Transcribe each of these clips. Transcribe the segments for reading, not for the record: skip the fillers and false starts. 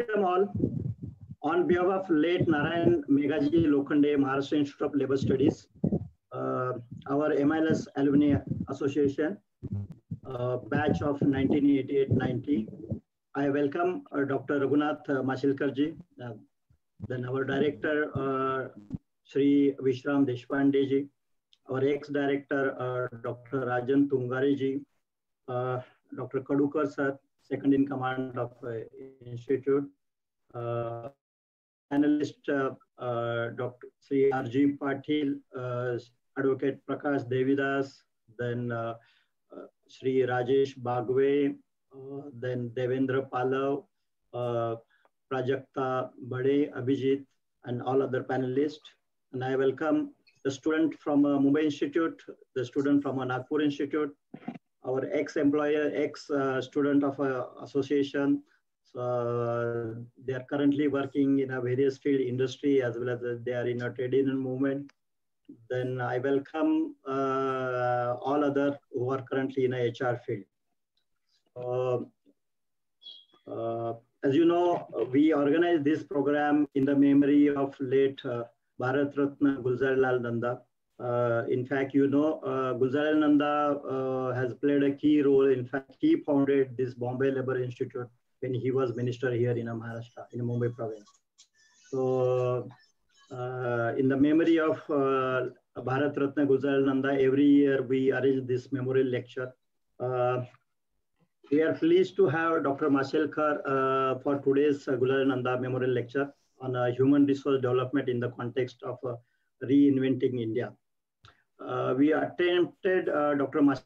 Welcome all. On behalf of late Narayan Meghaji Lokhande, Maharashtra Institute of Labor Studies, our MILS Alumni Association, batch of 1988-90, I welcome Dr. Raghunath Mashelkarji, then our director, Shri Vishram Deshpandeji, our ex-director, Dr. Rajan Tungareji, Dr. Kadukar sir, second in command of institute, analyst Dr. Sri R.G. Patil, Advocate Prakash Devidas, then Sri Rajesh Bagwe, then Devendra Palav, Prajakta Bade, Abhijit, and all other panelists. And I welcome the student from Mumbai Institute, the student from Nagpur Institute, our ex-employer, ex-student of association. So they are currently working in a various field industry as well as they are in a trade union movement. Then I welcome all other who are currently in a HR field. As you know, we organized this program in the memory of late Bharat Ratna Gulzarilal Nanda. In fact, you know, Gulzarilal Nanda has played a key role. In fact, he founded this Bombay Labour Institute when he was minister here in Maharashtra, in Mumbai province. So, in the memory of Bharat Ratna Gulzarilal Nanda, every year we arrange this memorial lecture. We are pleased to have Dr. Mashelkar for today's Gulzarilal Nanda Memorial Lecture on human resource development in the context of reinventing India. We attempted Dr. Mashelkar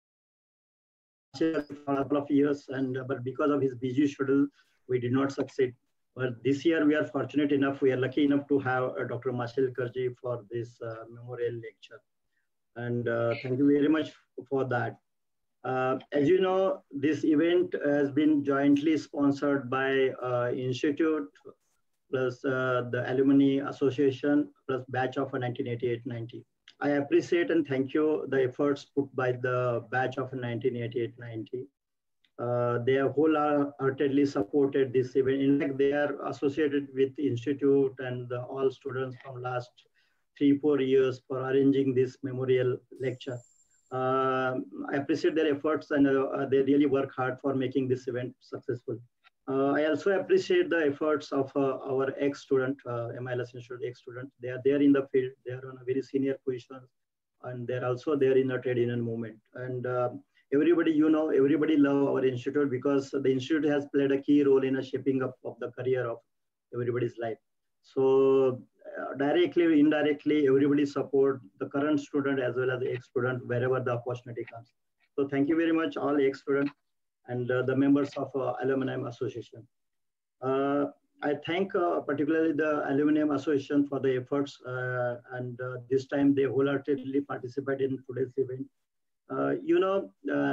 for a couple of years, but because of his busy schedule, we did not succeed. But this year we are fortunate enough, we are lucky enough to have Dr. Mashelkarji for this memorial lecture. And thank you very much for that. As you know, this event has been jointly sponsored by Institute plus the Alumni Association plus batch of 1988-90. I appreciate and thank you the efforts put by the batch of 1988-90. They have wholeheartedly supported this event. In fact, they are associated with the Institute and all students from last 3-4 years for arranging this memorial lecture. I appreciate their efforts and they really work hard for making this event successful. I also appreciate the efforts of our ex-student, MILS Institute ex-student. They are there in the field. They are on a very senior position, and they're also there in the trade union movement. And everybody, you know, everybody love our institute because the institute has played a key role in a shaping up of the career of everybody's life. So directly or indirectly, everybody support the current student as well as the ex-student wherever the opportunity comes. So thank you very much, all ex-students and the members of Alumni Association. I thank particularly the Alumni Association for the efforts and this time they wholeheartedly participated in today's event. You know,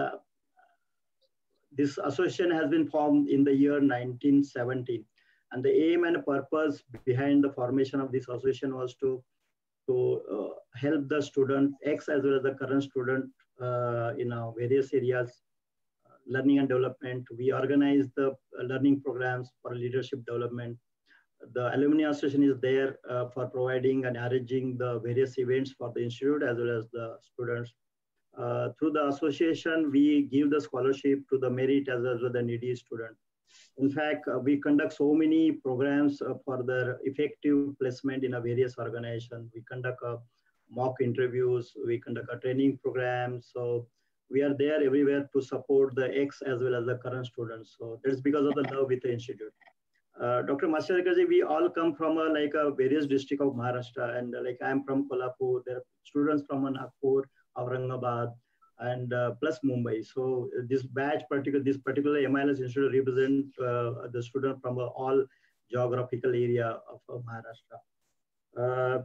this association has been formed in the year 1970, and the aim and purpose behind the formation of this association was to help the student, ex as well as the current student in various areas, learning and development. We organize the learning programs for leadership development. The Alumni Association is there for providing and arranging the various events for the institute as well as the students. Through the association, we give the scholarship to the merit as well as the needy student. In fact, we conduct so many programs for the effective placement in a various organizations. We conduct mock interviews, we conduct a training program. So we are there everywhere to support the ex as well as the current students. So that's because of the love with the institute. Dr. Mashelkarji, we all come from various districts of Maharashtra, and I'm from Kolhapur. There are students from Nagpur, Aurangabad, and plus Mumbai. So this batch, this particular MILS Institute represent the student from all geographical area of Maharashtra.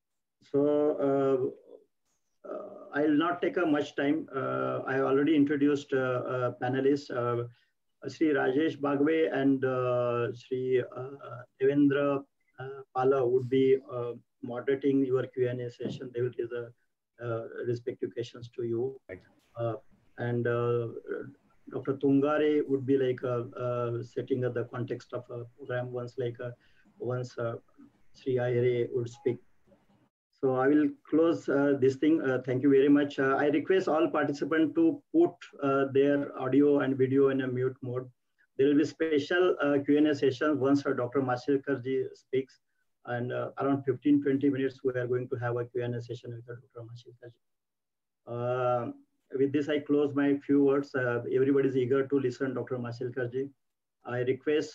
I will not take much time. I already introduced panelists. Sri Rajesh Bagwe and Sri Devendra Pala would be moderating your Q&A session. They will give the respective questions to you. And Dr. Tungare would be like setting up the context of a program once Sri Ayere would speak. So I will close this thing. Thank you very much. I request all participants to put their audio and video in a mute mode. There will be special Q&A session once Dr. Mashelkarji speaks. And around 15-20 minutes, we are going to have a Q&A session with Dr. Mashelkarji. With this, I close my few words. Everybody is eager to listen Dr. Mashelkarji. I request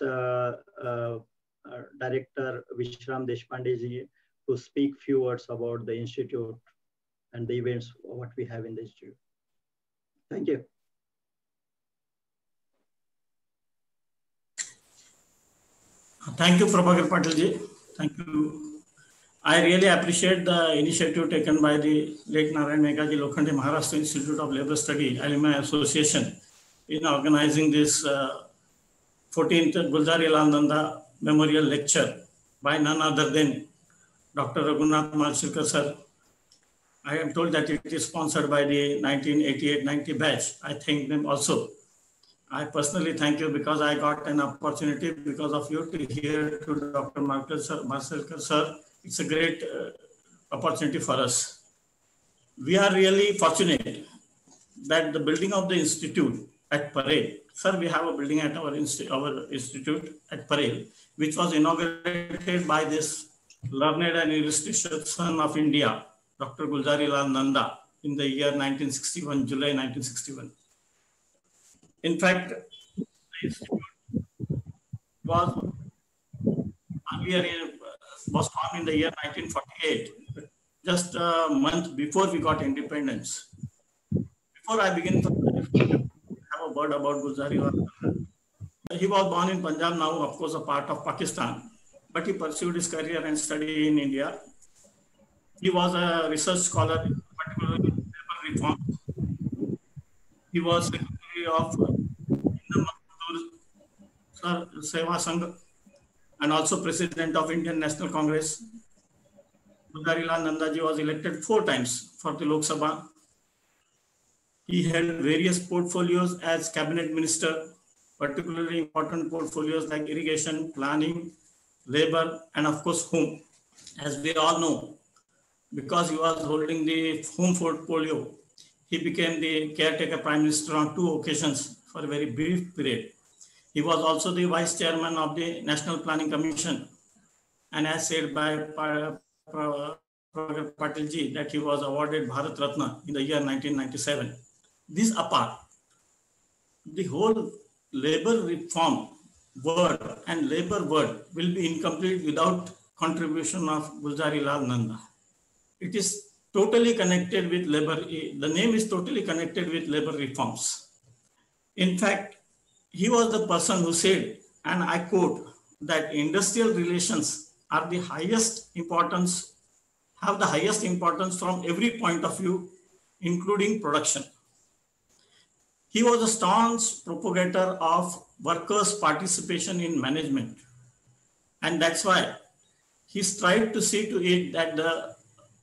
Director Vishram Deshpande to speak few words about the institute and the events what we have in the institute. Thank you. Thank you, Prabhakar Patilji. Thank you. I really appreciate the initiative taken by the late Narayan Meghaji Lokhande Maharashtra Institute of Labour Study Alumni Association in organizing this 14th Gulzari Lal Nanda Memorial Lecture by none other than Dr. Raghunath Mashelkar sir. I am told that it is sponsored by the 1988-90 batch. I thank them also. I personally thank you because I got an opportunity because of you to hear to Dr. Mashelkar sir. It's a great opportunity for us. We are really fortunate that the building of the institute at Parel, sir, we have a building at our institute at Parel, which was inaugurated by this learned and illustrious son of India, Dr. Gulzari Lal Nanda, in the year 1961, July 1961. In fact, the institute was formed in the year 1948, just a month before we got independence. Before I begin, have a word about Gulzari Lal Nanda. He was born in Punjab, now of course a part of Pakistan, but he pursued his career and study in India. He was a research scholar, particularly in labor reform. He was secretary of Hindu Mazdoor Seva Sangh and also president of Indian National Congress. Gulzari Lal Nanda ji was elected 4 times for the Lok Sabha. He held various portfolios as cabinet minister, particularly important portfolios like irrigation, planning, labor, and of course home. As we all know, because he was holding the home portfolio, he became the caretaker prime minister on 2 occasions for a very brief period. He was also the vice chairman of the National Planning Commission, and as said by Patil ji, that he was awarded Bharat Ratna in the year 1997. This apart, the whole labor reform word and labor word will be incomplete without contribution of Gulzari Lal Nanda. It is totally connected with labor. The name is totally connected with labor reforms. In fact, he was the person who said, and I quote, that industrial relations are the highest importance, have the highest importance from every point of view, including production. He was a staunch propagator of workers' participation in management. And that's why he strived to see to it that the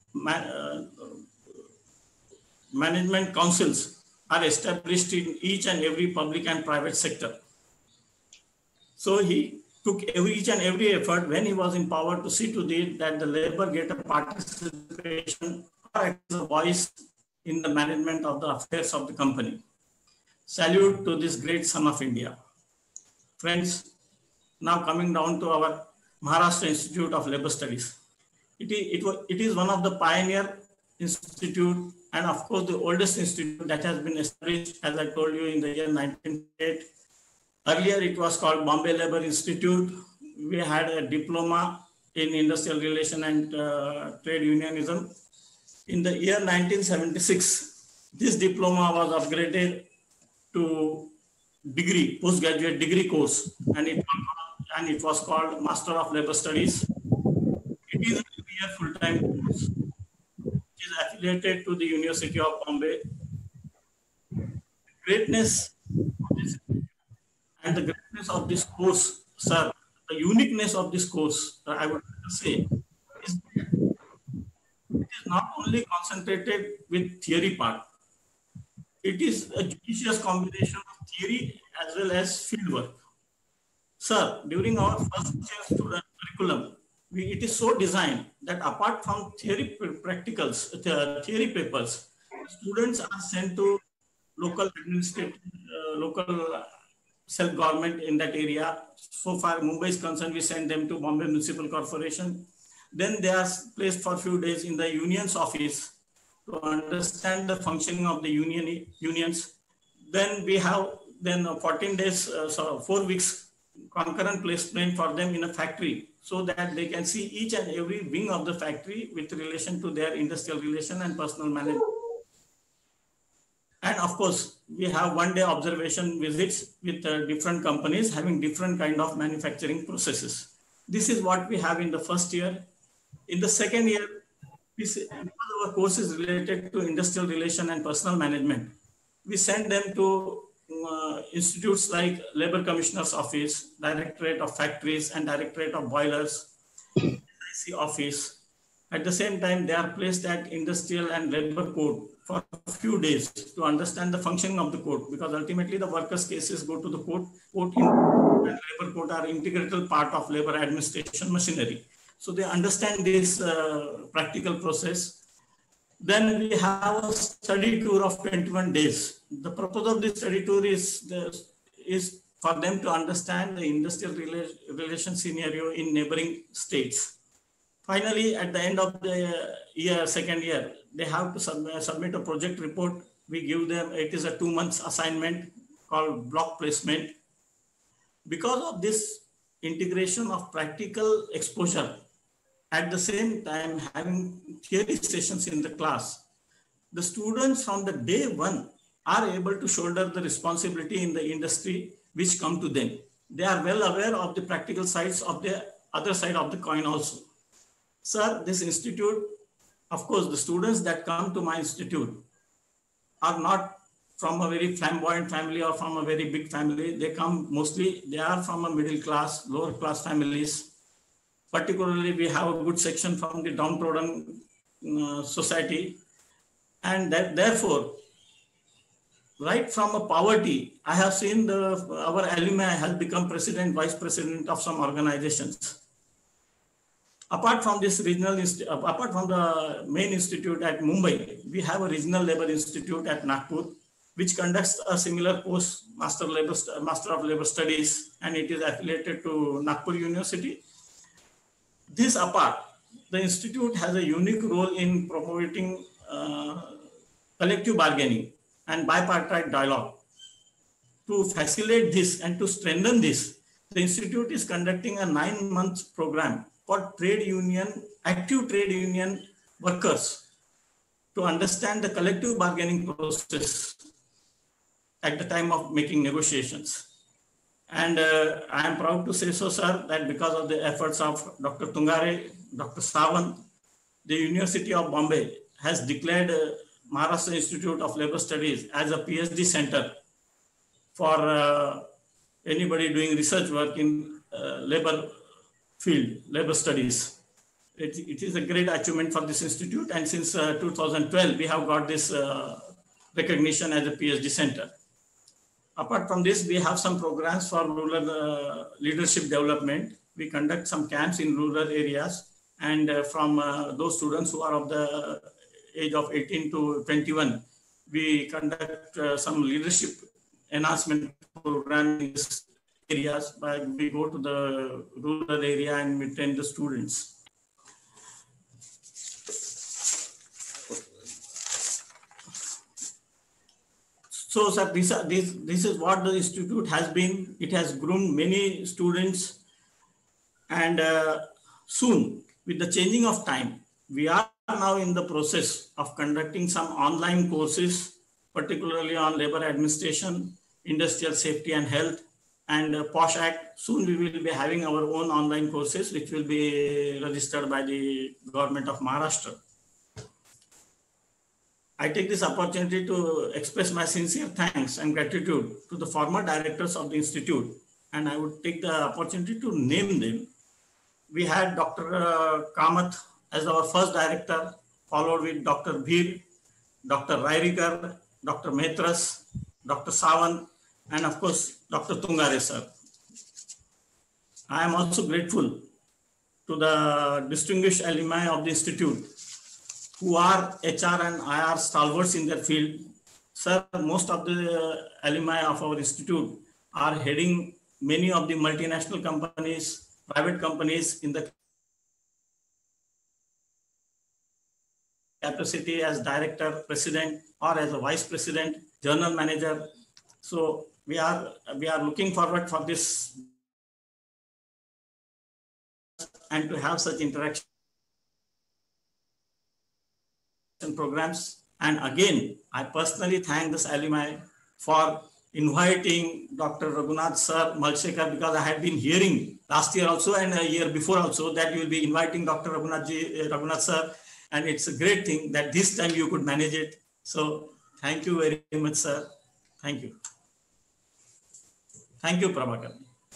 management councils are established in each and every public and private sector. So he took each and every effort when he was in power to see to it that the labor get a participation or as a voice in the management of the affairs of the company. Salute to this great son of India. Friends, now coming down to our Maharashtra Institute of Labour Studies. It is one of the pioneer institute and of course the oldest institute that has been established, as I told you, in the year 1908. Earlier it was called Bombay Labour Institute. We had a diploma in industrial relation and trade unionism. In the year 1976, this diploma was upgraded to degree, postgraduate degree course, and it was called Master of Labour Studies. It is a 3-year full-time course. It is affiliated to the University of Bombay. Greatness of this, and the greatness of this course, sir, the uniqueness of this course, I would say, is it is not only concentrated with theory part. it is a judicious combination of theory as well as field work. Sir, during our first year student curriculum, it is so designed that apart from theory practicals, theory papers, students are sent to local administrative, local self-government in that area. So far, Mumbai is concerned, we send them to Bombay Municipal Corporation. Then they are placed for a few days in the union's office to understand the functioning of the unions. Then we have 14 days, so 4 weeks concurrent placement for them in a factory so that they can see each and every wing of the factory with relation to their industrial relation and personal management. And of course, we have 1 day observation visits with different companies having different kind of manufacturing processes. This is what we have in the first year. In the second year, because our course is related to industrial relation and personal management, we send them to institutes like Labor Commissioner's Office, Directorate of Factories and Directorate of Boilers, SIC Office. At the same time, they are placed at Industrial and Labor Code for a few days to understand the functioning of the code, because ultimately the workers' cases go to the court. Court and Labor Code are integral part of labor administration machinery. So they understand this practical process. Then we have a study tour of 21 days. The purpose of this study tour is for them to understand the industrial relation scenario in neighboring states. Finally, at the end of the year, second year, they have to submit a project report. We give them, it is a 2 months assignment called block placement. Because of this integration of practical exposure, at the same time having theory sessions in the class, the students from the day one are able to shoulder the responsibility in the industry which come to them. They are well aware of the practical sides of the other side of the coin also. Sir, this institute, of course, the students that come to my institute are not from a very flamboyant family or from a very big family. They come mostly, they are from a middle class, lower class families. Particularly, we have a good section from the downtrodden society. And that, therefore, right from a poverty, I have seen our alumni has become president, vice president of some organizations. Apart from this apart from the main institute at Mumbai, we have a regional labor institute at Nagpur, which conducts a similar course, Master of Labor Studies, and it is affiliated to Nagpur University. This apart, the institute has a unique role in promoting collective bargaining and bipartite dialogue. To facilitate this and to strengthen this, the institute is conducting a 9-month program for active trade union workers to understand the collective bargaining process at the time of making negotiations. And I am proud to say so, sir, that because of the efforts of Dr. Tungare, Dr. Sawant, the University of Bombay has declared Maharashtra Institute of Labor Studies as a PhD center for anybody doing research work in labor field, labor studies. It is a great achievement for this institute, and since 2012, we have got this recognition as a PhD center. Apart from this, we have some programs for rural leadership development. We conduct some camps in rural areas, and from those students who are of the age of 18 to 21, we conduct some leadership enhancement program in these areas. We go to the rural area and we train the students. So, sir, this is what the institute has been. It has groomed many students, and soon, with the changing of time, we are now in the process of conducting some online courses, particularly on labor administration, industrial safety and health, and POSH Act. Soon we will be having our own online courses, which will be registered by the government of Maharashtra. I take this opportunity to express my sincere thanks and gratitude to the former directors of the institute, and I would take the opportunity to name them. We had Dr. Kamath as our first director, followed with Dr. Bhir, Dr. Rairikar, Dr. Mehtas, Dr. Sawant, and of course, Dr. Tungare sir. I am also grateful to the distinguished alumni of the Institute who are HR and IR stalwarts in their field. Sir, most of the alumni of our institute are heading many of the multinational companies, private companies in the capacity as director, president, or as a vice president, general manager. So we are looking forward for this and to have such interaction programs. And again, I personally thank this alumni for inviting Dr. Raghunath sir Malshekar, because I had been hearing last year also and a year before also that you will be inviting Dr. Raghunath sir, and it's a great thing that this time you could manage it. So thank you very much, sir. Thank you. Thank you, Prabhakar.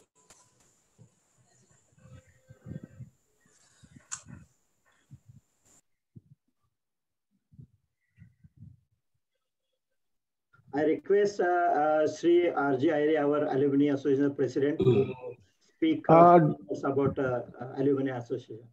I request Sri R.G. Aire, our Alumni Association President, to speak about Alumni Association.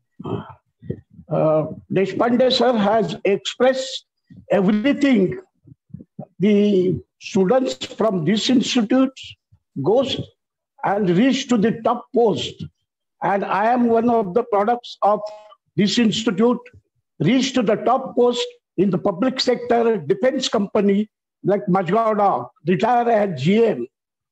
Deshpande sir has expressed everything. The students from this institute goes and reach to the top post. And I am one of the products of this institute, reached to the top post in the public sector defense company like Majgauda, retired at GM.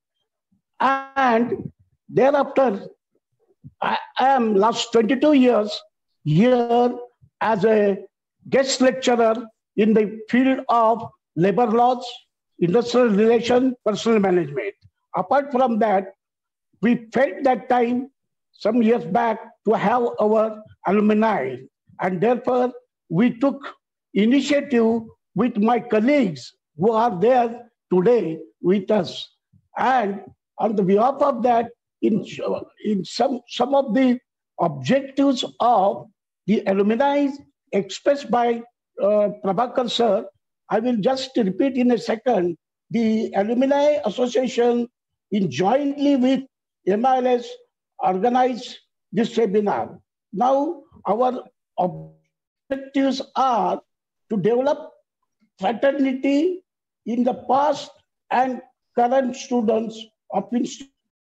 And thereafter, I am last 22 years here as a guest lecturer in the field of labor laws, industrial relations, personal management. Apart from that, we felt that time some years back to have our alumni, and therefore we took initiative with my colleagues who are there today with us. And on the behalf of that, in some of the objectives of the alumni expressed by Prabhakar sir, I will just repeat in a second. The Alumni Association jointly with MILS organized this webinar. Now our objectives are to develop fraternity in the past and current students of institutions,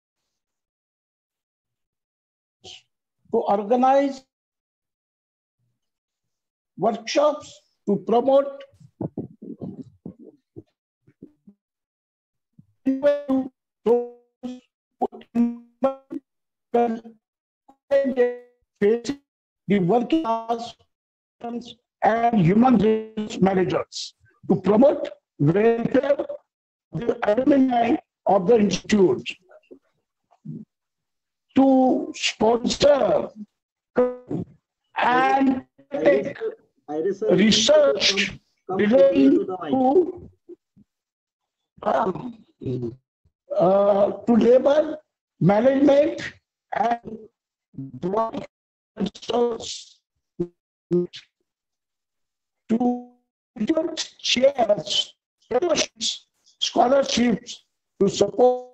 to organize workshops to promote the working class and human resource managers, to promote welfare the alumni of the institute, to sponsor and take research relating to labor management and resource, to chairs, fellowships, scholarships to support.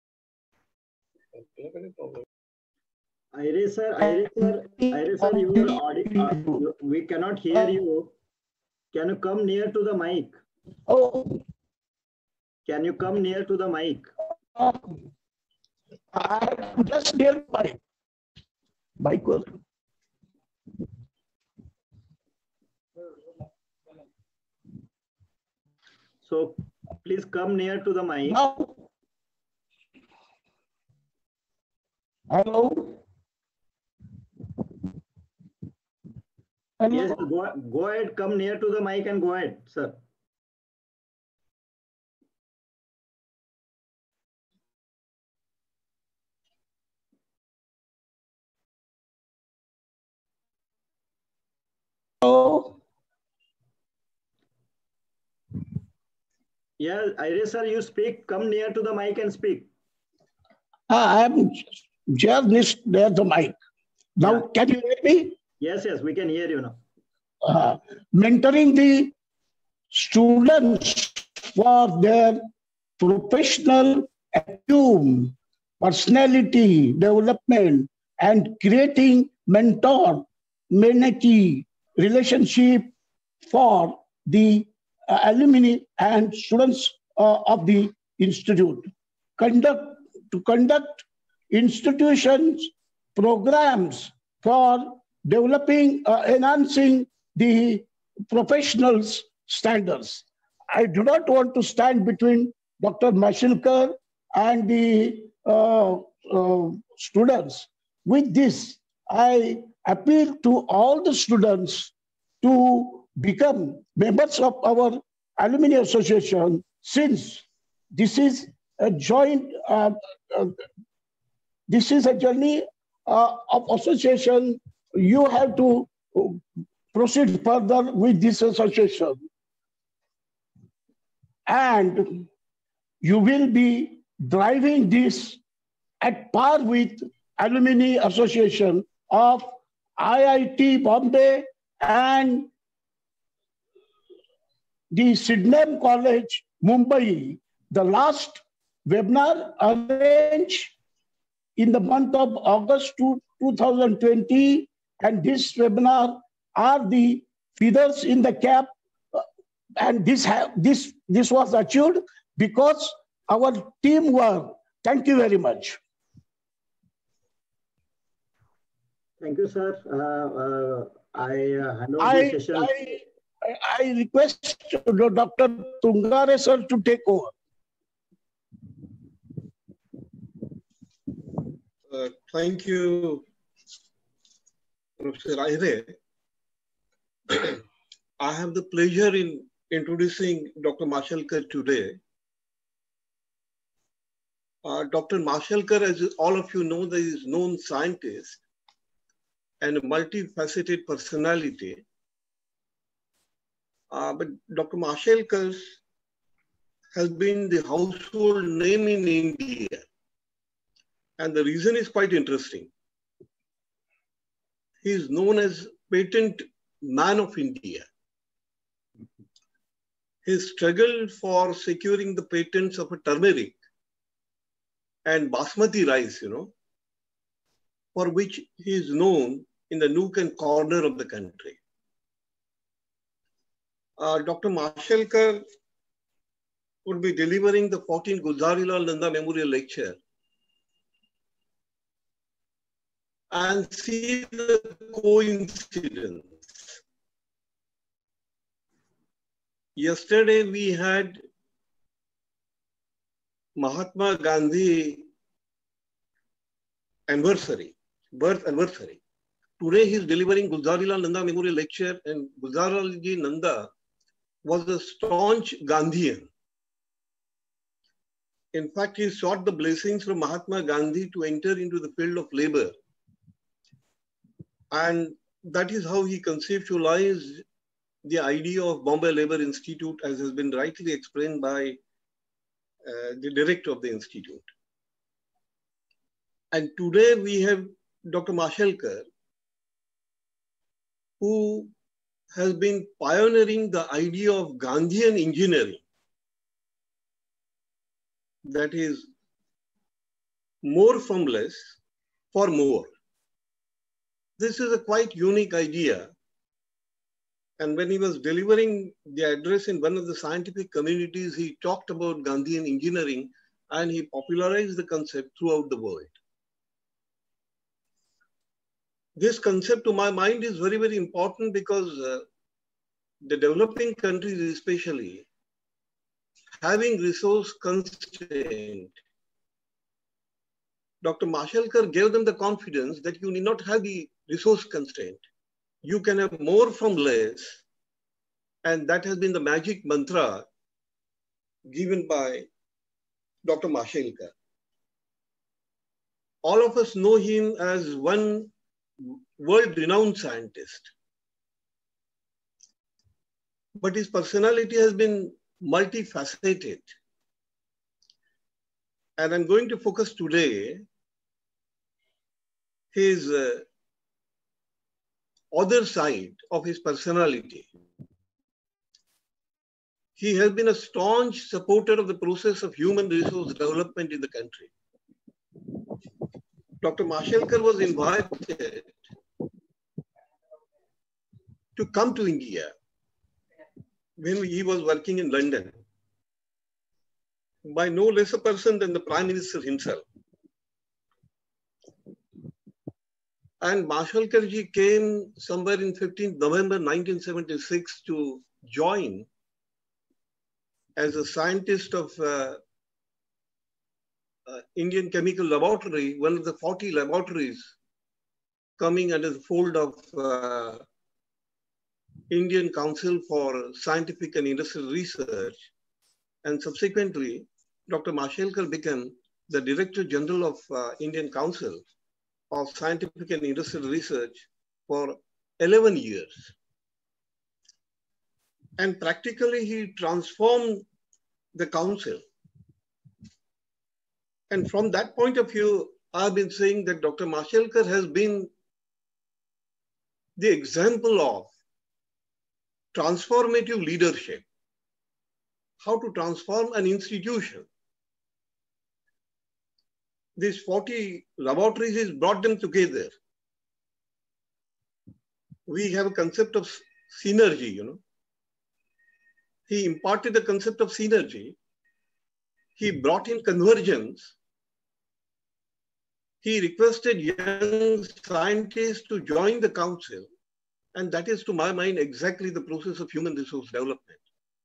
Aire sir, you are audio, we cannot hear you. Can you come near to the mic? Oh. Can you come near to the mic? I'm just near mic. So please come near to the mic. Now. Hello. Hello. Yes, go ahead, come near to the mic and go ahead, sir. Hello. Yeah, Aire sir, you speak, come near to the mic and speak. I am just near the mic. Now, yeah. Can you hear me? Yes, we can hear you now. Mentoring the students for their professional acumen, personality development, and creating mentor-mentee relationship for the alumni and students of the institute. To conduct institutions programs for developing, enhancing the professionals' standards. I do not want to stand between Dr. Mashilkar and the students. With this, I appeal to all the students to become members of our alumni association, since this is a joint, this is a journey of association. You have to proceed further with this association. And you will be driving this at par with Alumni Association of IIT Bombay and the Sydenham College, Mumbai. The last webinar arranged in the month of August 2020, and this webinar are the feathers in the cap, and this was achieved because our teamwork. Thank you very much. Thank you, sir. I hand over the session. I request Dr. Tungare sir to take over. Thank you, Professor Ahire. I have the pleasure in introducing Dr. Mashelkar today. Dr. Mashelkar, as all of you know, is a known scientist and a multifaceted personality. But Dr. Mashelkar has been the household name in India. And the reason is quite interesting. He is known as Patent Man of India. His struggle for securing the patents of a turmeric and basmati rice, for which he is known in the nook and corner of the country. Dr. Mashelkar would be delivering the 14th Gulzarilal Nanda Memorial Lecture. And see the coincidence. Yesterday we had Mahatma Gandhi birth anniversary. Today he is delivering Gulzarilal Nanda Memorial Lecture, and Gulzarilal Ji Nanda was a staunch Gandhian. In fact, he sought the blessings from Mahatma Gandhi to enter into the field of labor. And that is how he conceptualized the idea of Bombay Labour Institute, as has been rightly explained by the director of the institute. And today we have Dr. Mashelkar, who has been pioneering the idea of Gandhian engineering. That is, more from less for more. This is a quite unique idea. And when he was delivering the address in one of the scientific communities, he talked about Gandhian engineering and he popularized the concept throughout the world. This concept, to my mind, is very, very important because the developing countries especially, having resource constraint, Dr. Mashelkar gave them the confidence that you need not have the resource constraint. You can have more from less. And that has been the magic mantra given by Dr. Mashelkar. All of us know him as one world-renowned scientist. But his personality has been multifaceted. And I'm going to focus today his other side of his personality. he has been a staunch supporter of the process of human resource development in the country. Dr. Mashelkar was invited to come to India when he was working in London by no less a person than the Prime Minister himself. And Mashelkar ji came somewhere in 15th November 1976 to join as a scientist of Indian Chemical Laboratory, one of the 40 laboratories coming under the fold of Indian Council for Scientific and Industrial Research. And subsequently, Dr. Mashelkar became the Director General of Indian Council of Scientific and Industrial Research for 11 years. And practically he transformed the council. And from that point of view, I've been saying that Dr. Mashelkar has been the example of transformative leadership, how to transform an institution. These 40 laboratories, he's brought them together. We have a concept of synergy, you know. He imparted the concept of synergy. He brought in convergence. He requested young scientists to join the council. And that is, to my mind, exactly the process of human resource development.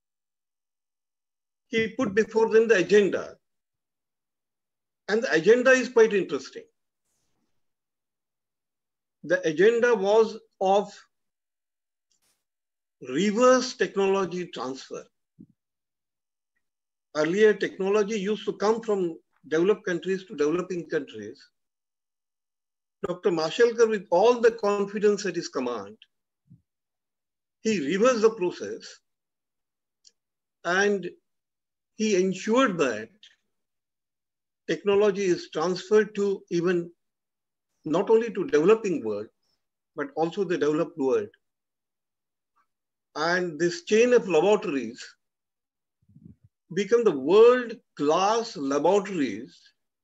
He put before them the agenda. And the agenda is quite interesting. The agenda was of reverse technology transfer. Earlier, technology used to come from developed countries to developing countries. Dr. Mashelkar, with all the confidence at his command, he reversed the process and he ensured that technology is transferred to even not only to developing world, but also the developed world. And this chain of laboratories become the world-class laboratories.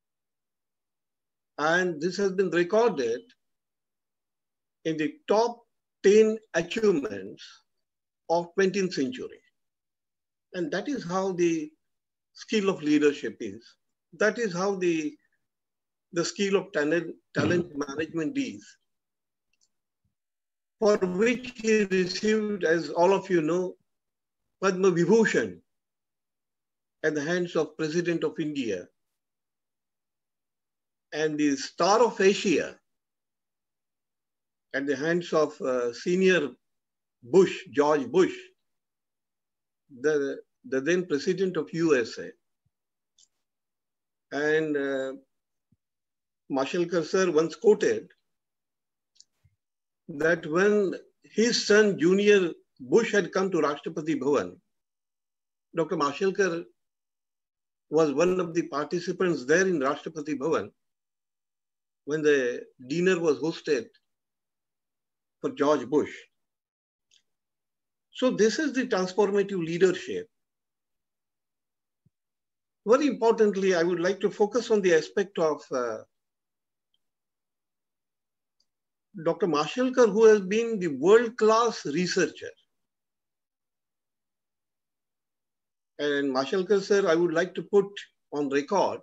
And this has been recorded in the top 10 achievements of 20th century. And that is how the skill of leadership is. That is how the skill of talent management is, for which he received, as all of you know, Padma Vibhushan at the hands of President of India, and the Star of Asia at the hands of senior Bush, George Bush, the then President of USA. And Mashelkar sir once quoted that when his son, Junior Bush, had come to Rashtrapati Bhavan, Dr. Mashelkar was one of the participants there in Rashtrapati Bhavan when the dinner was hosted for George Bush. So this is the transformative leadership. Very importantly, I would like to focus on the aspect of Dr. Mashelkar, who has been the world-class researcher. And Mashelkar sir, I would like to put on record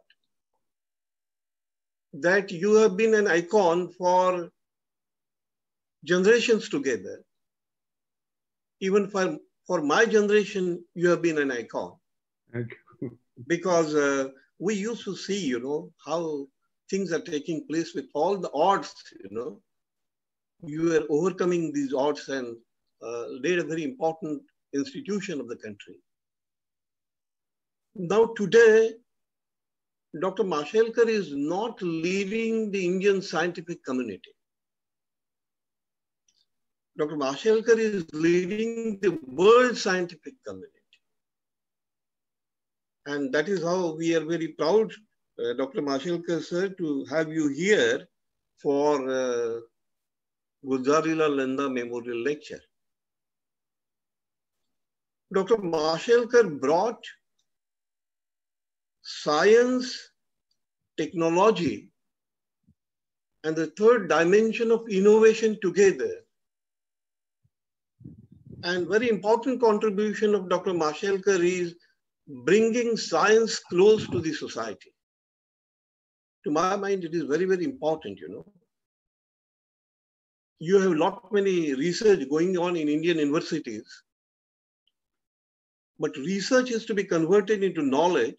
that you have been an icon for generations together. Even for my generation, you have been an icon. Thank you. Because we used to see, you know, how things are taking place with all the odds, you know. You were overcoming these odds and laid a very important institution of the country. Now today, Dr. Mashelkar is not leading the Indian scientific community. Dr. Mashelkar is leading the world scientific community. And that is how we are very proud, Dr. Mashelkar sir, to have you here for Gulzarilal Nanda Memorial Lecture. Dr. Mashelkar brought science, technology, and the third dimension of innovation together. And very important contribution of Dr. Mashelkar is bringing science close to the society. To my mind, it is very, very important, you know. You have many research going on in Indian universities, but research is to be converted into knowledge,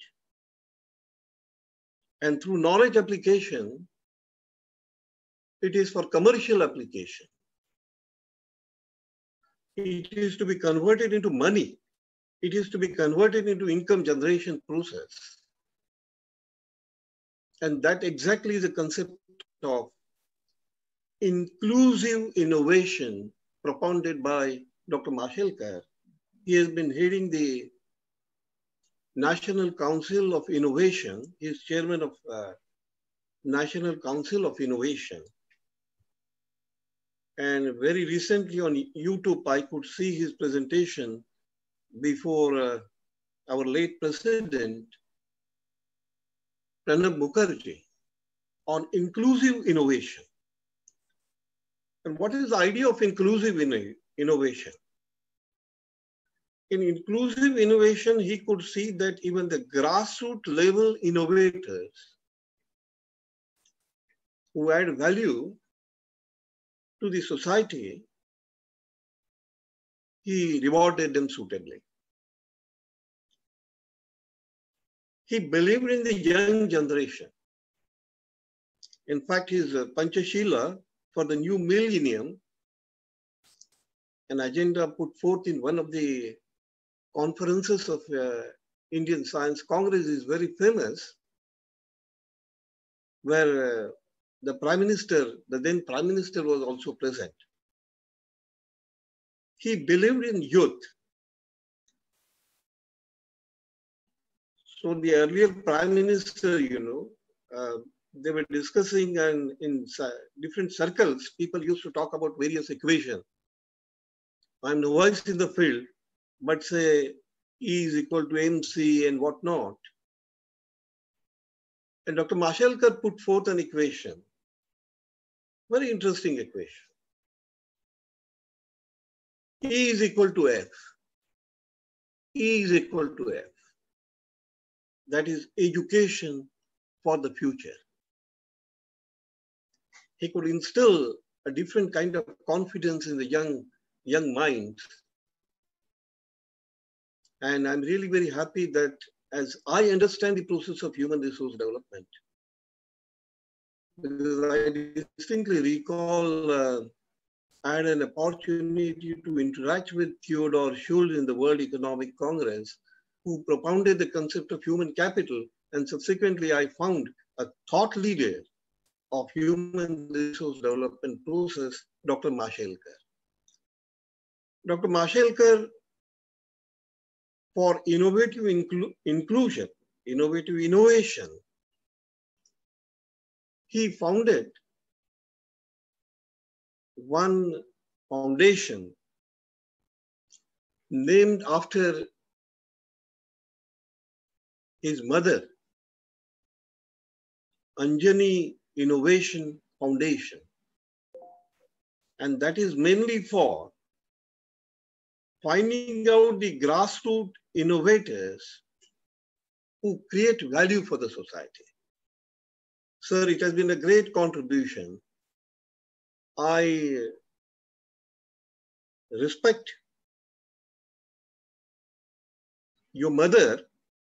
and through knowledge application, it is for commercial application. It is to be converted into money. It is to be converted into income generation process. And that exactly is the concept of inclusive innovation propounded by Dr. Mashelkar. He has been heading the National Council of Innovation. He is chairman of National Council of Innovation. And very recently on YouTube, I could see his presentation before our late president, Pranab Mukherjee, on inclusive innovation. And what is the idea of inclusive innovation? In inclusive innovation, he could see that even the grassroots level innovators who add value to the society, he rewarded them suitably. He believed in the young generation. In fact, his Panchashila for the new millennium, an agenda put forth in one of the conferences of Indian Science Congress, is very famous, where the Prime Minister, the then Prime Minister, was also present. He believed in youth. So the earlier Prime Minister, you know, they were discussing, and in different circles, people used to talk about various equations. I'm the voice in the field, but say E is equal to MC and whatnot. And Dr. Mashelkar put forth an equation, very interesting equation. E is equal to F. E is equal to F. That is education for the future. He could instill a different kind of confidence in the young minds. And I'm really very happy that as I understand the process of human resource development, because I distinctly recall I had an opportunity to interact with Theodore Schultz in the World Economic Congress, who propounded the concept of human capital. And subsequently, I found a thought leader of human resource development process, Dr. Mashelkar. Dr. Mashelkar, for innovative inclusion, innovative innovation, he founded one foundation named after his mother, Anjani Innovation Foundation. And that is mainly for finding out the grassroots innovators who create value for the society. Sir, it has been a great contribution. I respect your mother,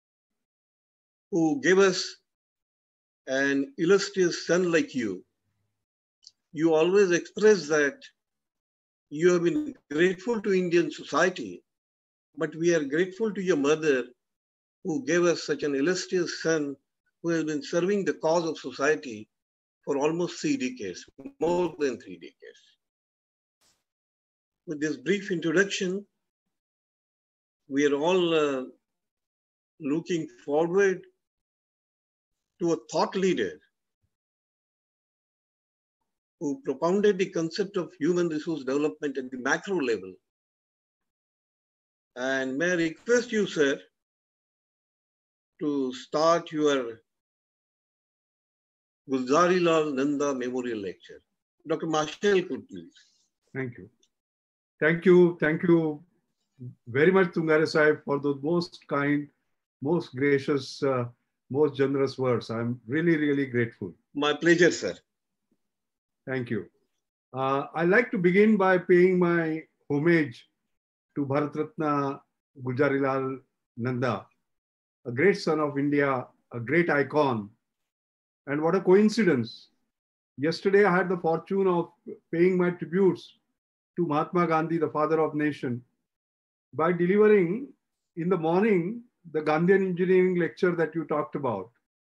who gave us an illustrious son like you. You always express that you have been grateful to Indian society, but we are grateful to your mother who gave us such an illustrious son who has been serving the cause of society for almost 3 decades, more than 3 decades. With this brief introduction, we are all looking forward to a thought leader who propounded the concept of human resource development at the macro level And may I request you, sir, to start your Gulzarilal Nanda Memorial Lecture. Dr. Marshall, could please. Thank you. Thank you. Thank you very much, Tungare Sahib, for those most kind, most gracious, most generous words. I'm really, really grateful. My pleasure, sir. Thank you. I'd like to begin by paying my homage to Bharat Ratna Gulzarilal Nanda, a great son of India, a great icon. And what a coincidence. Yesterday, I had the fortune of paying my tributes to Mahatma Gandhi, the father of nation, by delivering in the morning the Gandhian engineering lecture that you talked about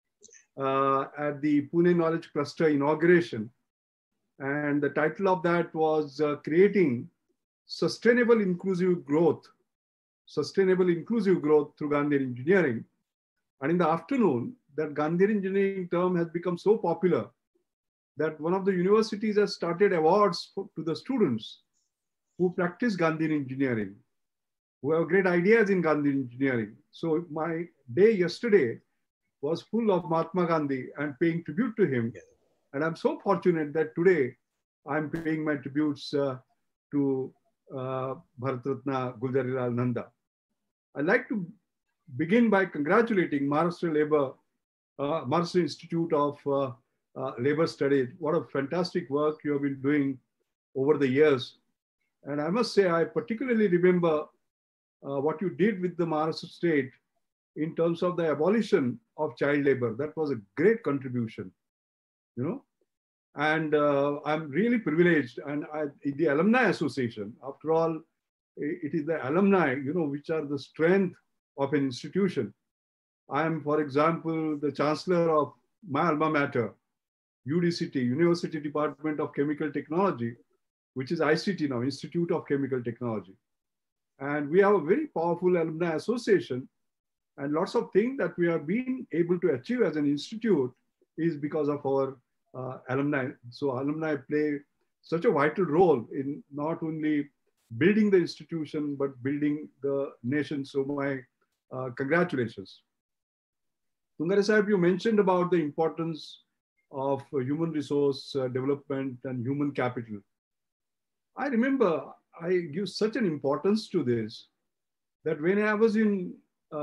at the Pune Knowledge Cluster inauguration. And the title of that was Creating Sustainable Inclusive Growth through Gandhian Engineering. And in the afternoon, that Gandhian Engineering term has become so popular that one of the universities has started awards to the students who practice Gandhian Engineering, who have great ideas in Gandhian Engineering. So my day yesterday was full of Mahatma Gandhi and paying tribute to him. And I'm so fortunate that today I'm paying my tributes to Bharat Ratna Gulzarilal Nanda. I'd like to begin by congratulating Maharashtra Institute of Labor Studies. What a fantastic work you have been doing over the years. And I must say, I particularly remember what you did with the Maharashtra state in terms of the abolition of child labor. That was a great contribution, you know. And I'm really privileged. And the Alumni Association, after all, it is the alumni, you know, which are the strength of an institution. I am, for example, the chancellor of my alma mater, UDCT, University Department of Chemical Technology, which is ICT now, Institute of Chemical Technology. And we have a very powerful alumni association, and lots of things that we have been able to achieve as an institute is because of our alumni. So alumni play such a vital role in not only building the institution, but building the nation. So my congratulations. Tungare Sahib, you mentioned about the importance of human resource development and human capital. I remember I give such an importance to this that when I was in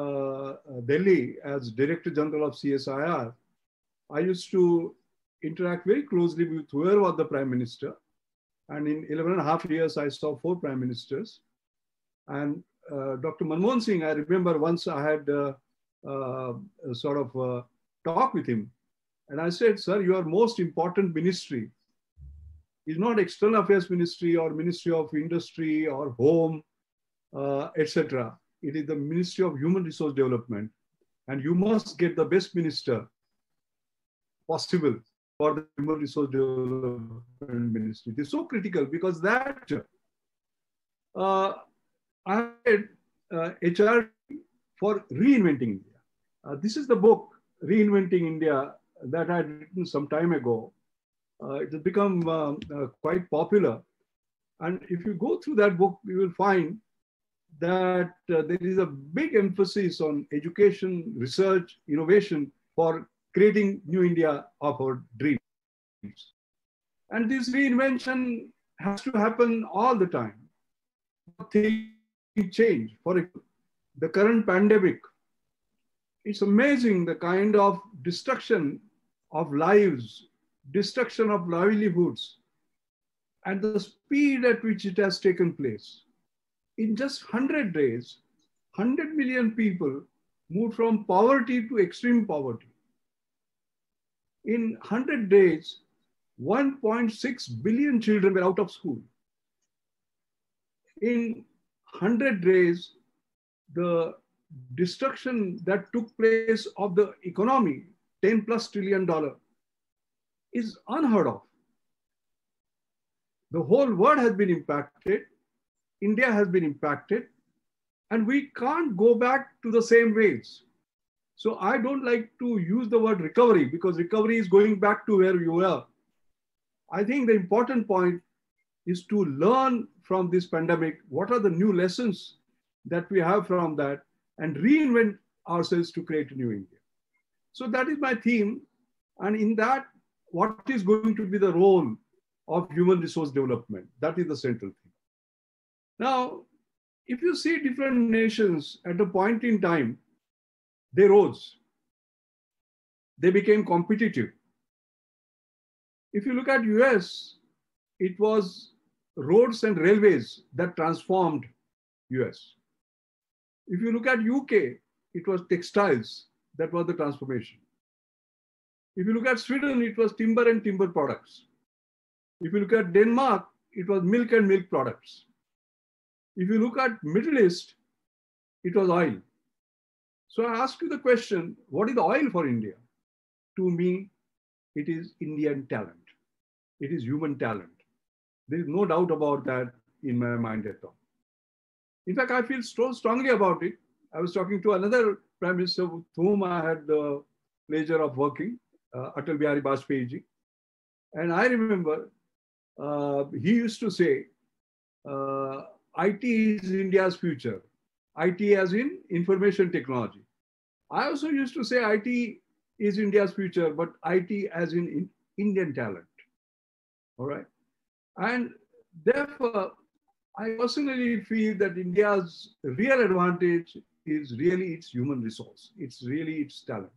Delhi as Director General of CSIR, I used to interact very closely with whoever was the Prime Minister. And in 11.5 years, I saw 4 Prime Ministers. And Dr. Manmohan Singh, I remember once I had sort of talk with him. And I said, sir, your most important ministry is not External Affairs Ministry or Ministry of Industry or Home, etc. It is the Ministry of Human Resource Development. And you must get the best minister possible for the Human Resource Development Ministry. It is so critical because that I had HR for Reinventing India. This is the book, Reinventing India, that I had written some time ago. It has become quite popular. And if you go through that book, you will find that there is a big emphasis on education, research, innovation for creating new India of our dreams. And this reinvention has to happen all the time. Things change. For the current pandemic, it's amazing the kind of destruction of lives, destruction of livelihoods, and the speed at which it has taken place. In just 100 days, 100 million people moved from poverty to extreme poverty. In 100 days, 1.6 billion children were out of school. In 100 days, the destruction that took place of the economy, $10+ trillion, is unheard of. The whole world has been impacted. India has been impacted, and we can't go back to the same ways. So I don't like to use the word recovery because recovery is going back to where you were. I think the important point is to learn from this pandemic. What are the new lessons that we have from that and reinvent ourselves to create a new India. So that is my theme. And in that, what is going to be the role of human resource development? That is the central theme. Now, if you see different nations at a point in time, they rose. They became competitive. If you look at US, it was roads and railways that transformed US. If you look at UK, it was textiles that was the transformation. If you look at Sweden, it was timber and timber products. If you look at Denmark, it was milk and milk products. If you look at Middle East, it was oil. So I ask you the question, what is the oil for India? To me, it is Indian talent. It is human talent. There is no doubt about that in my mind at all. In fact, I feel so strongly about it. I was talking to another Prime Minister with whom I had the pleasure of working, Atal Bihari Vajpayee ji. And I remember he used to say, IT is India's future. IT as in information technology. I also used to say IT is India's future, but IT as in Indian talent. All right. And therefore, I personally feel that India's real advantage is really its human resource. It's really its talent.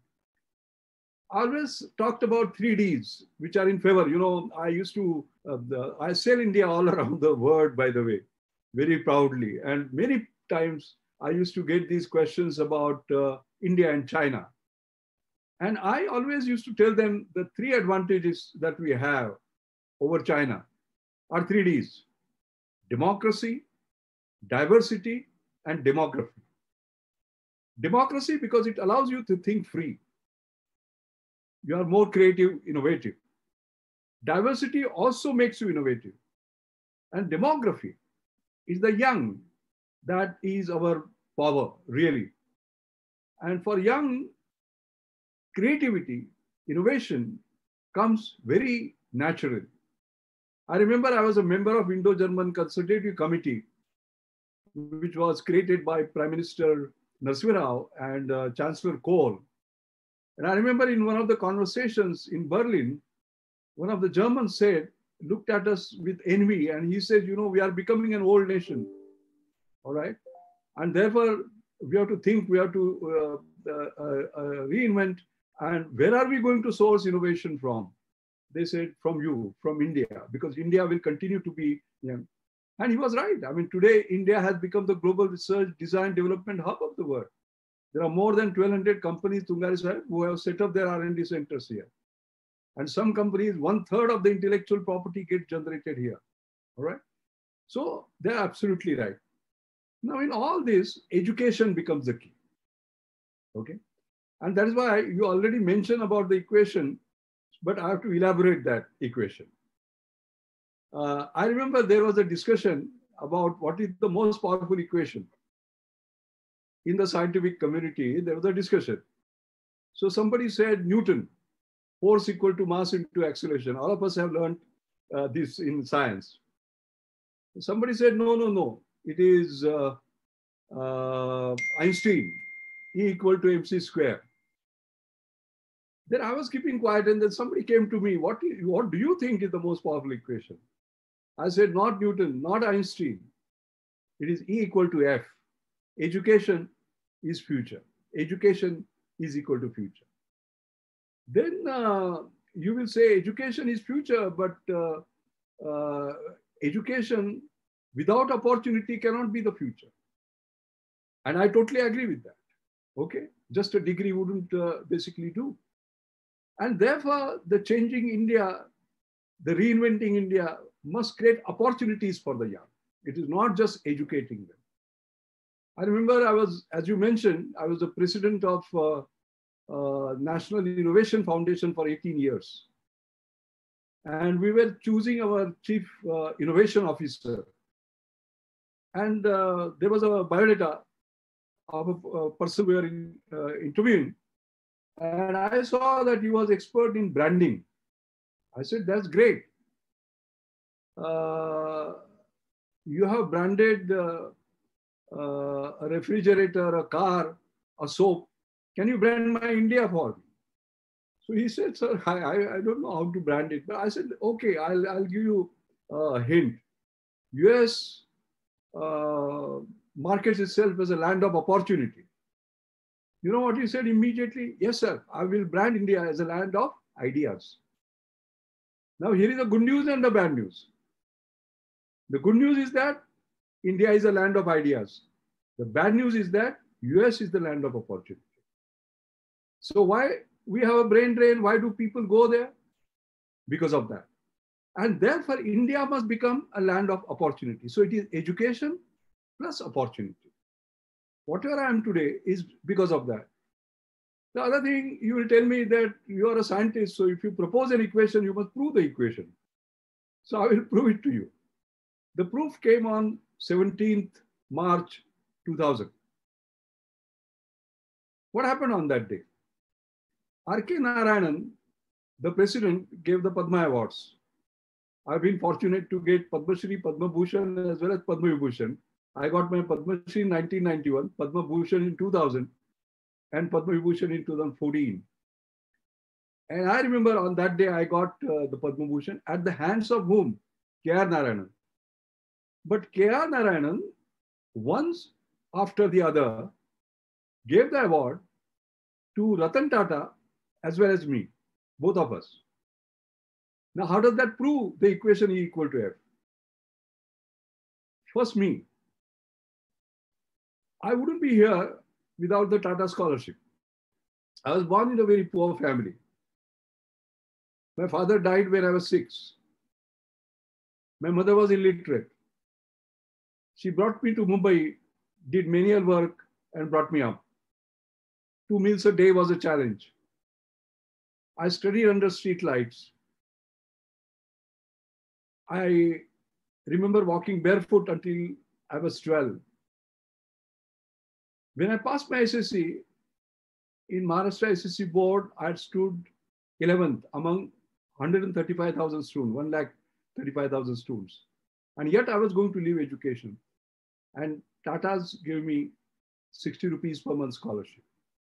I always talked about 3Ds, which are in favor. You know, I used to, I sell India all around the world, by the way, very proudly. And many times I used to get these questions about India and China. And I always used to tell them the 3 advantages that we have over China are 3Ds: democracy, diversity, and demography. Democracy, because it allows you to think free. You are more creative, innovative. Diversity also makes you innovative. And demography is the young that is our power, really. And for young, creativity, innovation comes very naturally. I remember I was a member of Indo-German Consultative Committee, which was created by Prime Minister Narasimha Rao and Chancellor Kohl. And I remember in one of the conversations in Berlin, one of the Germans looked at us with envy, and he said, you know, we are becoming an old nation, all right? And therefore, we have to think, we have to reinvent, and where are we going to source innovation from? They said, from you, from India, because India will continue to be young. And he was right. I mean, today, India has become the global research, design, development hub of the world. There are more than 1,200 companies, Tungari Sahib, who have set up their R&D centers here. And some companies, 1/3 of the intellectual property gets generated here, all right? So they're absolutely right. Now, in all this, education becomes the key, okay? And that is why you already mentioned about the equation, but I have to elaborate that equation. I remember there was a discussion about what is the most powerful equation. In the scientific community, there was a discussion. So somebody said Newton, force equal to mass into acceleration. All of us have learned this in science. Somebody said, no. It is Einstein, E equal to mc square. Then I was keeping quiet, and then somebody came to me, what do you think is the most powerful equation? I said, not Newton, not Einstein. It is E equal to F. Education is future. Education is equal to future. Then you will say education is future, but education without opportunity cannot be the future. And I totally agree with that. Okay, just a degree wouldn't basically do. And therefore, the changing India, the reinventing India must create opportunities for the young. It is not just educating them. I remember I was, as you mentioned, I was the president of National Innovation Foundation for 18 years. And we were choosing our chief innovation officer. And there was a biodata of a person we were interviewing. And I saw that he was expert in branding. I said, that's great. You have branded a refrigerator, a car, a soap. Can you brand my India for me? So he said, sir, I don't know how to brand it. But I said, okay, I'll give you a hint. US markets itself as a land of opportunity. You know what he said immediately? Yes, sir, I will brand India as a land of ideas. Now here is the good news and the bad news. The good news is that India is a land of ideas. The bad news is that US is the land of opportunity. So why we have a brain drain? Why do people go there? Because of that. And therefore, India must become a land of opportunity. So it is education plus opportunity. Whatever I am today is because of that. The other thing, you will tell me that you are a scientist, so if you propose an equation, you must prove the equation. So I will prove it to you. The proof came on 17th March 2000. What happened on that day? R.K. Narayanan, the president, gave the Padma Awards. I've been fortunate to get Padma Shri, Padma Bhushan, as well as Padma Vibhushan. I got my Padma Shri in 1991, Padma Bhushan in 2000, and Padma Vibhushan in 2014. And I remember on that day, I got the Padma Bhushan at the hands of whom? K.R. Narayanan. But K.R. Narayanan, once after the other, gave the award to Ratan Tata as well as me, both of us. Now, how does that prove the equation E equal to F? First, me. I wouldn't be here without the Tata Scholarship. I was born in a very poor family. My father died when I was 6. My mother was illiterate. She brought me to Mumbai, did menial work, and brought me up. 2 meals a day was a challenge. I studied under street lights. I remember walking barefoot until I was 12. When I passed my SSC, in Maharashtra SSC board, I had stood 11th among 135,000 students, 135,000 students. And yet I was going to leave education. And Tata's gave me 60 rupees per month scholarship.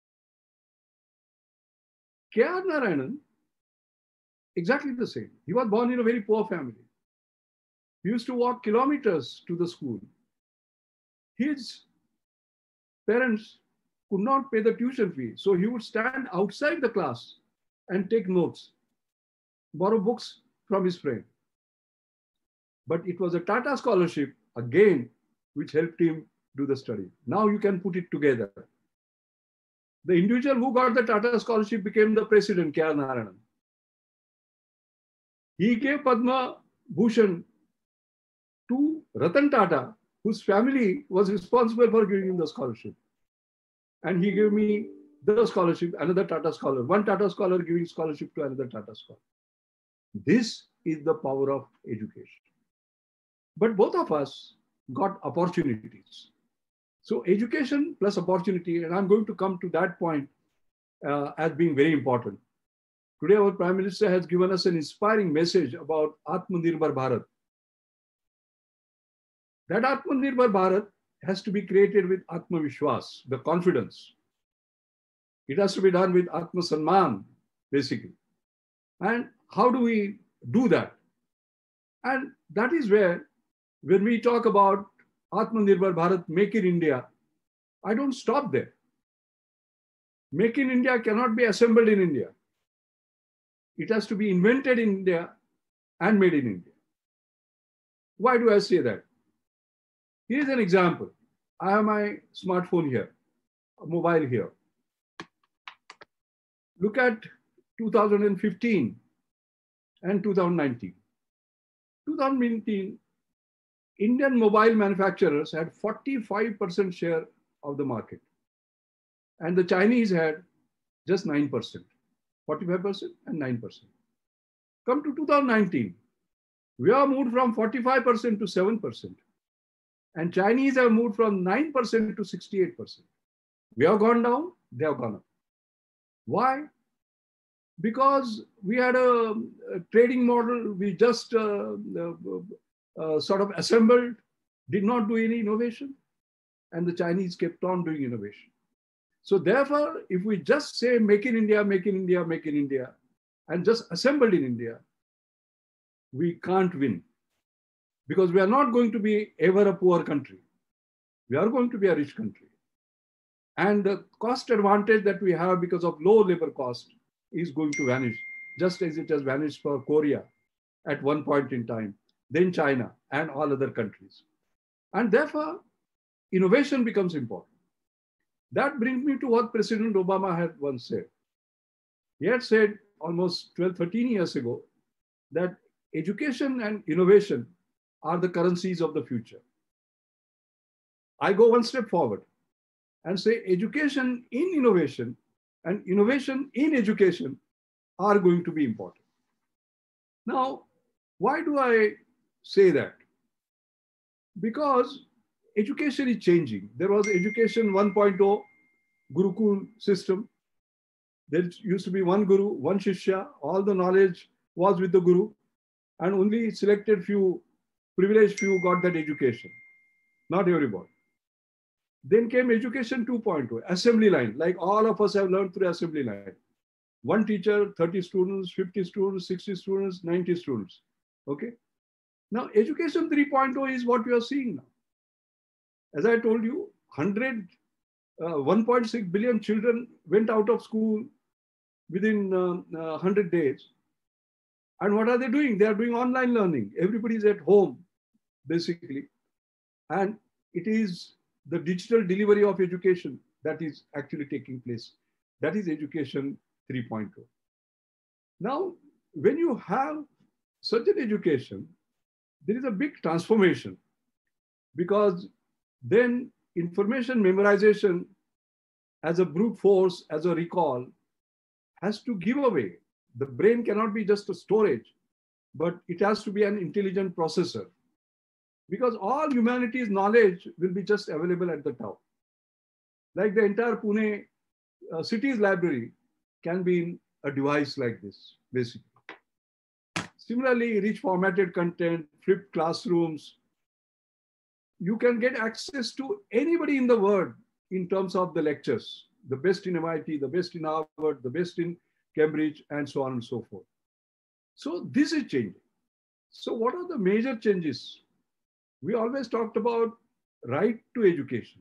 K.R. Narayanan, exactly the same. He was born in a very poor family. He used to walk kilometers to the school. His parents could not pay the tuition fee. So he would stand outside the class and take notes, borrow books from his friend. But it was a Tata scholarship, again, which helped him do the study. Now you can put it together. The individual who got the Tata scholarship became the president, K.R. Narayanan. He gave Padma Bhushan to Ratan Tata, whose family was responsible for giving him the scholarship. And he gave me the scholarship, another Tata scholar, one Tata scholar giving scholarship to another Tata scholar. This is the power of education. But both of us got opportunities. So education plus opportunity, and I'm going to come to that point as being very important. Today, our Prime Minister has given us an inspiring message about Atmanirbhar Bharat. That Atmanirbhar Bharat has to be created with Atma Vishwas, the confidence. It has to be done with Atma Sanman, basically. And how do we do that? And that is where, when we talk about Atmanirbhar Bharat, Make in India, I don't stop there. Make in India cannot be assembled in India. It has to be invented in India and made in India. Why do I say that? Here's an example. I have my smartphone here, a mobile here. Look at 2015 and 2019. 2019, Indian mobile manufacturers had 45% share of the market. And the Chinese had just 9%, 45% and 9%. Come to 2019, we have moved from 45% to 7%. And Chinese have moved from 9% to 68%. We have gone down, they have gone up. Why? Because we had a trading model, we just sort of assembled, did not do any innovation. and the Chinese kept on doing innovation. So therefore, if we just say make in India, make in India, make in India, and just assembled in India, we can't win. Because we are not going to be ever a poor country. We are going to be a rich country. And the cost advantage that we have because of low labor cost is going to vanish, just as it has vanished for Korea at one point in time, then China and all other countries. And therefore, innovation becomes important. That brings me to what President Obama had once said. He had said almost 12, 13 years ago that education and innovation are the currencies of the future. I go one step forward and say education in innovation and innovation in education are going to be important. Now, why do I say that? Because education is changing. There was education 1.0, Gurukul system. There used to be one Guru, one Shishya. All the knowledge was with the Guru, and only selected few, privileged few got that education. Not everybody. Then came education 2.0, assembly line, like all of us have learned through assembly line. One teacher, 30 students, 50 students, 60 students, 90 students. Okay. Now, education 3.0 is what we are seeing now. As I told you, 1.6 billion children went out of school within 100 days. And what are they doing? They are doing online learning. Everybody is at home, basically. And it is the digital delivery of education that is actually taking place. That is education 3.0. Now, when you have such an education, there is a big transformation, because then information memorization as a brute force, as a recall, has to give away. The brain cannot be just a storage, but it has to be an intelligent processor, because all humanity's knowledge will be just available at the top. Like the entire Pune city's library can be in a device like this, basically. Similarly, rich formatted content, flipped classrooms. You can get access to anybody in the world in terms of the lectures, the best in MIT, the best in Harvard, the best in Cambridge, and so on and so forth. So this is changing. So what are the major changes? We always talked about right to education.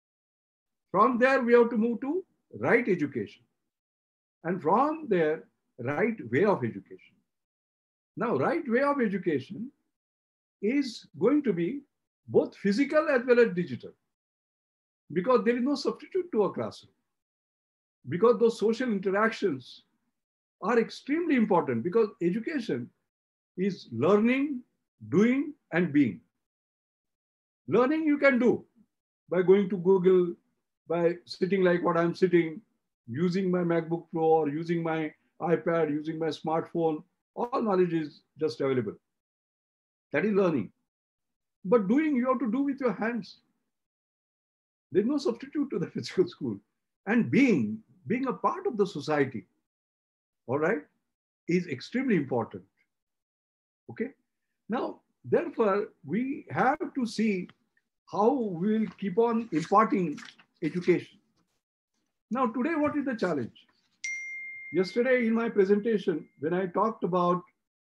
From there, we have to move to right education. And from there, right way of education. Now, right way of education is going to be both physical as well as digital, because there is no substitute to a classroom. Because those social interactions are extremely important, because education is learning, doing, and being. Learning you can do by going to Google, by sitting like what I'm sitting, using my MacBook Pro or using my iPad, using my smartphone. All knowledge is just available. That is learning. But doing, you have to do with your hands. There's no substitute to the physical school. And being a part of the society, all right, is extremely important. Okay. Now, therefore, we have to see how we will keep on imparting education. Now, today, what is the challenge? Yesterday in my presentation, when I talked about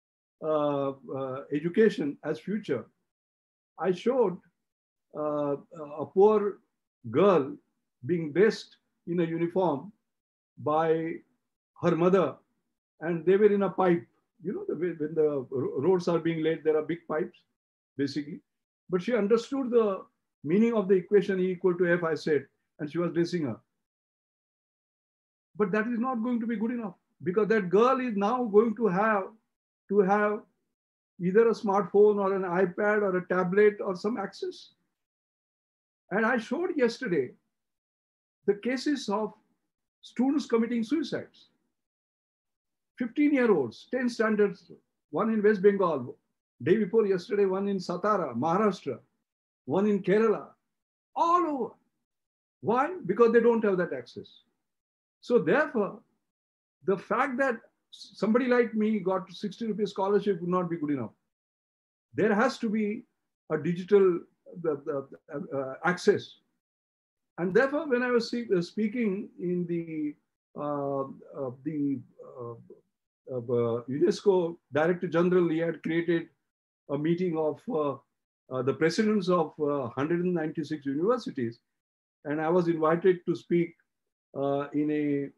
education as future, I showed a poor girl being dressed in a uniform by her mother, and they were in a pipe. You know, when the roads are being laid, there are big pipes, basically. But she understood the meaning of the equation E equal to F, I said, and she was dressing her. But that is not going to be good enough, because that girl is now going to have either a smartphone or an iPad or a tablet or some access. And I showed yesterday the cases of students committing suicides. 15-year-olds, 10 standards, one in West Bengal, day before yesterday, one in Satara, Maharashtra, one in Kerala, all over. Why? Because they don't have that access. So therefore, the fact that somebody like me got 60 rupees scholarship would not be good enough. There has to be a digital access. And therefore, when I was speaking in the UNESCO Director General, he had created a meeting of the presidents of 196 universities, and I was invited to speak in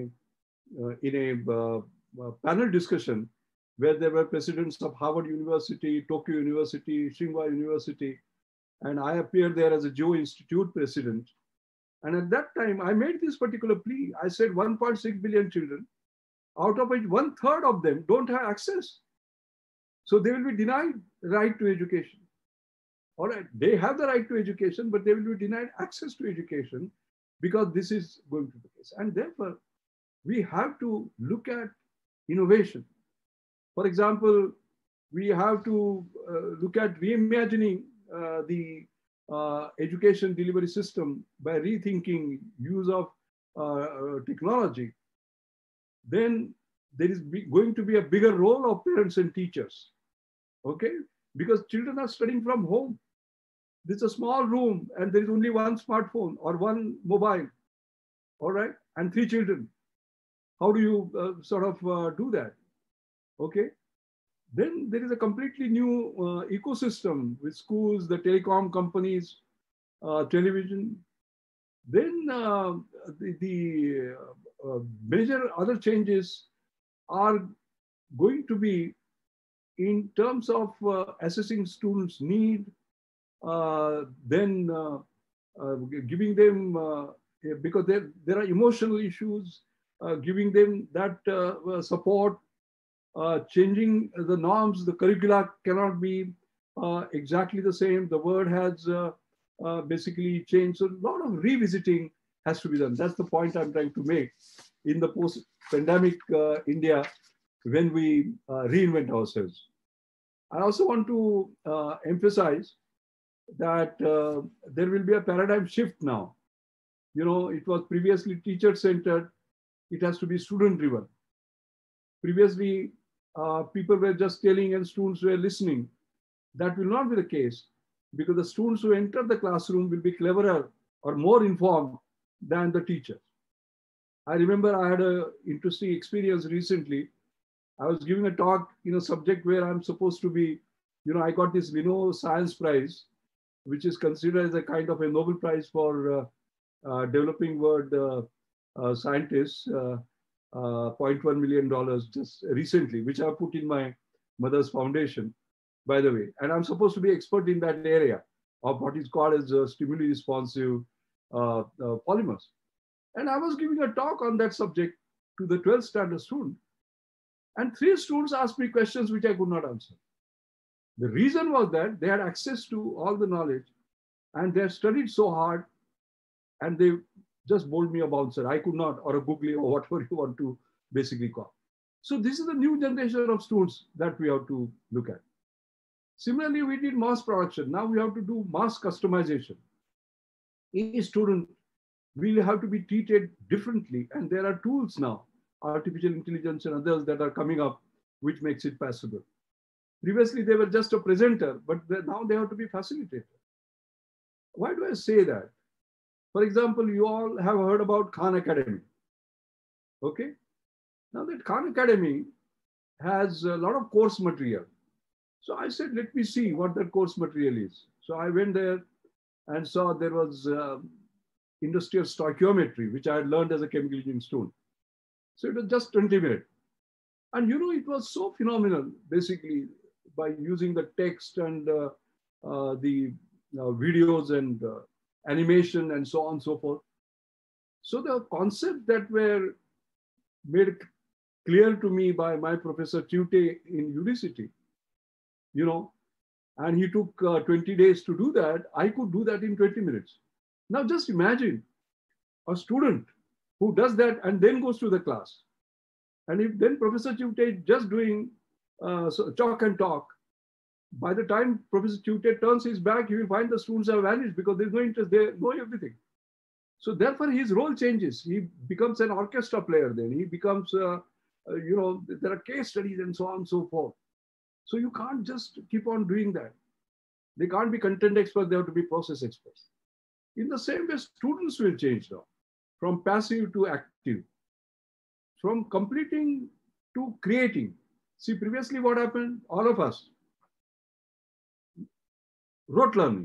a panel discussion where there were presidents of Harvard University, Tokyo University, Tsinghua University, and I appeared there as a Geo Institute president. And at that time, I made this particular plea. I said 1.6 billion children, out of which 1/3 of them don't have access. So they will be denied the right to education. All right, they have the right to education, but they will be denied access to education because this is going to be the case. And therefore, we have to look at innovation. For example, we have to look at reimagining the education delivery system by rethinking use of technology. Then there is going to be a bigger role of parents and teachers, okay? Because children are studying from home. There's a small room and there is only one smartphone or one mobile, all right? And 3 children. How do you do that, okay? Then there is a completely new ecosystem with schools, the telecom companies, television. Then the major other changes are going to be in terms of assessing students' need, then giving them, because there are emotional issues, giving them that support, changing the norms. The curricula cannot be exactly the same. The word has basically changed. So a lot of revisiting has to be done. That's the point I'm trying to make in the post-pandemic India when we reinvent ourselves. I also want to emphasize that there will be a paradigm shift now. You know, it was previously teacher-centered. It has to be student-driven. Previously, people were just telling and students were listening. That will not be the case because the students who enter the classroom will be cleverer or more informed than the teachers. I remember I had an interesting experience recently. I was giving a talk in a subject where I'm supposed to be, you know, I got this Linno Science Prize, which is considered as a kind of a Nobel Prize for developing world scientists, $0.1 million just recently, which I put in my mother's foundation, by the way. And I'm supposed to be expert in that area of what is called as stimuli responsive polymers. And I was giving a talk on that subject to the 12th standard student. And 3 students asked me questions which I could not answer. The reason was that they had access to all the knowledge and they had studied so hard and they just bowled me a bouncer. I could not, or a googly or whatever you want to basically call. So this is the new generation of students that we have to look at. Similarly, we did mass production. Now we have to do mass customization. Each student will have to be treated differently. And there are tools now, artificial intelligence and others that are coming up, which makes it possible. Previously, they were just a presenter, but now they have to be facilitator. Why do I say that? For example, you all have heard about Khan Academy. Okay? Now that Khan Academy has a lot of course material. So I said, let me see what that course material is. So I went there and saw there was industrial stoichiometry, which I had learned as a chemical engineering student. So it was just 20 minutes. And you know, it was so phenomenal, basically, by using the text and the videos and animation and so on and so forth. So the concepts that were made clear to me by my professor Chiute in Unicity, you know, and he took 20 days to do that, I could do that in 20 minutes. Now just imagine a student who does that and then goes to the class. And if then Professor Chiute is just doing chalk and talk, by the time Professor Chiute turns his back, he will find the students have vanished because there's no interest, they know everything. So therefore his role changes. He becomes an orchestra player then. He becomes, you know, there are case studies and so on and so forth. So you can't just keep on doing that. They can't be content experts, they have to be process experts. In the same way, students will change now, from passive to active, from completing to creating. See, previously what happened? All of us, rote learning.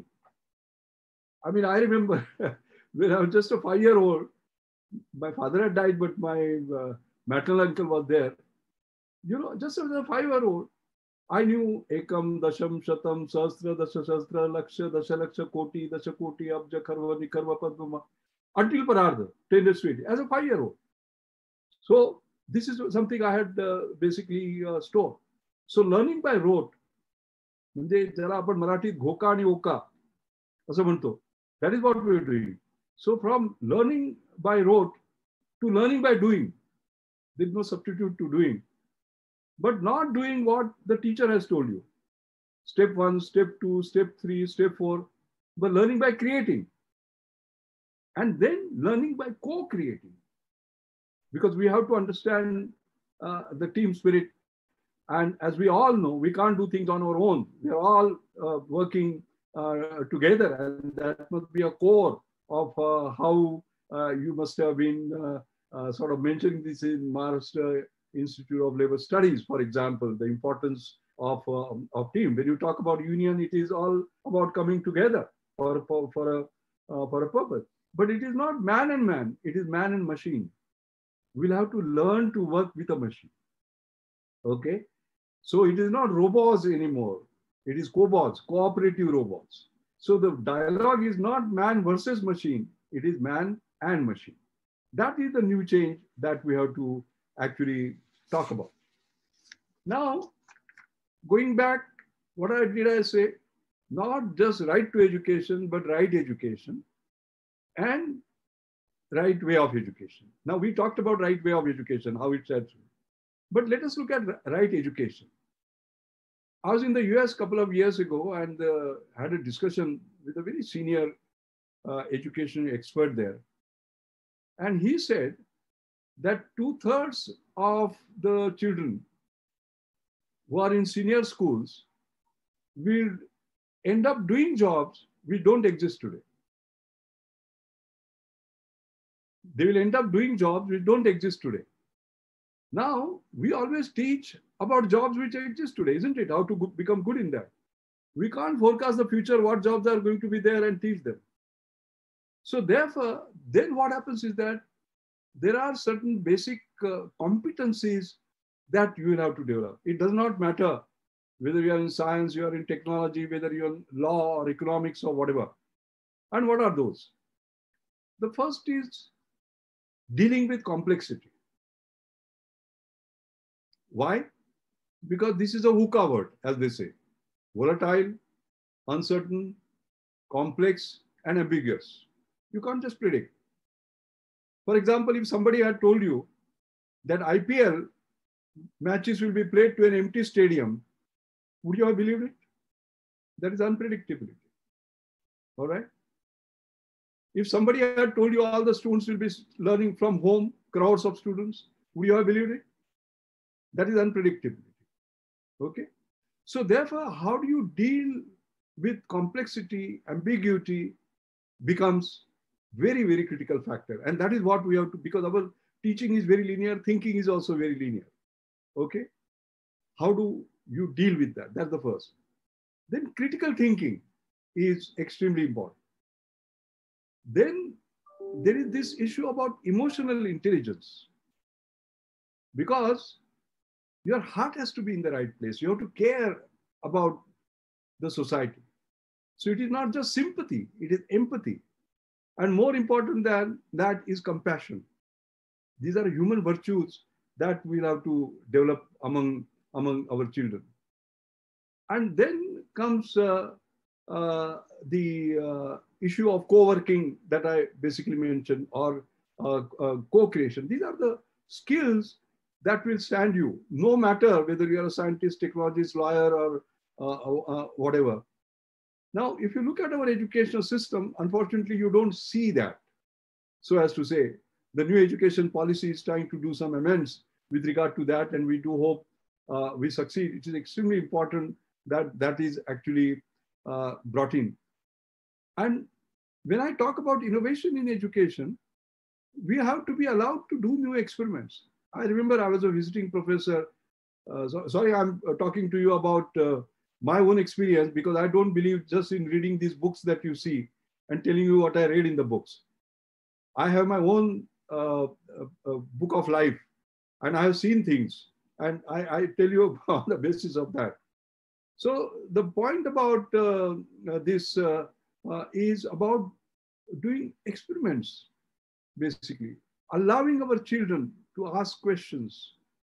I mean, I remember when I was just a 5-year-old, my father had died, but my maternal uncle was there. You know, just as a 5-year-old, I knew Ekam, Dasham, Shatam, Sahasra, Dasha-Sahasra, Laksha, Dasha-Laksha, Koti, Dasha-Koti, Abja, Kharva, Nikarva, Padma, until Parardha, 10 days straight, as a 5-year-old. So this is something I had basically stored. So learning by rote, म्हणजे ज्याला आपण मराठीत घोका आणि ओका असं म्हणतो, that is what we are doing. So from learning by rote to learning by doing, there is no substitute to doing, but not doing what the teacher has told you. Step 1, step 2, step 3, step 4, but learning by creating. And then learning by co-creating. Because we have to understand the team spirit. And as we all know, we can't do things on our own. We are all working together, and that must be a core of how you must have been sort of mentioning this in Maharashtra Institute of Labor Studies, for example, the importance of team. When you talk about union, it is all about coming together for a purpose. But it is not man and man, it is man and machine. We'll have to learn to work with a machine. Okay? So it is not robots anymore. It is cobots, cooperative robots. So the dialogue is not man versus machine. It is man and machine. That is the new change that we have to actually talk about. Now, going back, what did I say? Not just right to education, but right education and right way of education. Now, we talked about right way of education, how it's actually. But let us look at right education. I was in the US a couple of years ago and had a discussion with a very senior education expert there. And he said that 2/3 of the children who are in senior schools will end up doing jobs which don't exist today. They will end up doing jobs which don't exist today. Now, we always teach about jobs which exist today, isn't it? How to become good in that. We can't forecast the future, what jobs are going to be there, and teach them. So therefore, then what happens is that there are certain basic competencies that you will have to develop. It does not matter whether you are in science, you are in technology, whether you are in law or economics or whatever. And what are those? The first is dealing with complexity. Why? Because this is a VUCA word, as they say. Volatile, uncertain, complex, and ambiguous. You can't just predict. For example, if somebody had told you that IPL matches will be played to an empty stadium, would you have believed it? That is unpredictability. All right? If somebody had told you all the students will be learning from home, crowds of students, would you have believed it? That is unpredictability. Okay? So therefore, how do you deal with complexity, ambiguity becomes very, very critical factor. And that is what we have to, because our teaching is very linear, thinking is also very linear. Okay? How do you deal with that? That's the first. Then critical thinking is extremely important. Then there is this issue about emotional intelligence. Because your heart has to be in the right place. You have to care about the society. So it is not just sympathy, it is empathy. And more important than that is compassion. These are human virtues that we'll have to develop among our children. And then comes the issue of co-working that I basically mentioned, or co-creation. These are the skills that will stand you, no matter whether you're a scientist, technologist, lawyer, or whatever. Now, if you look at our educational system, unfortunately, you don't see that. So as to say, the new education policy is trying to do some amends with regard to that, and we do hope we succeed. It is extremely important that that is actually brought in. And when I talk about innovation in education, we have to be allowed to do new experiments. I remember I was a visiting professor. Sorry, I'm talking to you about my own experience, because I don't believe just in reading these books that you see and telling you what I read in the books. I have my own book of life, and I have seen things, and I tell you on the basis of that. So the point about this is about doing experiments, basically, allowing our children to ask questions,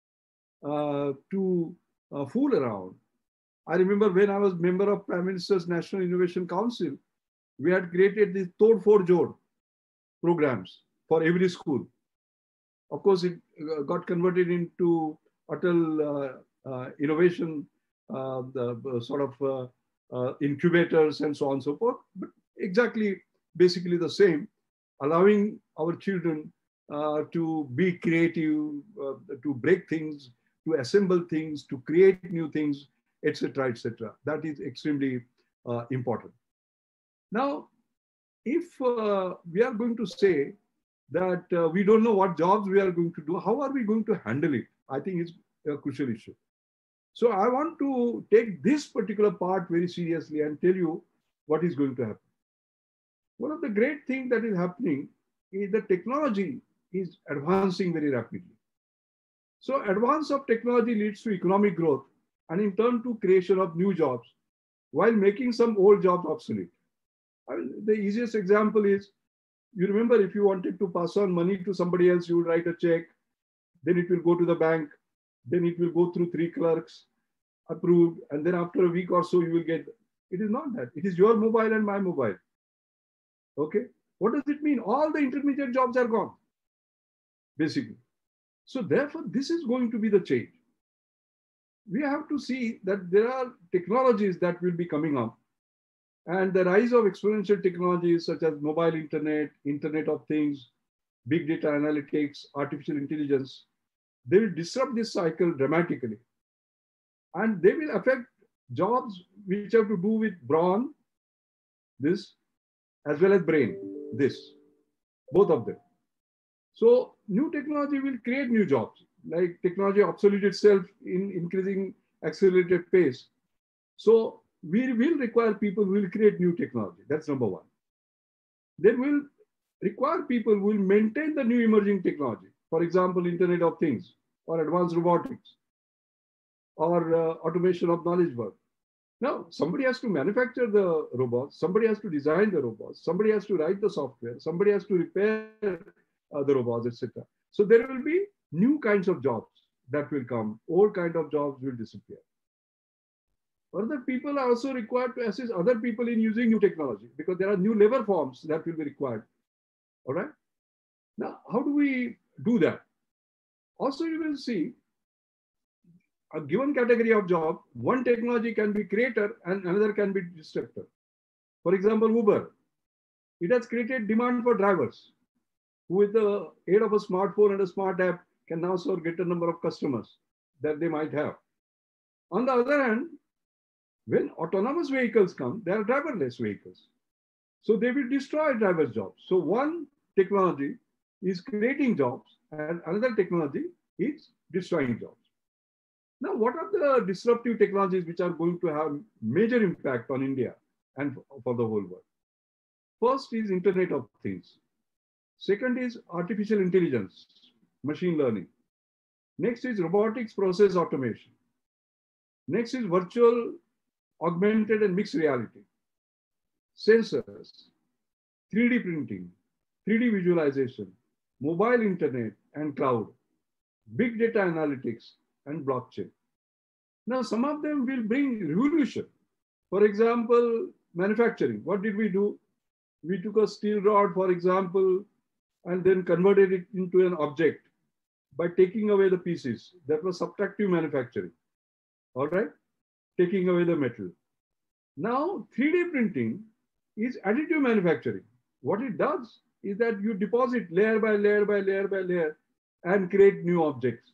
to fool around. I remember when I was member of Prime Minister's National Innovation Council, we had created these Tod for Jod programs for every school. Of course, it got converted into Atal Innovation, the sort of incubators and so on and so forth, but exactly, basically the same, allowing our children to be creative, to break things, to assemble things, to create new things, etc., etc. That is extremely important. Now, if we are going to say that we don't know what jobs we are going to do, how are we going to handle it? I think it's a crucial issue. So I want to take this particular part very seriously and tell you what is going to happen. One of the great things that is happening is that technology is advancing very rapidly. So advance of technology leads to economic growth and in turn to creation of new jobs while making some old jobs obsolete. I mean, the easiest example is, you remember if you wanted to pass on money to somebody else, you would write a check, then it will go to the bank, then it will go through 3 clerks, approved, and then after a week or so you will get. It is not that. It is your mobile and my mobile. Okay? What does it mean? All the intermediate jobs are gone, basically. So therefore, this is going to be the change. We have to see that there are technologies that will be coming up, and the rise of exponential technologies such as mobile internet, Internet of Things, big data analytics, artificial intelligence, they will disrupt this cycle dramatically. And they will affect jobs which have to do with brawn, this, as well as brain, this, both of them. So new technology will create new jobs, like technology obsolete itself in increasing accelerated pace. So we will require people who will create new technology. That's number one. Then we'll require people who will maintain the new emerging technology. For example, Internet of Things or advanced robotics or automation of knowledge work. Now, somebody has to manufacture the robots, somebody has to design the robots, somebody has to write the software, somebody has to repair the robots, etc. So there will be new kinds of jobs that will come, old kind of jobs will disappear. Further, people are also required to assist other people in using new technology because there are new labor forms that will be required. All right. Now, how do we do that? Also, you will see a given category of job, one technology can be creator and another can be disruptor. For example, Uber. It has created demand for drivers who with the aid of a smartphone and a smart app can now serve greater number of customers that they might have. On the other hand, when autonomous vehicles come, they are driverless vehicles. So they will destroy drivers' jobs. So one technology is creating jobs and another technology is destroying jobs. Now, what are the disruptive technologies which are going to have major impact on India and for the whole world? First is Internet of Things. Second is artificial intelligence, machine learning. Next is robotics process automation. Next is virtual, augmented and mixed reality. Sensors, 3D printing, 3D visualization, mobile internet and cloud, big data analytics, and blockchain. Now, some of them will bring revolution. For example, manufacturing. What did we do? We took a steel rod, for example, and then converted it into an object by taking away the pieces. That was subtractive manufacturing. All right? Taking away the metal. Now, 3D printing is additive manufacturing. What it does is that you deposit layer by layer by layer by layer and create new objects.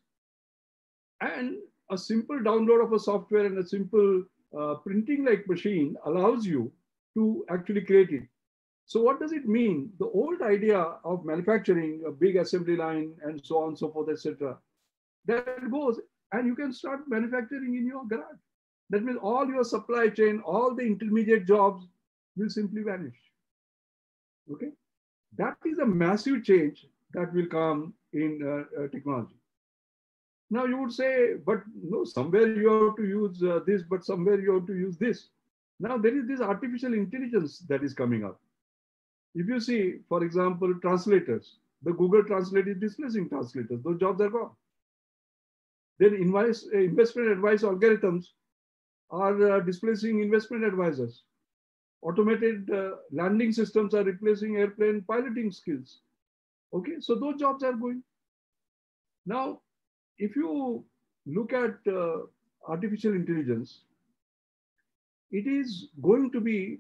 And a simple download of a software and a simple printing like machine allows you to actually create it. So what does it mean? The old idea of manufacturing a big assembly line and so on, so forth, etc., that goes, and you can start manufacturing in your garage. That means all your supply chain, all the intermediate jobs will simply vanish. Okay, that is a massive change that will come in technology. Now you would say, but no, somewhere you have to use this, but somewhere you have to use this. Now there is this artificial intelligence that is coming up. If you see, for example, translators, the Google Translate is displacing translators. Those jobs are gone. Then investment advice algorithms are displacing investment advisors. Automated landing systems are replacing airplane piloting skills. Okay, so those jobs are going. Now, if you look at artificial intelligence, it is going to be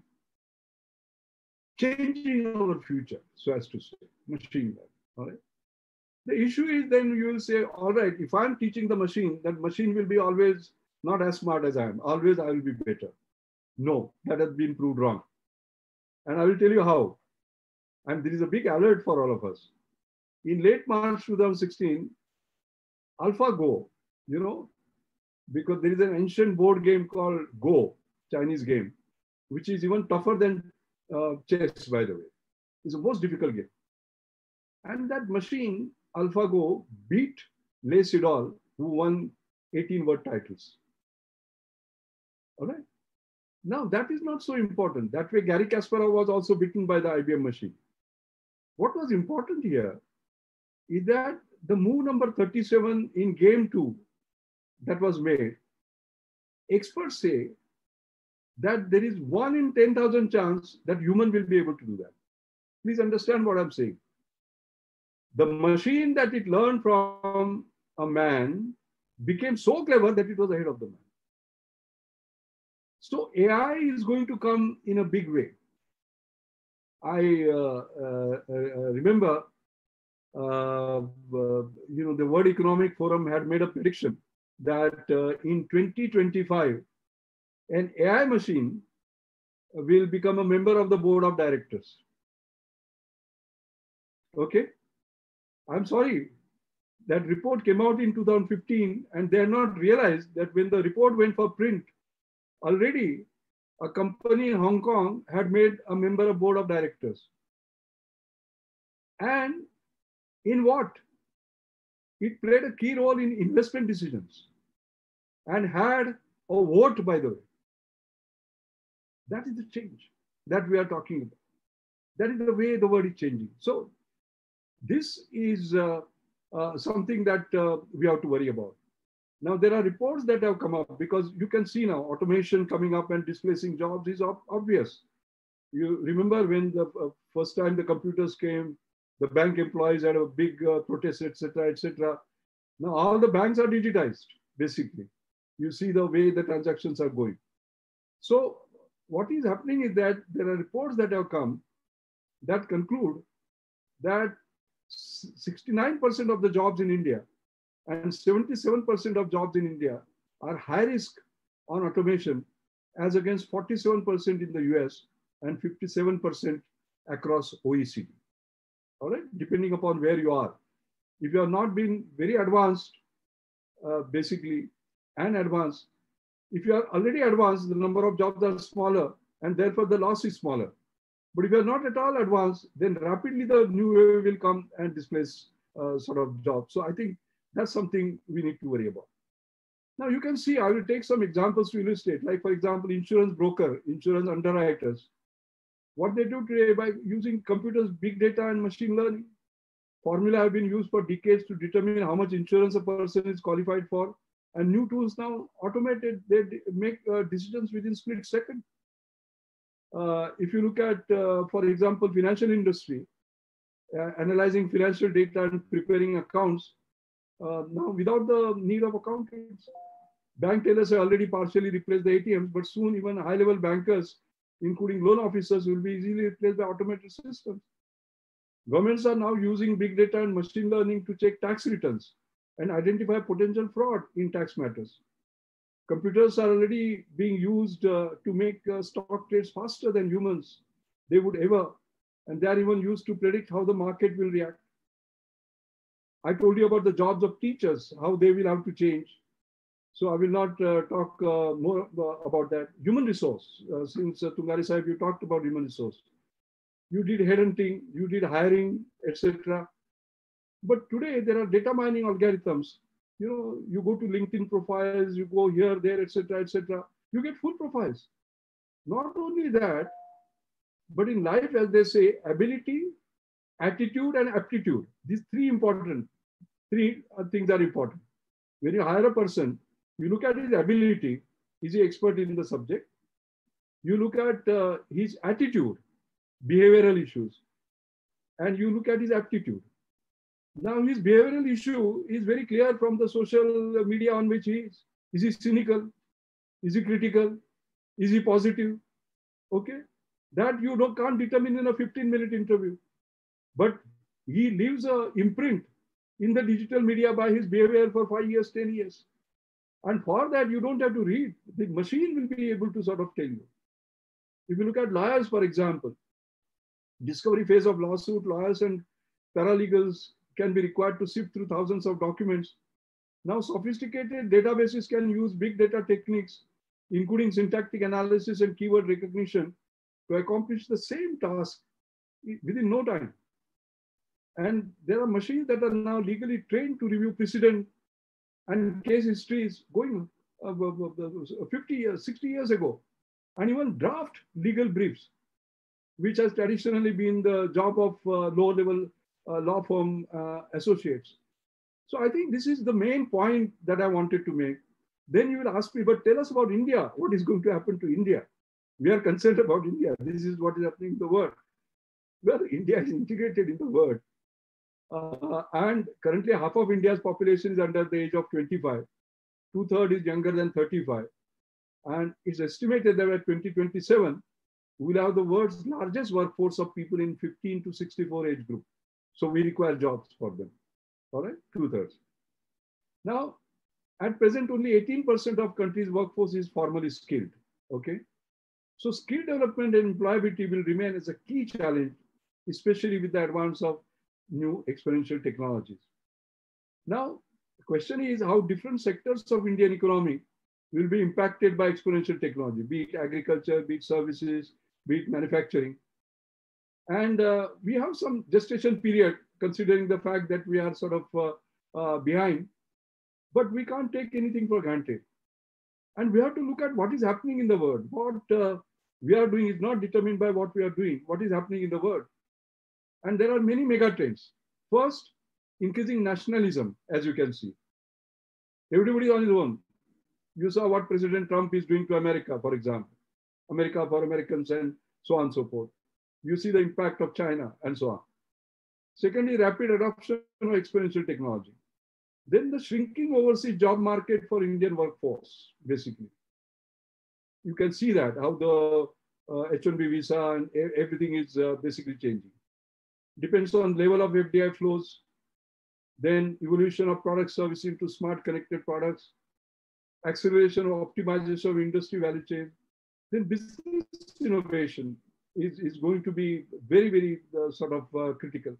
changing our future, so as to say, machine learning. All right. The issue is then you will say, all right, if I'm teaching the machine, that machine will be always not as smart as I am. Always I will be better. No, that has been proved wrong. And I will tell you how. And there is a big alert for all of us. In late March 2016, AlphaGo, you know, because there is an ancient board game called Go, Chinese game, which is even tougher than chess, by the way. It's the most difficult game. And that machine, AlphaGo, beat Lee Sedol, who won 18 world titles. All right. Now, that is not so important. That way, Garry Kasparov was also beaten by the IBM machine. What was important here is that the move number 37 in game 2 that was made, experts say that there is 1 in 10,000 chance that human will be able to do that. Please understand what I'm saying. The machine that it learned from a man became so clever that it was ahead of the man. So AI is going to come in a big way. I remember, you know, the World Economic Forum had made a prediction that in 2025, an AI machine will become a member of the board of directors. Okay. I'm sorry, that report came out in 2015 and they had not realized that when the report went for print, already a company in Hong Kong had made a member of board of directors. And in what? It played a key role in investment decisions and had a vote, by the way. That is the change that we are talking about. That is the way the world is changing. So this is something that we have to worry about. Now, there are reports that have come up because you can see now automation coming up and displacing jobs is obvious. You remember when the first time the computers came, the bank employees had a big protest, etc., etc. Now, all the banks are digitized, basically. You see the way the transactions are going. So what is happening is that there are reports that have come that conclude that 69% of the jobs in India and 77% of jobs in India are high risk on automation as against 47% in the US and 57% across OECD. All right, depending upon where you are. If you are not being very advanced, basically, and advanced, if you are already advanced, the number of jobs are smaller and therefore the loss is smaller. But if you are not at all advanced, then rapidly the new wave will come and displace sort of jobs. So I think that's something we need to worry about. Now you can see, I will take some examples to illustrate, like for example, insurance broker, insurance underwriters. What they do today by using computers, big data and machine learning. Formula have been used for decades to determine how much insurance a person is qualified for. And new tools now automated, they make decisions within split second. If you look at, for example, financial industry, analyzing financial data and preparing accounts, now without the need of accountants. Bank tellers have already partially replaced the ATMs, but soon even high-level bankers, including loan officers, will be easily replaced by automated systems. Governments are now using big data and machine learning to check tax returns and identify potential fraud in tax matters. Computers are already being used to make stock trades faster than humans they would ever And they are even used to predict how the market will react. I told you about the jobs of teachers, how they will have to change. So I will not talk more about that. Human resource, since Tungari Sahib, you talked about human resource. You did headhunting, you did hiring, etc. But today there are data mining algorithms. You know, you go to LinkedIn profiles, you go here, there, etc., etc. You get full profiles. Not only that, but in life, as they say, ability, attitude, and aptitude. These three things are important. When you hire a person, you look at his ability. Is he expert in the subject? You look at his attitude, behavioral issues, and you look at his aptitude. Now, his behavioral issue is very clear from the social media on which he is. Is he cynical? Is he critical? Is he positive? Okay, that you can't determine in a 15-minute interview. But he leaves an imprint in the digital media by his behavior for 5 years, 10 years. And for that, you don't have to read. The machine will be able to sort of tell you. If you look at lawyers, for example, discovery phase of lawsuit, lawyers and paralegals can be required to sift through thousands of documents. Now, sophisticated databases can use big data techniques, including syntactic analysis and keyword recognition, to accomplish the same task within no time. And there are machines that are now legally trained to review precedent and case histories going 50 years, 60 years ago, and even draft legal briefs, which has traditionally been the job of low-level law firm associates. So I think this is the main point that I wanted to make. Then you will ask me, but tell us about India. What is going to happen to India? We are concerned about India. This is what is happening in the world. Well, India is integrated in the world. And currently half of India's population is under the age of 25. 2/3 is younger than 35. And it's estimated that by 2027, we will have the world's largest workforce of people in 15 to 64 age group. So we require jobs for them. All right, 2/3. Now, at present, only 18% of country's workforce is formally skilled. Okay. So skill development and employability will remain as a key challenge, especially with the advance of new exponential technologies. Now, the question is how different sectors of Indian economy will be impacted by exponential technology, be it agriculture, be it services, be it manufacturing. And we have some gestation period, considering the fact that we are sort of behind, but we can't take anything for granted. And we have to look at what is happening in the world. What we are doing is not determined by what we are doing, what is happening in the world. And there are many mega trends. First, increasing nationalism, as you can see. Everybody on his own. You saw what President Trump is doing to America, for example. America for Americans and so on and so forth. You see the impact of China and so on. Secondly, rapid adoption of exponential technology. Then the shrinking overseas job market for Indian workforce, basically. You can see that, how the H-1B visa and everything is basically changing. Depends on level of FDI flows, then evolution of product service into smart connected products, acceleration of optimization of industry value chain, then business innovation is going to be very, very sort of critical.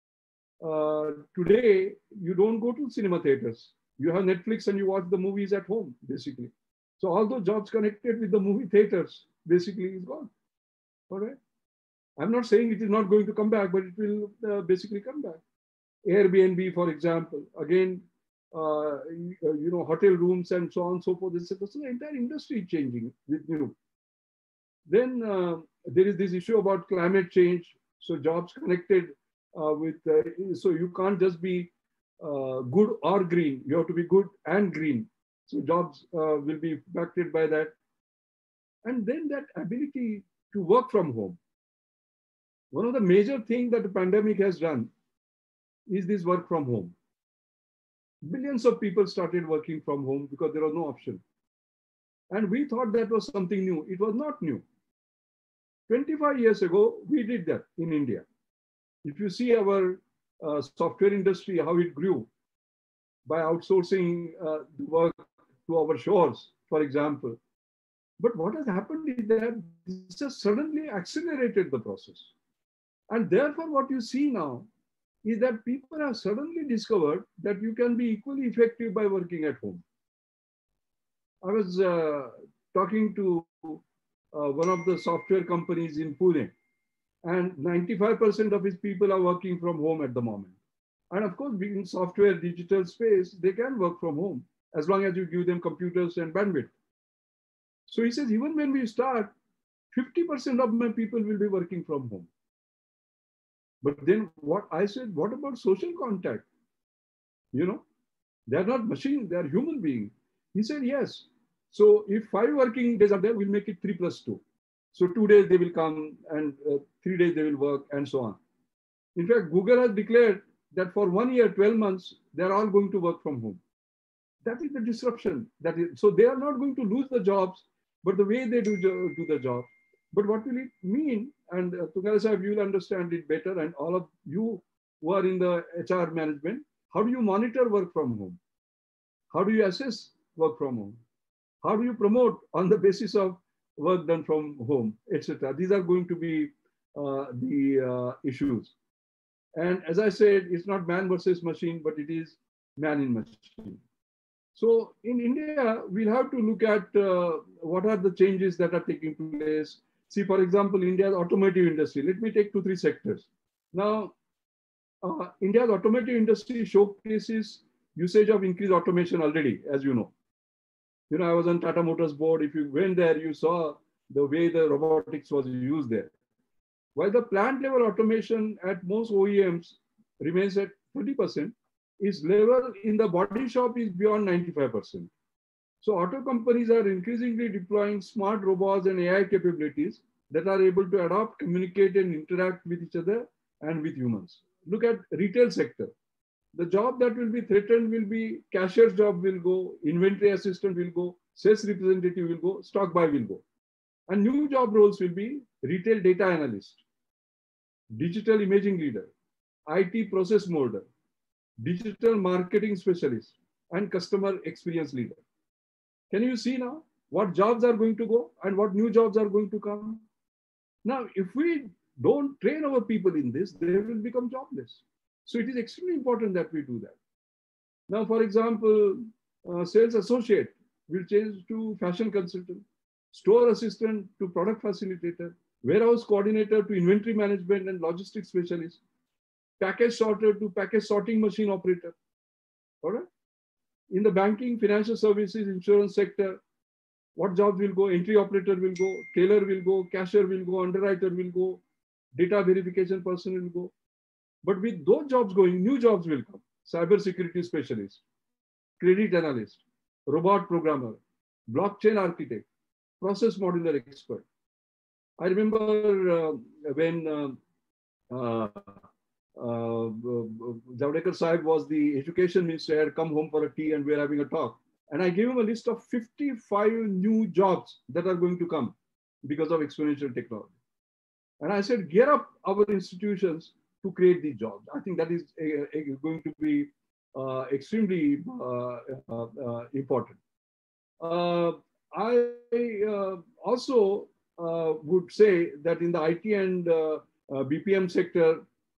Today, you don't go to cinema theaters. You have Netflix and you watch the movies at home, basically. So all those jobs connected with the movie theaters basically is gone. All right. I'm not saying it is not going to come back, but it will basically come back. Airbnb, for example, again, you know, hotel rooms and so on and so forth. So the entire industry is changing with new. Then there is this issue about climate change. So jobs connected with, so you can't just be good or green. You have to be good and green. So jobs will be impacted by that. And then that ability to work from home. One of the major things that the pandemic has done is this work from home. Billions of people started working from home because there was no option. And we thought that was something new. It was not new. 25 years ago, we did that in India. If you see our software industry, how it grew by outsourcing the work to our shores, for example. But what has happened is that this has suddenly accelerated the process. And therefore, what you see now is that people have suddenly discovered that you can be equally effective by working at home. I was talking to one of the software companies in Pune, and 95% of his people are working from home at the moment. And of course, being in software digital space, they can work from home as long as you give them computers and bandwidth. So he says, even when we start, 50% of my people will be working from home. But then what I said, what about social contact? You know, they're not machines, they're human beings. He said, yes. So if 5 working days are there, we'll make it 3 plus 2. So 2 days they will come and 3 days they will work and so on. In fact, Google has declared that for 1 year, 12 months, they're all going to work from home. That is the disruption. So they are not going to lose the jobs, but the way they do the job. But what will it mean? And Tunkara Sahib, you will understand it better. And all of you who are in the HR management, how do you monitor work from home? How do you assess work from home? How do you promote on the basis of work done from home, etc.? These are going to be the issues. And as I said, it's not man versus machine, but it is man in machine. So in India, we'll have to look at what are the changes that are taking place. See, for example, India's automotive industry. Let me take 2-3 sectors. Now, India's automotive industry showcases usage of increased automation already, as you know. You know, I was on Tata Motors board. If you went there, you saw the way the robotics was used there. While the plant level automation at most OEMs remains at 30%, its level in the body shop is beyond 95%. So auto companies are increasingly deploying smart robots and AI capabilities that are able to adopt, communicate, and interact with each other and with humans. Look at retail sector. The job that will be threatened will be cashier's job will go, inventory assistant will go, sales representative will go, stock buy will go. And new job roles will be retail data analyst, digital imaging leader, IT process molder, digital marketing specialist, and customer experience leader. Can you see now what jobs are going to go and what new jobs are going to come? Now, if we don't train our people in this, they will become jobless. So it is extremely important that we do that. Now, for example, sales associate will change to fashion consultant, store assistant to product facilitator, warehouse coordinator to inventory management and logistics specialist, package sorter to package sorting machine operator. All right. In the banking, financial services, insurance sector, what jobs will go? Entry operator will go, tailor will go, cashier will go, underwriter will go, data verification person will go. But with those jobs going, new jobs will come. Cyber security specialist, credit analyst, robot programmer, blockchain architect, process modular expert. I remember when Javadekar Sahib was the education minister, had come home for a tea and we were having a talk. And I gave him a list of 55 new jobs that are going to come because of exponential technology. And I said, gear up our institutions to create these jobs. I think that is going to be extremely important. I also would say that in the IT and BPM sector,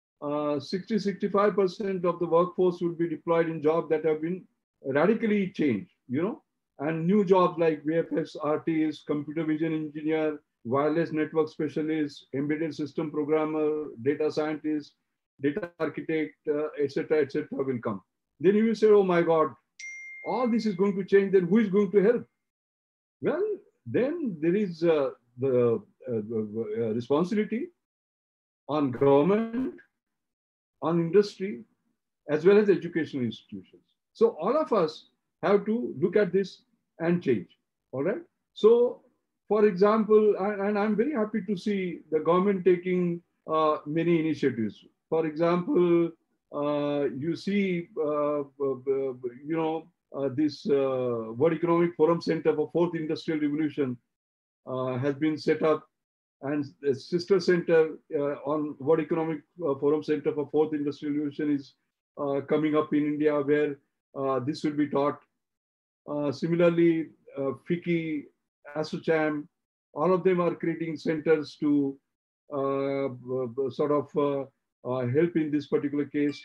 60-65% of the workforce will be deployed in jobs that have been radically changed, you know, and new jobs like VFS artist, computer vision engineer, wireless network specialist, embedded system programmer, data scientist, data architect, etc., will come. Then you will say, oh my God, all this is going to change, then who is going to help? Well, then there is the responsibility on government, on industry, as well as educational institutions. So all of us have to look at this and change, all right? So, for example, and I'm very happy to see the government taking many initiatives. For example, you see, this World Economic Forum Center for Fourth Industrial Revolution has been set up, and the sister center on World Economic Forum Center for Fourth Industrial Revolution is coming up in India, where this will be taught. Similarly, FICCI, ASSOCHAM, all of them are creating centers to sort of help in this particular case.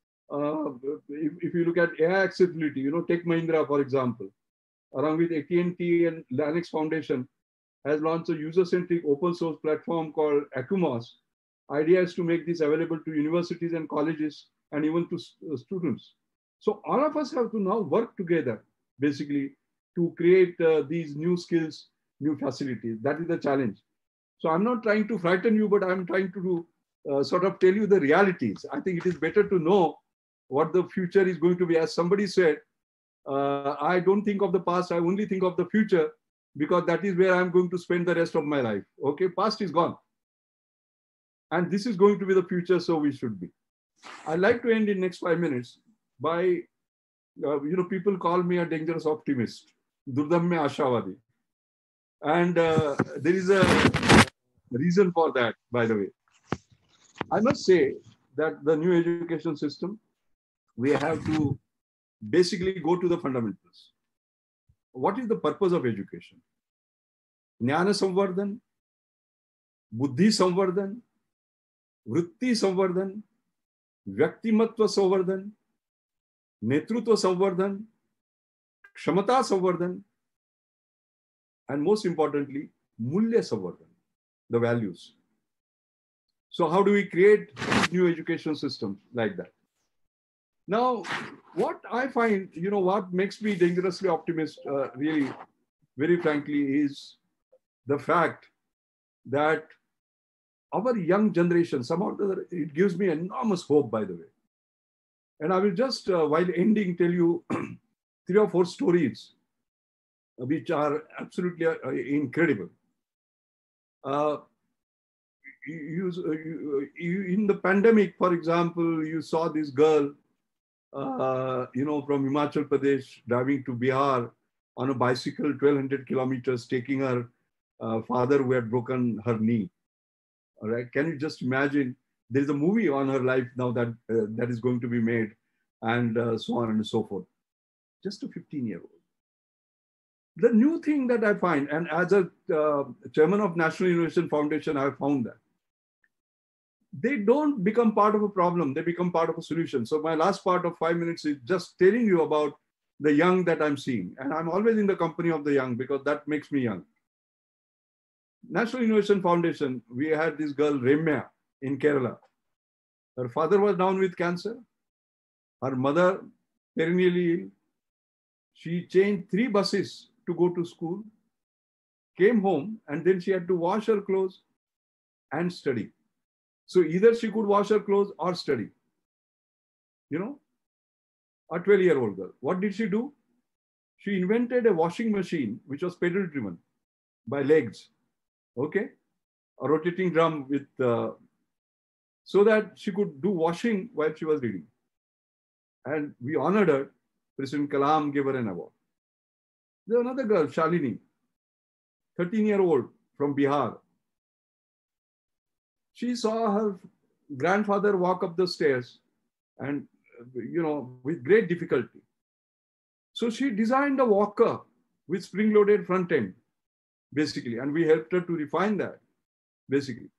If you look at AI accessibility, Tech Mahindra, for example, along with AT&T and Linux Foundation, has launched a user-centric open source platform called Akumos. Idea is to make this available to universities and colleges and even to students. So all of us have to now work together, basically, to create these new skills, new facilities. That is the challenge. So I'm not trying to frighten you, but I'm trying to sort of tell you the realities. I think it is better to know what the future is going to be. As somebody said, I don't think of the past, I only think of the future, because that is where I'm going to spend the rest of my life. Okay, past is gone. And this is going to be the future, so we should be. I'd like to end in next 5 minutes by, people call me a dangerous optimist, Durdamya Ashawadi. And there is a reason for that, by the way. I must say that the new education system, we have to basically go to the fundamentals. What is the purpose of education? Jnana Samvardhan, Buddhi Samvardhan, Vritti Samvardhan, Vyaktimatva Samvardhan, Netrutva Samvardhan, Kshamata Samvardhan, and most importantly, Mulya Samvardhan, the values. So how do we create new education systems like that? Now, what I find, what makes me dangerously optimist, really, very frankly, is the fact that our young generation, somehow it gives me enormous hope, by the way. And I will just, while ending, tell you 3 or 4 stories which are absolutely incredible. In the pandemic, for example, you saw this girl, from Himachal Pradesh driving to Bihar on a bicycle, 1,200 kilometers, taking her father who had broken her knee. All right, can you just imagine? There's a movie on her life now that that is going to be made, and so on and so forth. Just a 15-year-old. The new thing that I find, and as a chairman of National Innovation Foundation, I have found that they don't become part of a problem, they become part of a solution. So my last part of 5 minutes is just telling you about the young that I'm seeing. And I'm always in the company of the young because that makes me young. National Innovation Foundation, we had this girl, Remya, in Kerala. Her father was down with cancer. Her mother, perennially ill. She changed 3 buses to go to school, came home, and then she had to wash her clothes and study. So either she could wash her clothes or study. A 12-year-old girl. What did she do? She invented a washing machine which was pedal driven by legs. Okay, a rotating drum with, so that she could do washing while she was reading. And we honored her. President Kalam gave her an award. There's another girl, Shalini, 13-year-old from Bihar. She saw her grandfather walk up the stairs and, with great difficulty. So she designed a walker with spring-loaded front end, basically, and we helped her to refine that, basically.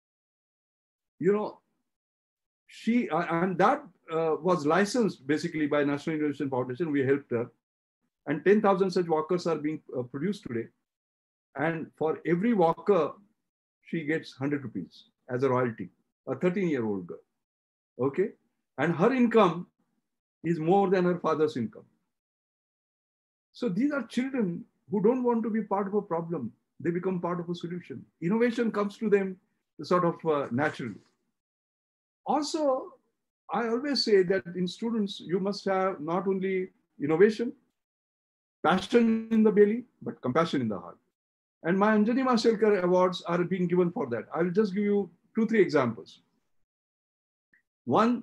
She, and that was licensed basically by National Innovation Foundation. We helped her, and 10,000 such walkers are being produced today. And for every walker, she gets 100 rupees as a royalty, a 13-year-old girl. Okay, and her income is more than her father's income. So these are children who don't want to be part of a problem. They become part of a solution. Innovation comes to them sort of naturally. Also, I always say that in students, you must have not only innovation, passion in the belly, but compassion in the heart. And my Anjani Mashelkar awards are being given for that. I will just give you 2-3 examples. One,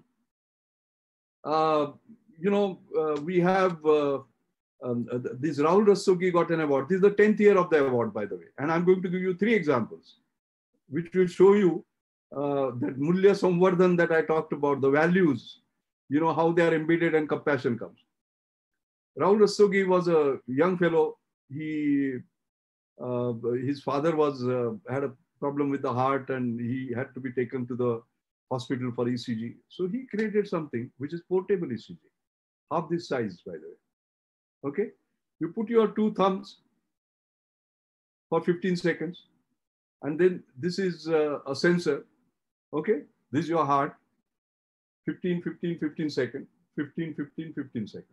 we have this Rahul Rastogi got an award. This is the 10th year of the award, by the way. And I'm going to give you 3 examples, which will show you that Mulya Samvardhan that I talked about, the values, how they are embedded and compassion comes. Rahul Rastogi was a young fellow. His father had a problem with the heart and he had to be taken to the hospital for ECG. So he created something which is portable ECG, half this size, by the way. Okay, you put your two thumbs for 15 seconds, and then this is a sensor. Okay, this is your heart. 15, 15, 15 seconds. 15, 15, 15 seconds.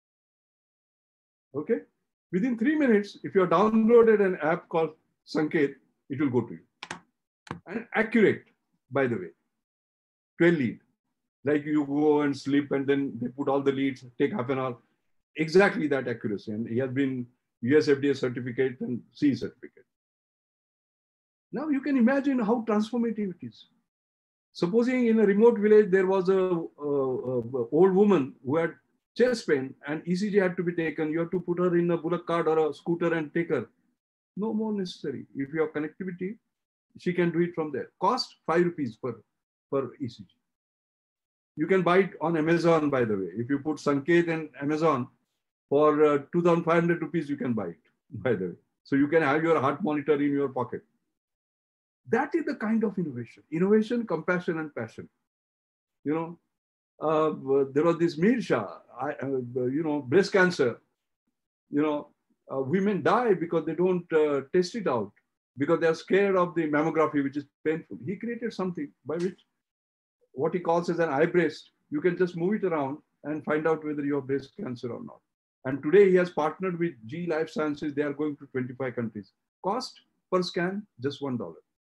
Okay, within 3 minutes, if you have downloaded an app called Sanket, it will go to you. And accurate, by the way. 12 lead. Like you go and sleep and then they put all the leads, take half an hour. Exactly that accuracy. And he has been US FDA certificate and CE certificate. Now you can imagine how transformative it is. Supposing in a remote village, there was a old woman who had chest pain and ECG had to be taken. You have to put her in a bullock cart or a scooter and take her. No more necessary. If you have connectivity, she can do it from there. Cost 5 rupees per ECG. You can buy it on Amazon, by the way. If you put Sanket in Amazon, for 2,500 rupees, you can buy it, by the way. So you can have your heart monitor in your pocket. That is the kind of innovation. Innovation, compassion, and passion. You know, there was this Mir Shah, breast cancer. You know, women die because they don't test it out, because they're scared of the mammography, which is painful. He created something by which what he calls as an eye breast, you can just move it around and find out whether you have breast cancer or not. And today he has partnered with G Life Sciences. They are going to 25 countries. Cost per scan, just $1.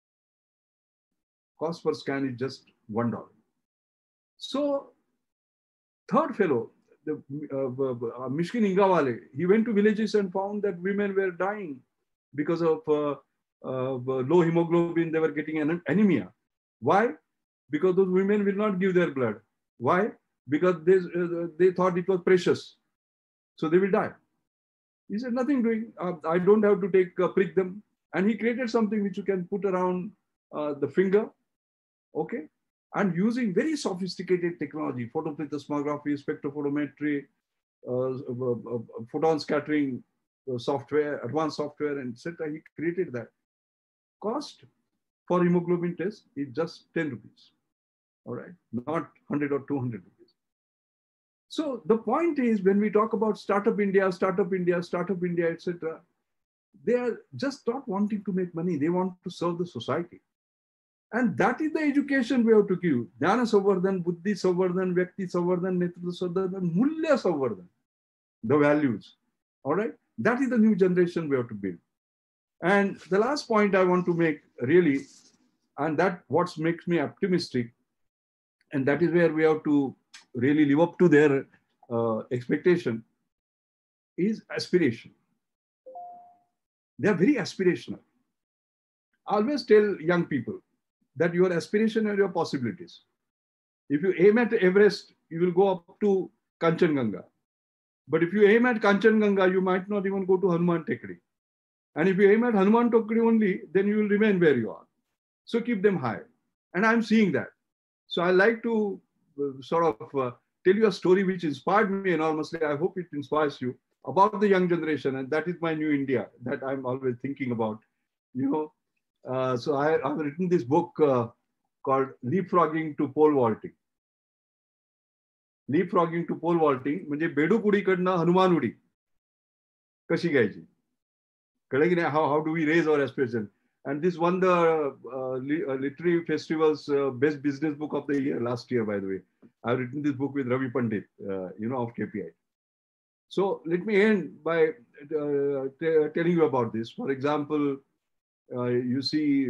Cost per scan is just $1. So third fellow, the Mishkin Ingawale, he went to villages and found that women were dying because of low hemoglobin. They were getting an anemia. Why? Because those women will not give their blood. Why? Because they thought it was precious. So they will die. He said, nothing doing. I don't have to prick them. And he created something which you can put around the finger. Okay. And using very sophisticated technology, photoplethysmography, spectrophotometry, photon scattering software, advanced software, and etc. He created that. Cost for hemoglobin test is just 10 rupees. All right, not 100 or 200 rupees. So the point is, when we talk about Startup India, etc., they are just not wanting to make money. They want to serve the society. And that is the education we have to give. Jnana Savardhan, Buddhi Savardhan, Vyakti Savardhan, Netrutva Savardhan, Mulya Savardhan, the values. All right, that is the new generation we have to build. And the last point I want to make really, and that what makes me optimistic, and that is where we have to really live up to their expectation, is aspiration. They are very aspirational. I always tell young people that your aspiration are your possibilities. If you aim at Everest, you will go up to Kanchenjunga. But if you aim at Kanchenjunga, you might not even go to Hanuman Tekdi. And if you aim at Hanuman Tekdi only, then you will remain where you are. So keep them high. And I'm seeing that. So I like to tell you a story which inspired me enormously. I hope it inspires you, about the young generation. And that is my new India that I'm always thinking about. You know, so I've written this book called Leapfrogging to Pole Vaulting. Leapfrogging to Pole Vaulting, म्हणजे बेडूक उडीकडनं हनुमान उडी कशी घ्यायची? कळलं की नाही? How do we raise our aspiration? And this won the Literary Festival's Best Business Book of the Year last year, by the way. I've written this book with Ravi Pandit, of KPI. So let me end by telling you about this. For example, you see,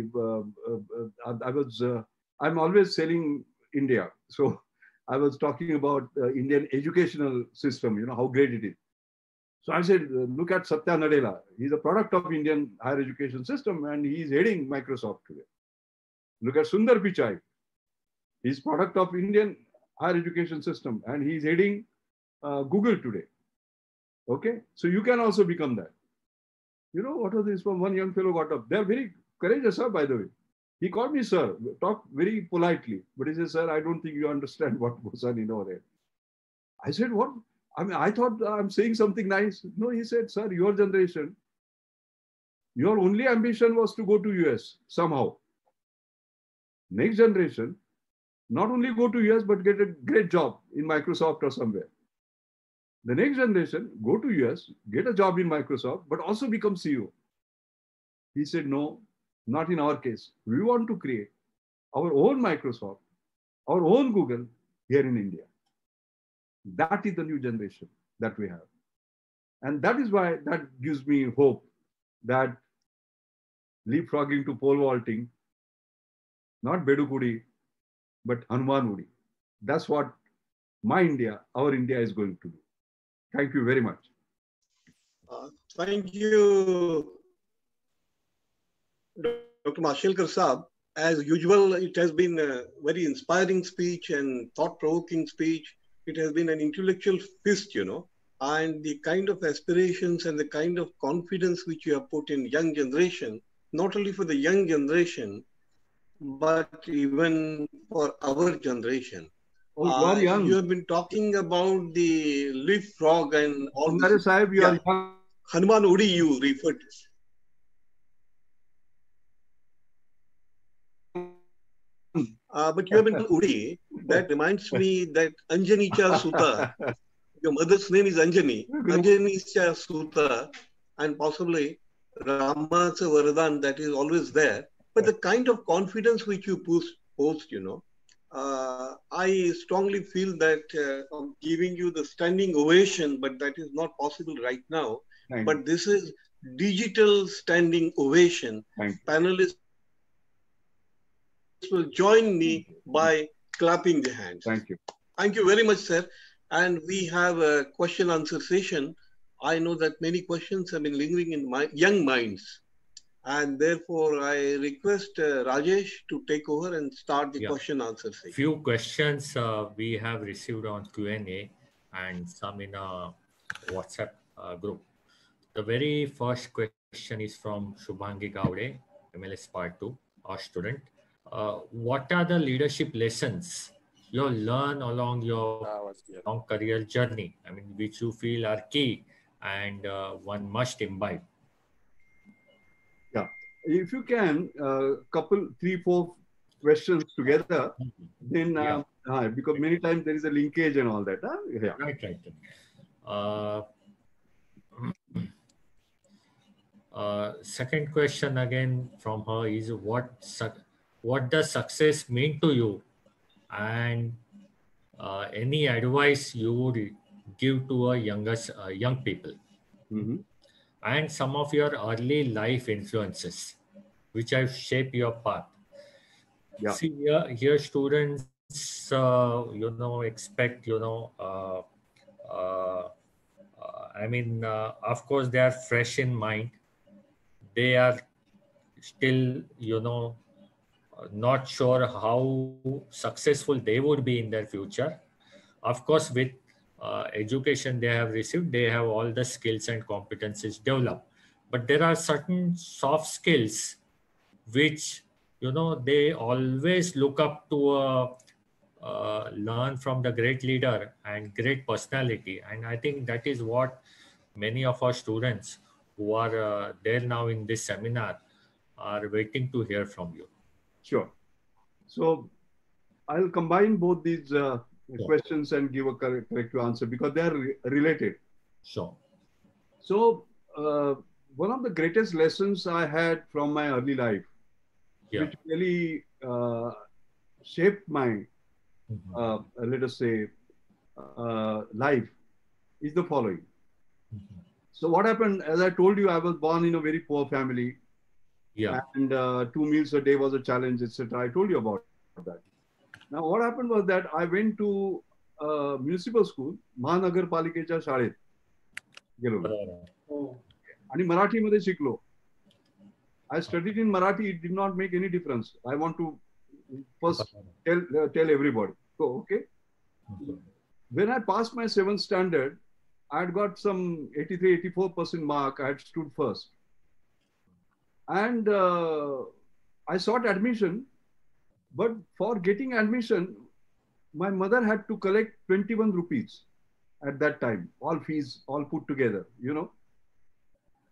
I'm always selling India. So I was talking about Indian educational system, how great it is. So I said, look at Satya Nadella. He's a product of Indian higher education system and he's heading Microsoft today. Look at Sundar Pichai. He's product of Indian higher education system and he's heading Google today. Okay, so you can also become that. What was this from? One young fellow got up. They're very courageous, sir, by the way. He called me sir, talked very politely, but he said, sir, I don't think you understand what goes on in our head. I said, what? I mean, I thought I'm saying something nice. No, he said, sir, your generation, your only ambition was to go to US somehow. next generation not only go to US, but get a great job in Microsoft or somewhere. The next generation go to US, get a job in Microsoft, but also become CEO. He said, no, not in our case. We want to create our own Microsoft, our own Google here in India. That is the new generation that we have. And that is why that gives me hope that leapfrogging to pole vaulting, not Bedukudi, but Hanuman Udi. That's what my India, our India is going to do. Thank you very much. Thank you, Dr. Mashelkar Saab. As usual, it has been a very inspiring speech and thought-provoking speech. It has been an intellectual feast, you know, and the kind of aspirations and the kind of confidence which you have put in young generation, not only for the young generation, but even for our generation. Oh, you are young. You have been talking about the leapfrog and all this. Sahib, you are young. Hanuman Udi, you referred to. But you have been to Udi. That reminds me that Anjani Cha Suta. Your mother's name is Anjani. Anjani Cha Suta, and possibly Rama's Varadan, that is always there. But the kind of confidence which you post, you know, I strongly feel that I'm giving you the standing ovation, but that is not possible right now. But this is digital standing ovation. Panelists will join me by clapping their hands. Thank you. Thank you very much, sir. And we have a question answer session. I know that many questions have been lingering in my young minds. And therefore, I request Rajesh to take over and start the question answer session. Few questions we have received on Q&A and some in a WhatsApp group. The very first question is from Shubhangi Gowde, MLS Part 2, our student. What are the leadership lessons you learn along your long career journey? I mean, which you feel are key and one must imbibe? Yeah, if you can, couple 3-4 questions together, then because many times there is a linkage and all that. Yeah. Right. Second question again from her is what does success mean to you, and any advice you would give to a young people, and some of your early life influences which have shaped your path. Yeah. See, here students expect I mean, of course they are fresh in mind. They are still not sure how successful they would be in their future. Of course, with education they have received, they have all the skills and competencies developed, but there are certain soft skills which they always look up to learn from the great leader and great personality. And I think that is what many of our students who are there now in this seminar are waiting to hear from you. Sure. So I'll combine both these questions and give a correct answer because they are related. Sure. So one of the greatest lessons I had from my early life, which really shaped my, let us say, life, is the following. So what happened, as I told you, I was born in a very poor family. Yeah. And 2 meals a day was a challenge, etc. I told you about that. Now, what happened was that I went to municipal school, Mahanagar Palikecha Shalet. And Marathi मध्ये शिकलो. I studied in Marathi. It did not make any difference. I want to first tell everybody. So, okay. When I passed my 7th standard, I had got some 83-84% mark. I had stood first. And I sought admission, but for getting admission, my mother had to collect 21 rupees at that time, all fees, all put together,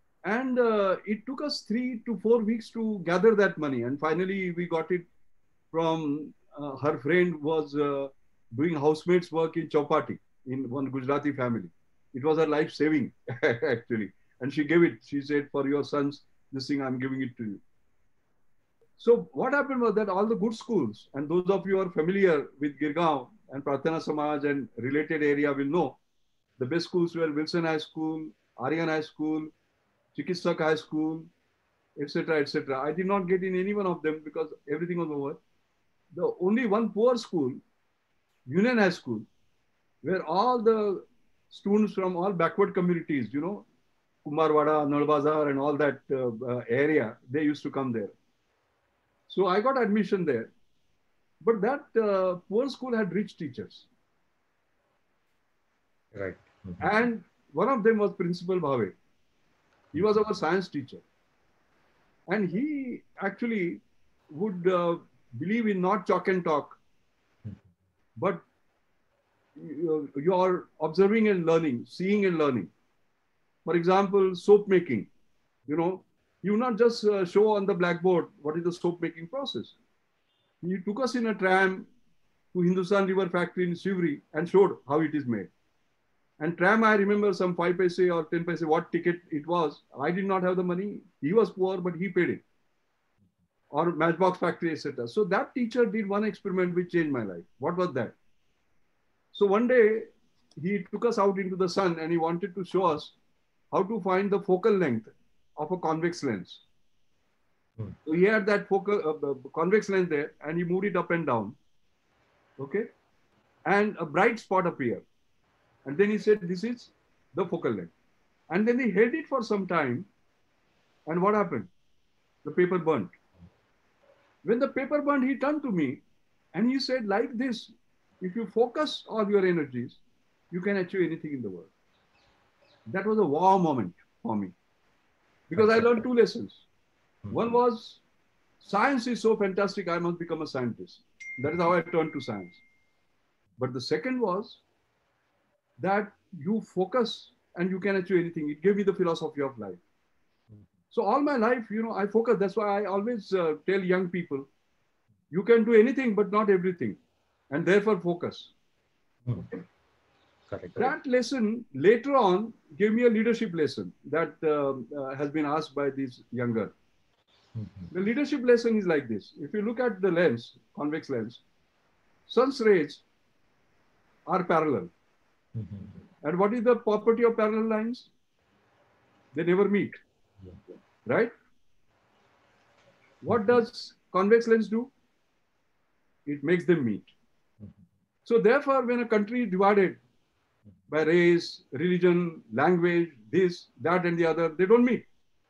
And it took us 3 to 4 weeks to gather that money. And finally, we got it from her friend was doing housemaid's work in Chowpatty in one Gujarati family. It was her life saving actually. And she gave it. She said, for your sons, this thing, I'm giving it to you. So what happened was that all the good schools, and those of you who are familiar with Girgaon and Pratana Samaj and related area will know, the best schools were Wilson High School, Aryan High School, Chikitsak High School, etc., etc. I did not get in any one of them because everything was over. The only one poor school, Union High School, where all the students from all backward communities, you know, Kumarwada, Nalbazar and all that area, they used to come there. So I got admission there. But that poor school had rich teachers. Right. And one of them was Principal Bhave. He was our science teacher. And he actually would believe in not chalk and talk, but you're observing and learning, seeing and learning. For example, soap making. You know, he would not just show on the blackboard what is the soap making process. He took us in a tram to Hindustan River Factory in Sivri and showed how it is made. And tram, I remember some 5 paise or 10 paise, what ticket it was. I did not have the money. He was poor, but he paid it. Or matchbox factory, etc. So that teacher did one experiment which changed my life. What was that? So one day he took us out into the sun and he wanted to show us how to find the focal length of a convex lens. So he had that focal convex lens there and he moved it up and down. Okay. And a bright spot appeared. And then he said, this is the focal length. And then he held it for some time. And what happened? The paper burnt. When the paper burned, he turned to me and he said, like this, if you focus all your energies, you can achieve anything in the world. That was a wow moment for me. Because I learned 2 lessons. One was, science is so fantastic, I must become a scientist. That is how I turned to science. But the second was that you focus and you can achieve anything. It gave me the philosophy of life. So all my life, you know, I focus. That's why I always tell young people, you can do anything, but not everything. And therefore focus. Okay. Correct. That lesson later on gave me a leadership lesson that has been asked by these younger. The leadership lesson is like this. If you look at the lens, convex lens, sun's rays are parallel. And what is the property of parallel lines? They never meet. Right? What does convex lens do? It makes them meet. So therefore, when a country is divided by race, religion, language, this, that, and the other, they don't meet.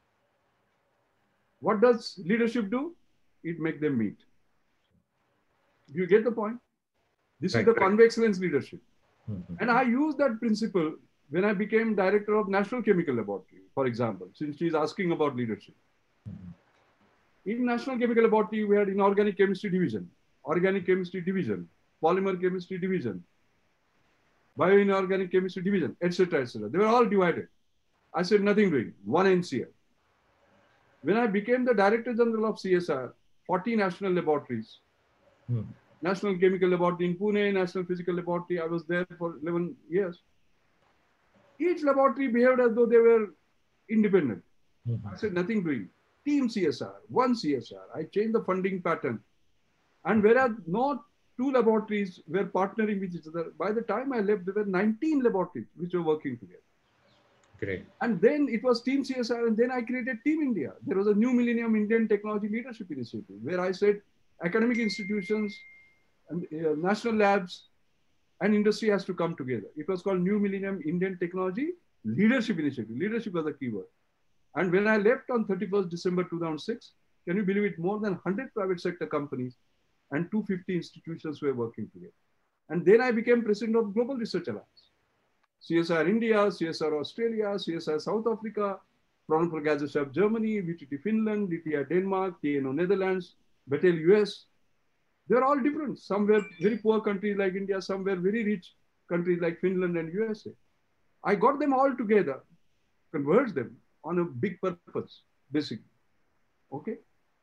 What does leadership do? It makes them meet. Do you get the point? This is the convex lens leadership. And I use that principle when I became director of National Chemical Laboratory, for example, since she is asking about leadership. In National Chemical Laboratory, we had inorganic chemistry division, organic chemistry division, polymer chemistry division, bioinorganic chemistry division, etc., etc. They were all divided. I said, nothing doing, one NCL. When I became the Director General of CSR, 40 national laboratories, National Chemical Laboratory in Pune, National Physical Laboratory, I was there for 11 years. Each laboratory behaved as though they were independent. I said, nothing doing. Team CSR, one CSR. I changed the funding pattern. And whereas not 2 laboratories were partnering with each other, by the time I left, there were 19 laboratories which were working together. Great. And then it was Team CSR, and then I created Team India. There was a New Millennium Indian Technology Leadership Initiative, where I said academic institutions, and national labs, and industry has to come together. It was called New Millennium Indian Technology Leadership Initiative. Leadership was the keyword. And when I left on 31st December 2006, can you believe it? More than 100 private sector companies and 250 institutions were working together. And then I became president of Global Research Alliance. CSR India, CSR Australia, CSR South Africa, Fraunhofer Gesellschaft Germany, VTT Finland, DTI Denmark, TNO Netherlands, Battelle US. They're all different. Some were very poor countries like India, some were very rich countries like Finland and USA. I got them all together, converged them on a big purpose, basically. Okay?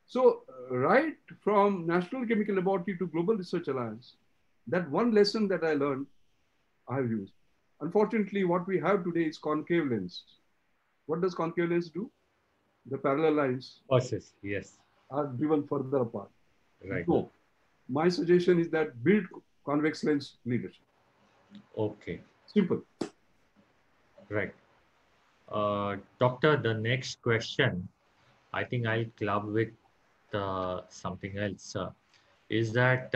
So right from National Chemical Laboratory to Global Research Alliance, that one lesson that I learned, I have used. Unfortunately, what we have today is concave lens. What does concave lens do? The parallel lines Yes. are driven further apart. Right. So my suggestion is that build convex lens leadership. Okay. Simple. Right. Doctor, the next question, I think I'll club with something else. Is that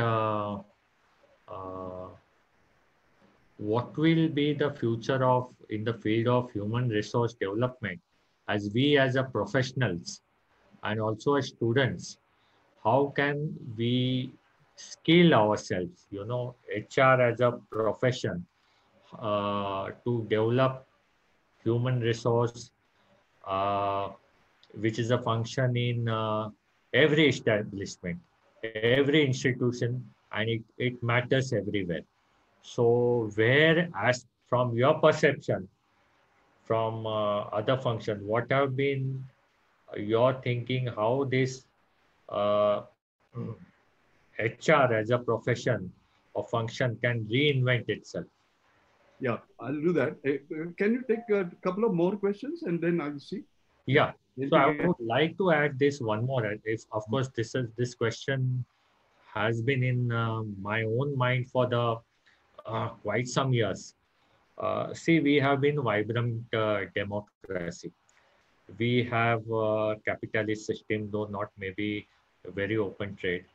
what will be the future of in the field of human resource development as we as a professionals and also as students? How can we skill ourselves, HR as a profession, to develop human resource, which is a function in every establishment, every institution, and it matters everywhere. So where, as from your perception, from other function, what have been your thinking, how this uh, HR as a profession or function can reinvent itself? Yeah, I'll do that. Can you take a couple of more questions and then I'll see? Yeah. So I would like to add this one more. If, of course, this question has been in my own mind for the quite some years. See, we have been vibrant democracy. We have a capitalist system, though not maybe a very open trade.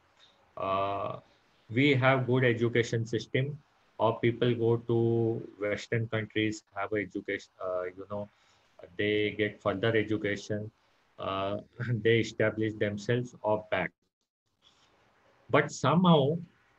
We have good education system. Or people go to Western countries, have education, they get further education, they establish themselves or back. But somehow,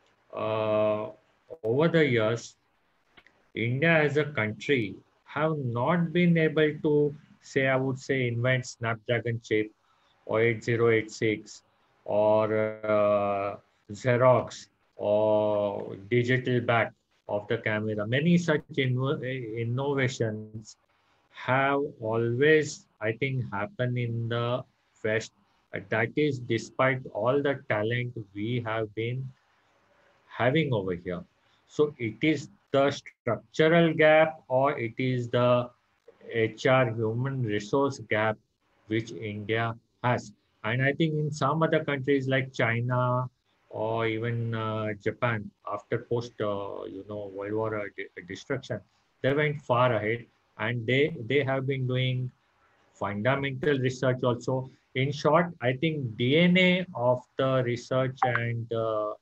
over the years, India as a country have not been able to say, I would say, invent Snapdragon chip or 8086 or Xerox or digital back of the camera. Many such innovations have always, I think, happened in the West. That is despite all the talent we have been having over here. So it is the structural gap or it is the HR human resource gap which India has. And I think in some other countries like China or even Japan, after post World War destruction, they went far ahead and they have been doing fundamental research also. In short, I think DNA of the research and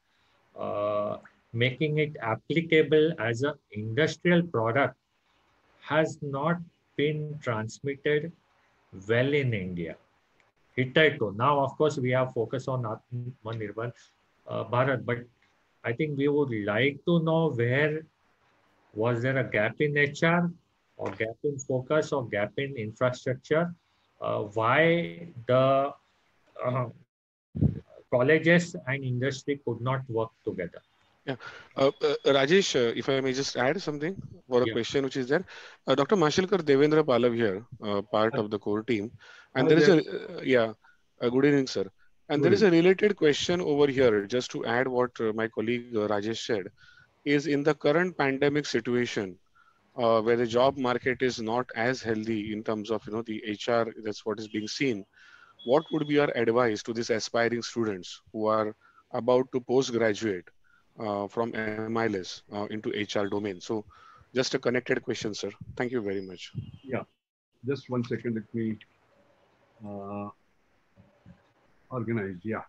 making it applicable as an industrial product has not been transmitted well in India. Hitherto. Now, of course, we have focused on Atmanirbhar Bharat, but I think we would like to know where was there a gap in HR or gap in focus or gap in infrastructure? Why the colleges and industry could not work together? Yeah. Rajesh, if I may just add something for a question which is there. Dr. Mashelkar Devendra Palav here, part of the core team. And there is good evening, sir. And there is a related question over here, just to add what my colleague Rajesh said, is in the current pandemic situation, where the job market is not as healthy in terms of, the HR, that's what is being seen. What would be your advice to these aspiring students who are about to postgraduate from MILS into HR domain? So just a connected question, sir. Thank you very much. Yeah, just 1 second. Let me organize. Yeah,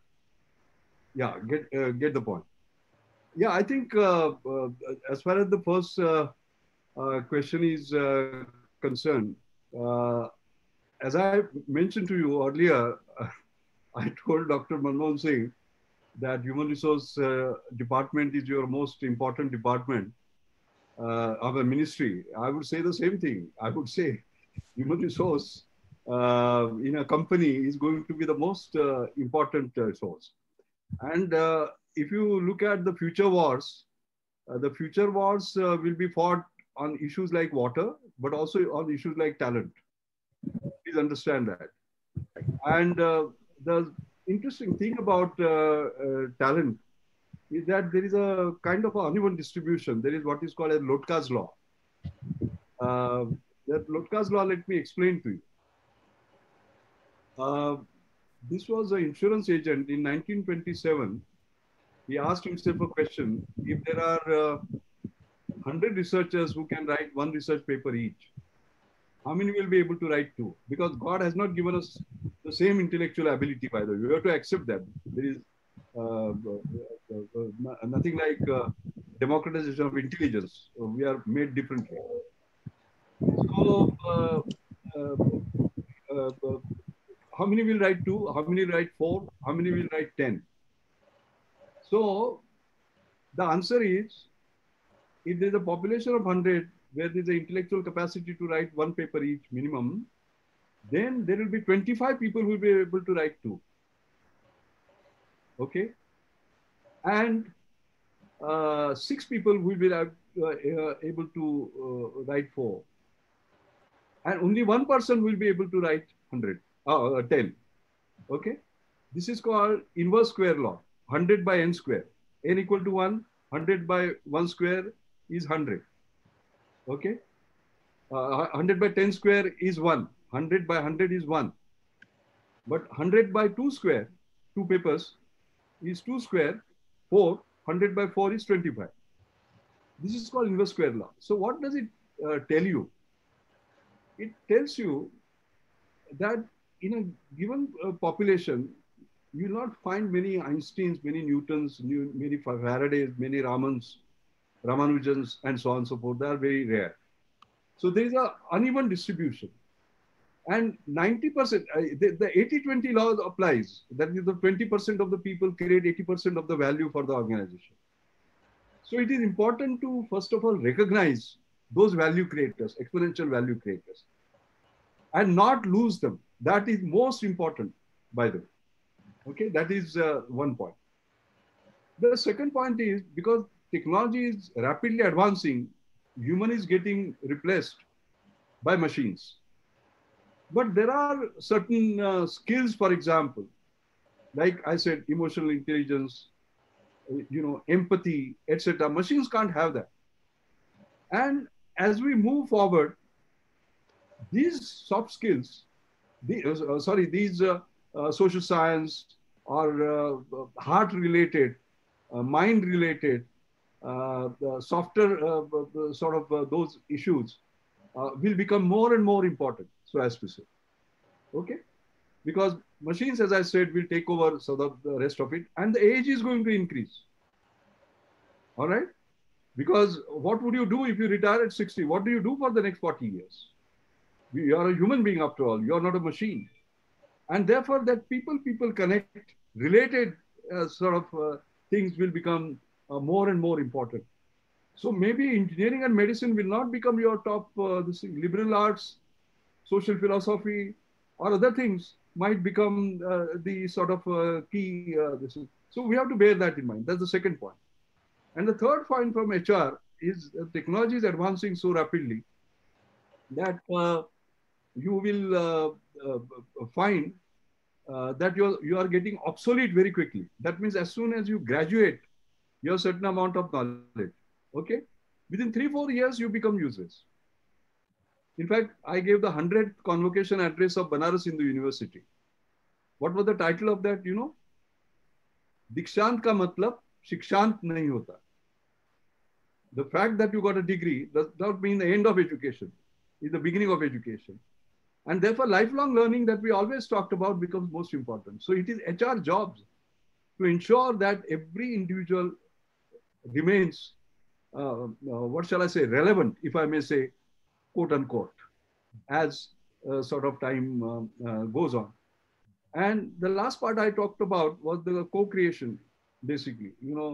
get the point. Yeah, I think as far as the first question is concerned, as I mentioned to you earlier, I told Dr. Manmohan Singh that human resource department is your most important department of a ministry. I would say the same thing. I would say human resource in a company is going to be the most important resource. And if you look at the future wars will be fought on issues like water, but also on issues like talent. Please understand that. And the interesting thing about talent is that there is a kind of uneven distribution. There is what is called a Lotka's law. That Lotka's law, let me explain to you. This was an insurance agent in 1927. He asked himself a question: if there are 100 researchers who can write one research paper each, how many will be able to write two? Because God has not given us the same intellectual ability, by the way. We have to accept that. There is nothing like democratization of intelligence. We are made differently. So, how many will write two? How many write four? How many will write 10? So, the answer is, if there's a population of 100 where there's an intellectual capacity to write one paper each minimum, then there will be 25 people who will be able to write two. Okay? And 6 people will be able to write 4. And only one person will be able to write 10. Okay? This is called inverse square law, 100 by n square. N equal to 1, 100 by 1 square is 100. Okay? 100 by 10 square is 1. 100 by 100 is 1. But 100 by 2 square, 2 papers, is 2 square, 4. 100 by 4 is 25. This is called inverse square law. So what does it tell you? It tells you that in a given population, you will not find many Einsteins, many Newtons, many Faradays, many Ramanujans, and so on and so forth. They are very rare. So there is an uneven distribution. And 90%, the 80-20 law applies. That is, the 20% of the people create 80% of the value for the organization. So it is important to, first of all, recognize those value creators, exponential value creators, and not lose them. That is most important, by the way. Okay, that is one point. The second point is, because technology is rapidly advancing, human is getting replaced by machines. But there are certain skills, for example, like I said, emotional intelligence, empathy, etc. Machines can't have that. And as we move forward, these soft skills, these social science or heart-related, mind-related, softer those issues will become more and more important, so as to say. Okay? Because machines, as I said, will take over the rest of it, and the age is going to increase. All right? Because what would you do if you retire at 60? What do you do for the next 40 years? You are a human being after all. You are not a machine. And therefore, that people connect, related things will become more and more important. So maybe engineering and medicine will not become your top, liberal arts, social philosophy, or other things might become the key. So we have to bear that in mind. That's the second point. And the third point from HR is technology is advancing so rapidly that you will find that you are getting obsolete very quickly. That means as soon as you graduate, you have a certain amount of knowledge. Okay? Within 3-4 years, you become useless. In fact, I gave the 100th convocation address of Banaras Hindu University. What was the title of that, you know? Dikshant ka matlab shikshant nahi hota. The fact that you got a degree does not mean the end of education. It's the beginning of education. And therefore, lifelong learning that we always talked about becomes most important. So it is HR jobs to ensure that every individual remains, relevant, if I may say, quote unquote, as time goes on. And the last part I talked about was the co-creation, basically.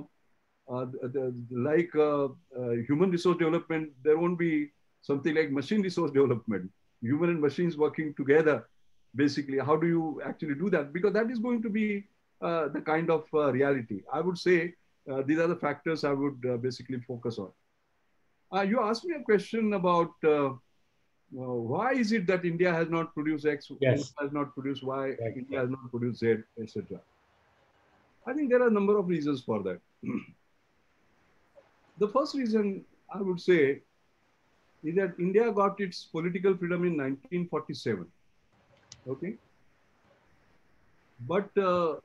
Human resource development, there won't be something like machine resource development. Human and machines working together, basically. How do you actually do that? Because that is going to be the kind of reality. I would say these are the factors I would basically focus on. You asked me a question about why is it that India has not produced X, Yes. India has not produced Y, Right. India has not produced Z, etc. I think there are a number of reasons for that. The first reason I would say is that India got its political freedom in 1947. Okay. But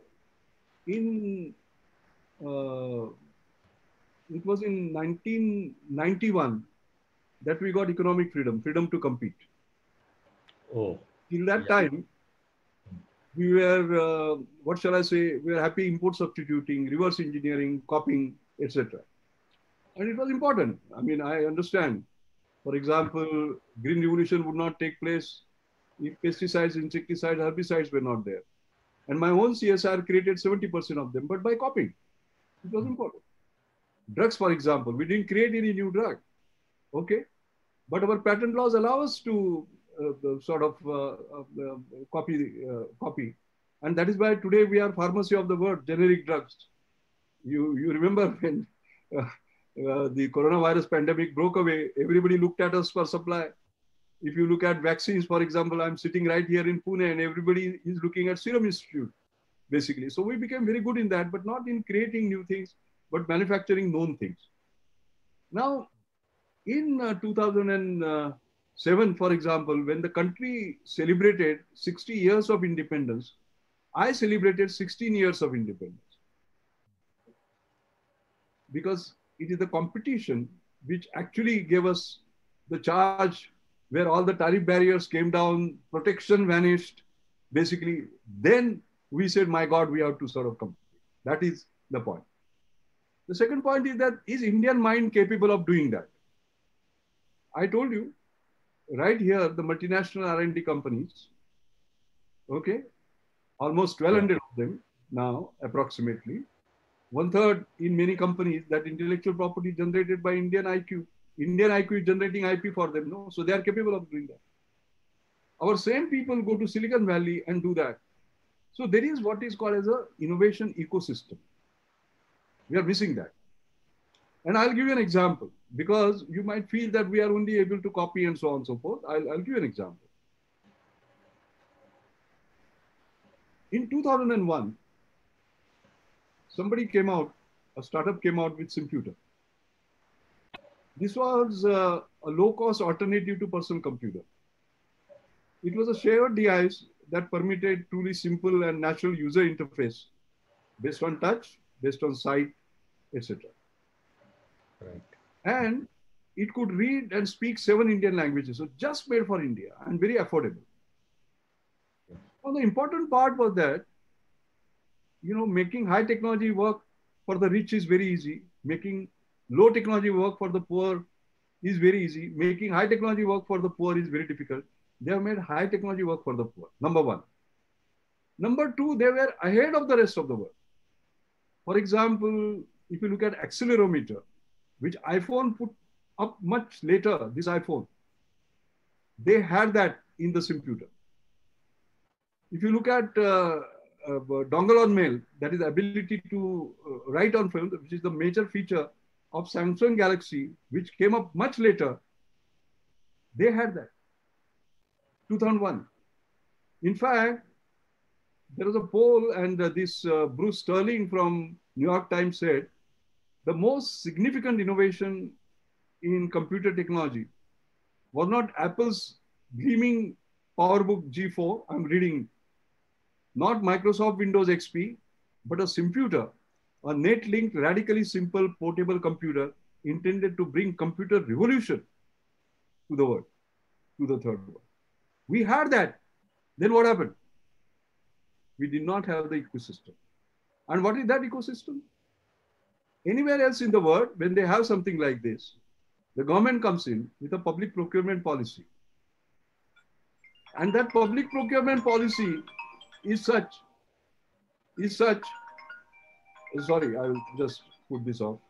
it was in 1991 that we got economic freedom, freedom to compete. Oh. Till that time, we were, what shall I say, we were happy import substituting, reverse engineering, copying, etc. And it was important. I mean, I understand. For example, green revolution would not take place if pesticides, insecticides, herbicides were not there. And my own CSR created 70% of them, but by copying. It was important. Drugs, for example, we didn't create any new drug. Okay. But our patent laws allow us to copy. And that is why today we are pharmacy of the world, generic drugs. You remember when the coronavirus pandemic broke away, everybody looked at us for supply. If you look at vaccines, for example, I'm sitting right here in Pune and everybody is looking at Serum Institute, basically. So we became very good in that, but not in creating new things, but manufacturing known things. Now, in 2007, for example, when the country celebrated 60 years of independence, I celebrated 16 years of independence. Because it is the competition which actually gave us the charge where all the tariff barriers came down, protection vanished. Basically, then we said, my God, we have to sort of compete. That is the point. The second point is that, is Indian mind capable of doing that? I told you, right here, the multinational R&D companies, okay, almost 1,200 of them now, approximately. 1/3 in many companies, that intellectual property generated by Indian IQ. Indian IQ is generating IP for them, no? So they are capable of doing that. Our same people go to Silicon Valley and do that. So there is what is called as an innovation ecosystem. We are missing that. And I'll give you an example, because you might feel that we are only able to copy and so on and so forth. I'll give you an example. In 2001, somebody came out, a startup came out with Simputer. This was a low-cost alternative to personal computer. It was a shared device that permitted truly simple and natural user interface based on touch, based on sight, etc. Right. And it could read and speak 7 Indian languages. So just made for India and very affordable. Well, the important part was that, you know, making high technology work for the rich is very easy. Making low technology work for the poor is very easy. Making high technology work for the poor is very difficult. They have made high technology work for the poor, number one. Number two, they were ahead of the rest of the world. For example, if you look at accelerometer, which iPhone put up much later, this iPhone, they had that in the Simputer. If you look at dongle on mail, that is the ability to write on film, which is the major feature of Samsung Galaxy, which came up much later, they had that. 2001. In fact, there was a poll, and this Bruce Sterling from New York Times said, the most significant innovation in computer technology was not Apple's gleaming PowerBook G4, I'm reading, not Microsoft Windows XP, but a Simputer, a net-linked, radically simple, portable computer intended to bring computer revolution to the world, to the third world. We had that. Then what happened? We did not have the ecosystem. And what is that ecosystem? Anywhere else in the world, when they have something like this, the government comes in with a public procurement policy. And that public procurement policy is such, sorry, I will just put this off.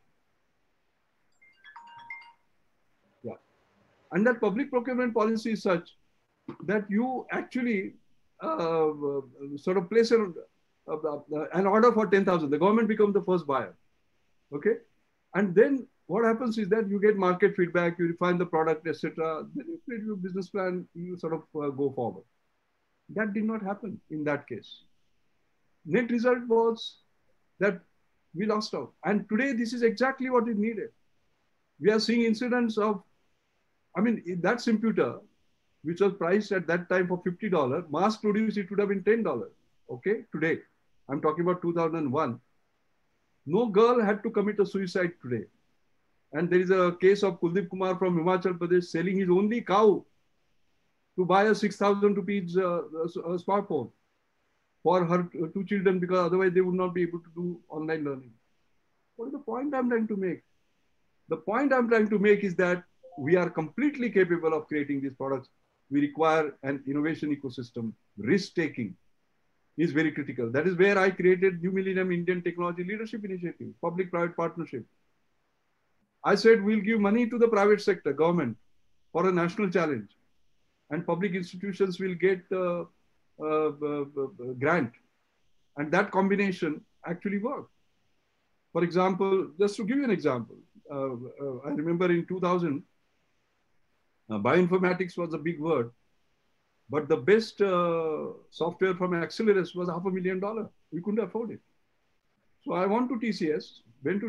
Yeah. And that public procurement policy is such that you actually sort of place an order for 10,000. The government becomes the first buyer. Okay. And then what happens is that you get market feedback, you refine the product, etc. Then you create your business plan, you sort of go forward. That did not happen in that case. Net result was that we lost out. And today, this is exactly what is needed. We are seeing incidents of, I mean, that computer, which was priced at that time for $50, mass produced, it would have been $10. Okay, today. I'm talking about 2001. No girl had to commit a suicide today. And there is a case of Kuldeep Kumar from Himachal Pradesh selling his only cow to buy a 6,000 rupees smartphone for her 2 children, because otherwise they would not be able to do online learning. What is the point I'm trying to make? The point I'm trying to make is that we are completely capable of creating these products. We require an innovation ecosystem. Risk-taking is very critical. That is where I created New Millennium Indian Technology Leadership Initiative, public-private partnership. I said, we'll give money to the private sector, government, for a national challenge. And public institutions will get a grant. And that combination actually worked. For example, just to give you an example, I remember in 2000, bioinformatics was a big word, but the best software from Accelerus was $500,000. We couldn't afford it. So I went to TCS,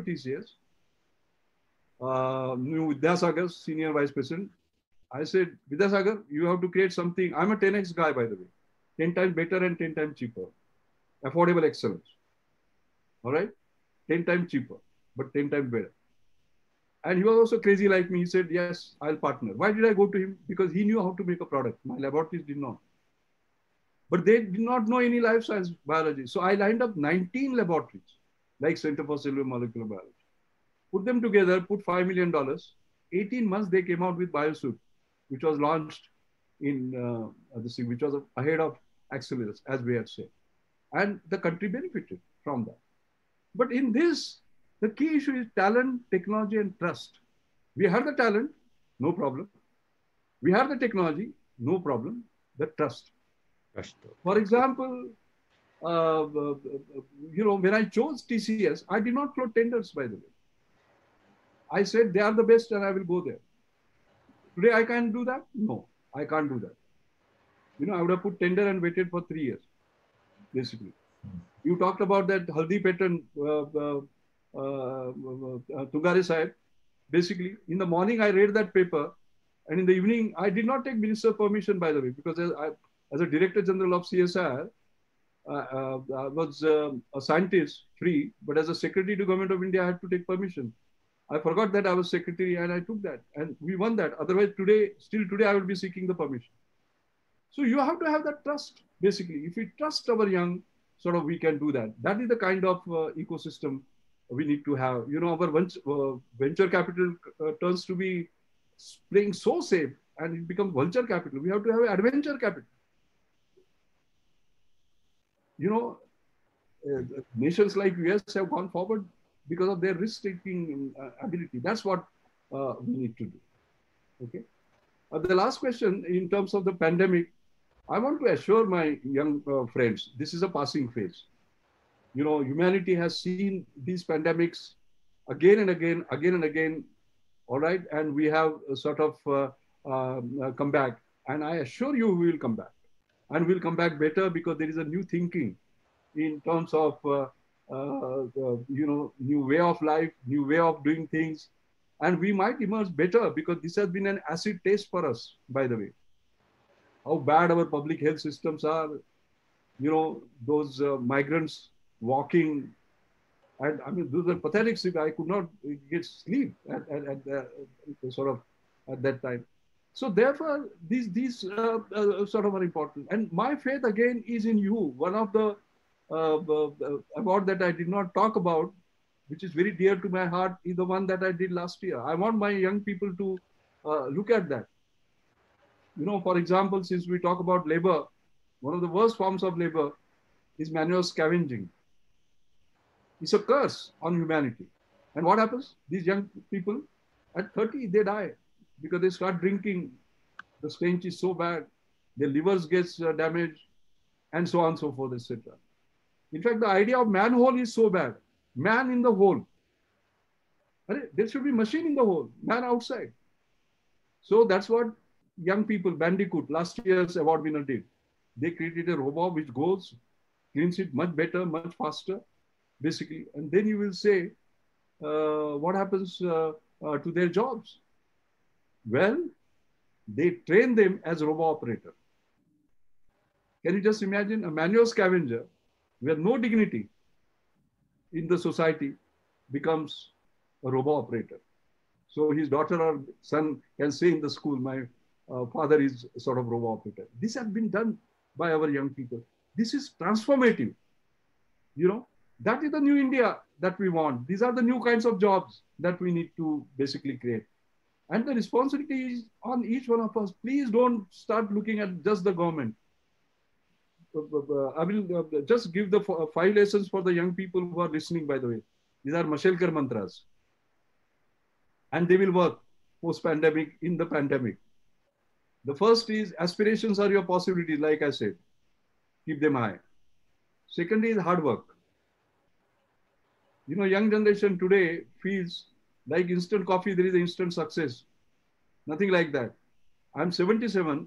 knew Vidyasagar, senior vice president. I said, Vidyasagar, you have to create something. I'm a 10x guy, by the way. 10 times better and 10 times cheaper. Affordable excellence. All right? 10 times cheaper, but 10 times better. And he was also crazy like me. He said, yes, I'll partner. Why did I go to him? Because he knew how to make a product. My laboratories did not. But they did not know any life science biology. So I lined up 19 laboratories, like Center for Cellular Molecular Biology. Put them together, put $5 million. 18 months, they came out with BioSuit, which was launched in which was ahead of Accelerus, as we had said. And the country benefited from that. But in this, the key issue is talent, technology, and trust. We have the talent, no problem. We have the technology, no problem. The trust. For example, when I chose TCS, I did not float tenders, by the way. I said they are the best and I will go there. Today I can't do that? No, I can't do that. I would have put tender and waited for 3 years, basically. You talked about that Haldi pattern, Tugare Sahib. Basically, in the morning I read that paper, and in the evening I did not take minister permission, by the way, because as a Director General of CSIR, I was a scientist, free, but as a Secretary to Government of India, I had to take permission. I forgot that I was secretary and I took that, and we won that. Otherwise, still today, I would be seeking the permission. So you have to have that trust, basically. If we trust our young, we can do that. That is the kind of ecosystem we need to have. Our venture capital turns to be playing so safe, and it becomes vulture capital. We have to have adventure capital. Nations like US have gone forward because of their risk-taking ability. That's what we need to do. Okay. The last question, in terms of the pandemic, I want to assure my young friends, this is a passing phase. Humanity has seen these pandemics again and again, all right? And we have come back. And I assure you we will come back. And we'll come back better because there is a new thinking in terms of new way of life, new way of doing things. And we might emerge better because this has been an acid test for us, by the way. How bad our public health systems are, those migrants walking. And I mean, those are pathetic. I could not get sleep at that time. So therefore, these are important. And my faith again is in you. One of the award that I did not talk about, which is very dear to my heart, is the one that I did last year. I want my young people to look at that. For example, since we talk about labor, one of the worst forms of labor is manual scavenging. It's a curse on humanity. And what happens? These young people, at 30, they die because they start drinking. The stench is so bad. Their livers gets damaged, and so on and so forth, etc. In fact, the idea of manhole is so bad. Man in the hole. There should be machine in the hole, man outside. So that's what young people, Bandicoot, last year's award winner did. They created a robot which goes, cleans it much better, much faster, basically. And then you will say, what happens to their jobs? Well, they train them as robot operator. Can you just imagine a manual scavenger where no dignity in the society becomes a robot operator? So his daughter or son can say in the school, my father is sort of robot operator. This has been done by our young people. This is transformative. You know, that is the new India that we want. These are the new kinds of jobs that we need to basically create. And the responsibility is on each one of us. Please don't start looking at just the government. I will just give the 5 lessons for the young people who are listening, by the way. These are Mashelkar mantras. And they will work post-pandemic, in the pandemic. The first is aspirations are your possibilities, like I said. Keep them high. Second is hard work. You know, young generation today feels like instant coffee, there is instant success. Nothing like that. I'm 77.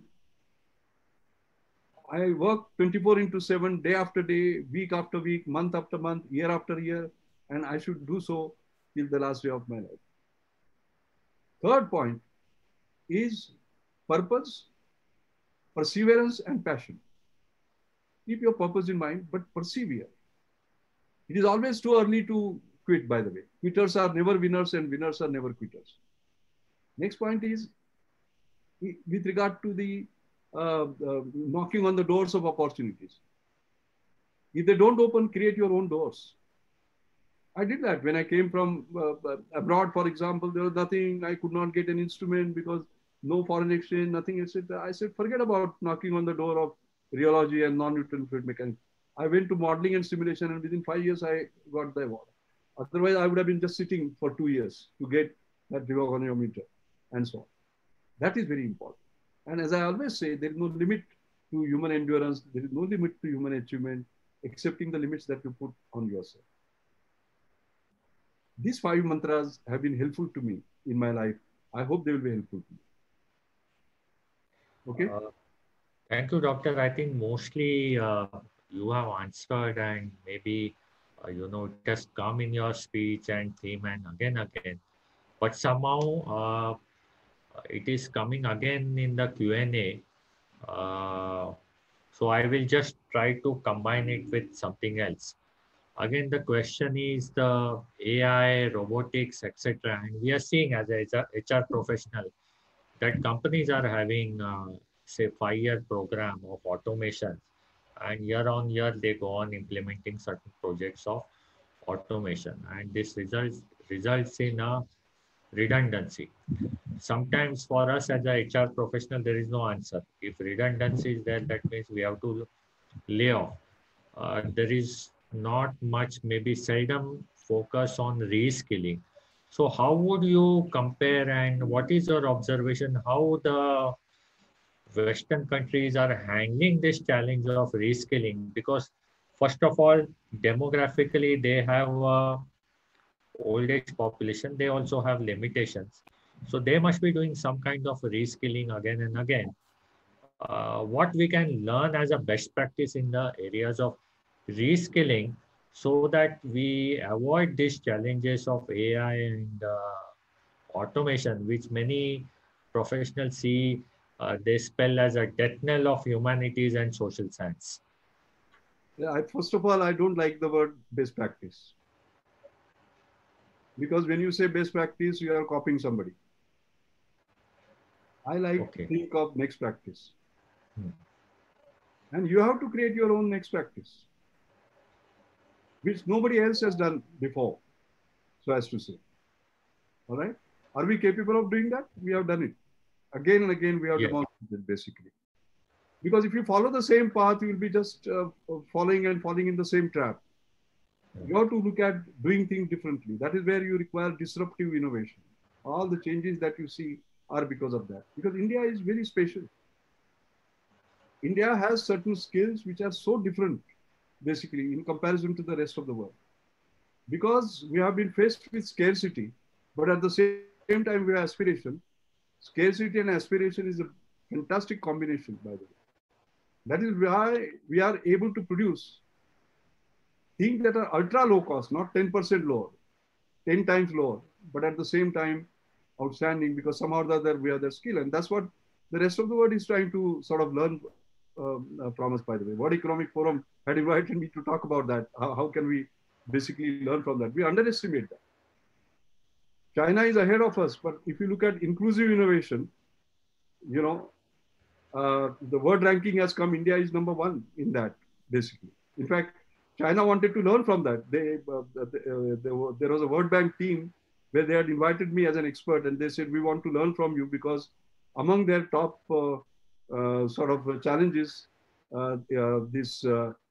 I work 24/7, day after day, week after week, month after month, year after year, and I should do so till the last day of my life. Third point is purpose, perseverance, and passion. Keep your purpose in mind, but persevere. It is always too early to quit, by the way. Quitters are never winners and winners are never quitters. Next point is with regard to the knocking on the doors of opportunities. If they don't open, create your own doors. I did that when I came from abroad, for example. There was nothing, I could not get an instrument because no foreign exchange, nothing, etc. I said, forget about knocking on the door of rheology and non-neutral fluid mechanics. I went to modeling and simulation, and within 5 years, I got the award. Otherwise, I would have been just sitting for 2 years to get that gregoriometer and so on. That is very important. And as I always say, there is no limit to human endurance. There is no limit to human achievement, excepting the limits that you put on yourself. These 5 mantras have been helpful to me in my life. I hope they will be helpful to you. Okay? Thank you, Doctor. I think mostly you have answered, and maybe, it has come in your speech and theme and again. But somehow it is coming again in the Q&A. So I will just try to combine it with something else. Again, the question is the AI, robotics, etc. And we are seeing as a HR professional that companies are having, say, 5-year program of automation. And year on year, they go on implementing certain projects of automation. And this results in a redundancy. Sometimes for us as a HR professional, there is no answer. If redundancy is there, that means we have to lay off. There is not much, maybe seldom focus on reskilling. So how would you compare, and what is your observation how the Western countries are handling this challenge of reskilling? Because first of all, demographically, they have a old age population. They also have limitations. So they must be doing some kind of reskilling again and again. What we can learn as a best practice in the areas of reskilling so that we avoid these challenges of AI and automation, which many professionals see they spell as a death knell of humanities and social science. Yeah, first of all, I don't like the word best practice. Because when you say best practice, you are copying somebody. I like to think of next practice. And you have to create your own next practice, which nobody else has done before, so as to say. All right? Are we capable of doing that? We have done it. Again and again, we have demonstrated, basically. Because if you follow the same path, you will be just falling in the same trap. You have to look at doing things differently. That is where you require disruptive innovation. All the changes that you see are because of that. Because India is very special. India has certain skills which are so different, basically, in comparison to the rest of the world. Because we have been faced with scarcity, but at the same time we have aspiration. Scarcity and aspiration is a fantastic combination, by the way. That is why we are able to produce things that are ultra low cost, not 10% lower, 10 times lower, but at the same time outstanding, because somehow or the other we have the skill. And that's what the rest of the world is trying to sort of learn from us, by the way. World Economic Forum had invited me to talk about that. How can we basically learn from that? We underestimate that. China is ahead of us, but if you look at inclusive innovation, you know, the world ranking has come, India is #1 in that, basically. In fact, China wanted to learn from that. There was a World Bank team where they had invited me as an expert, and they said, we want to learn from you, because among their top sort of challenges, this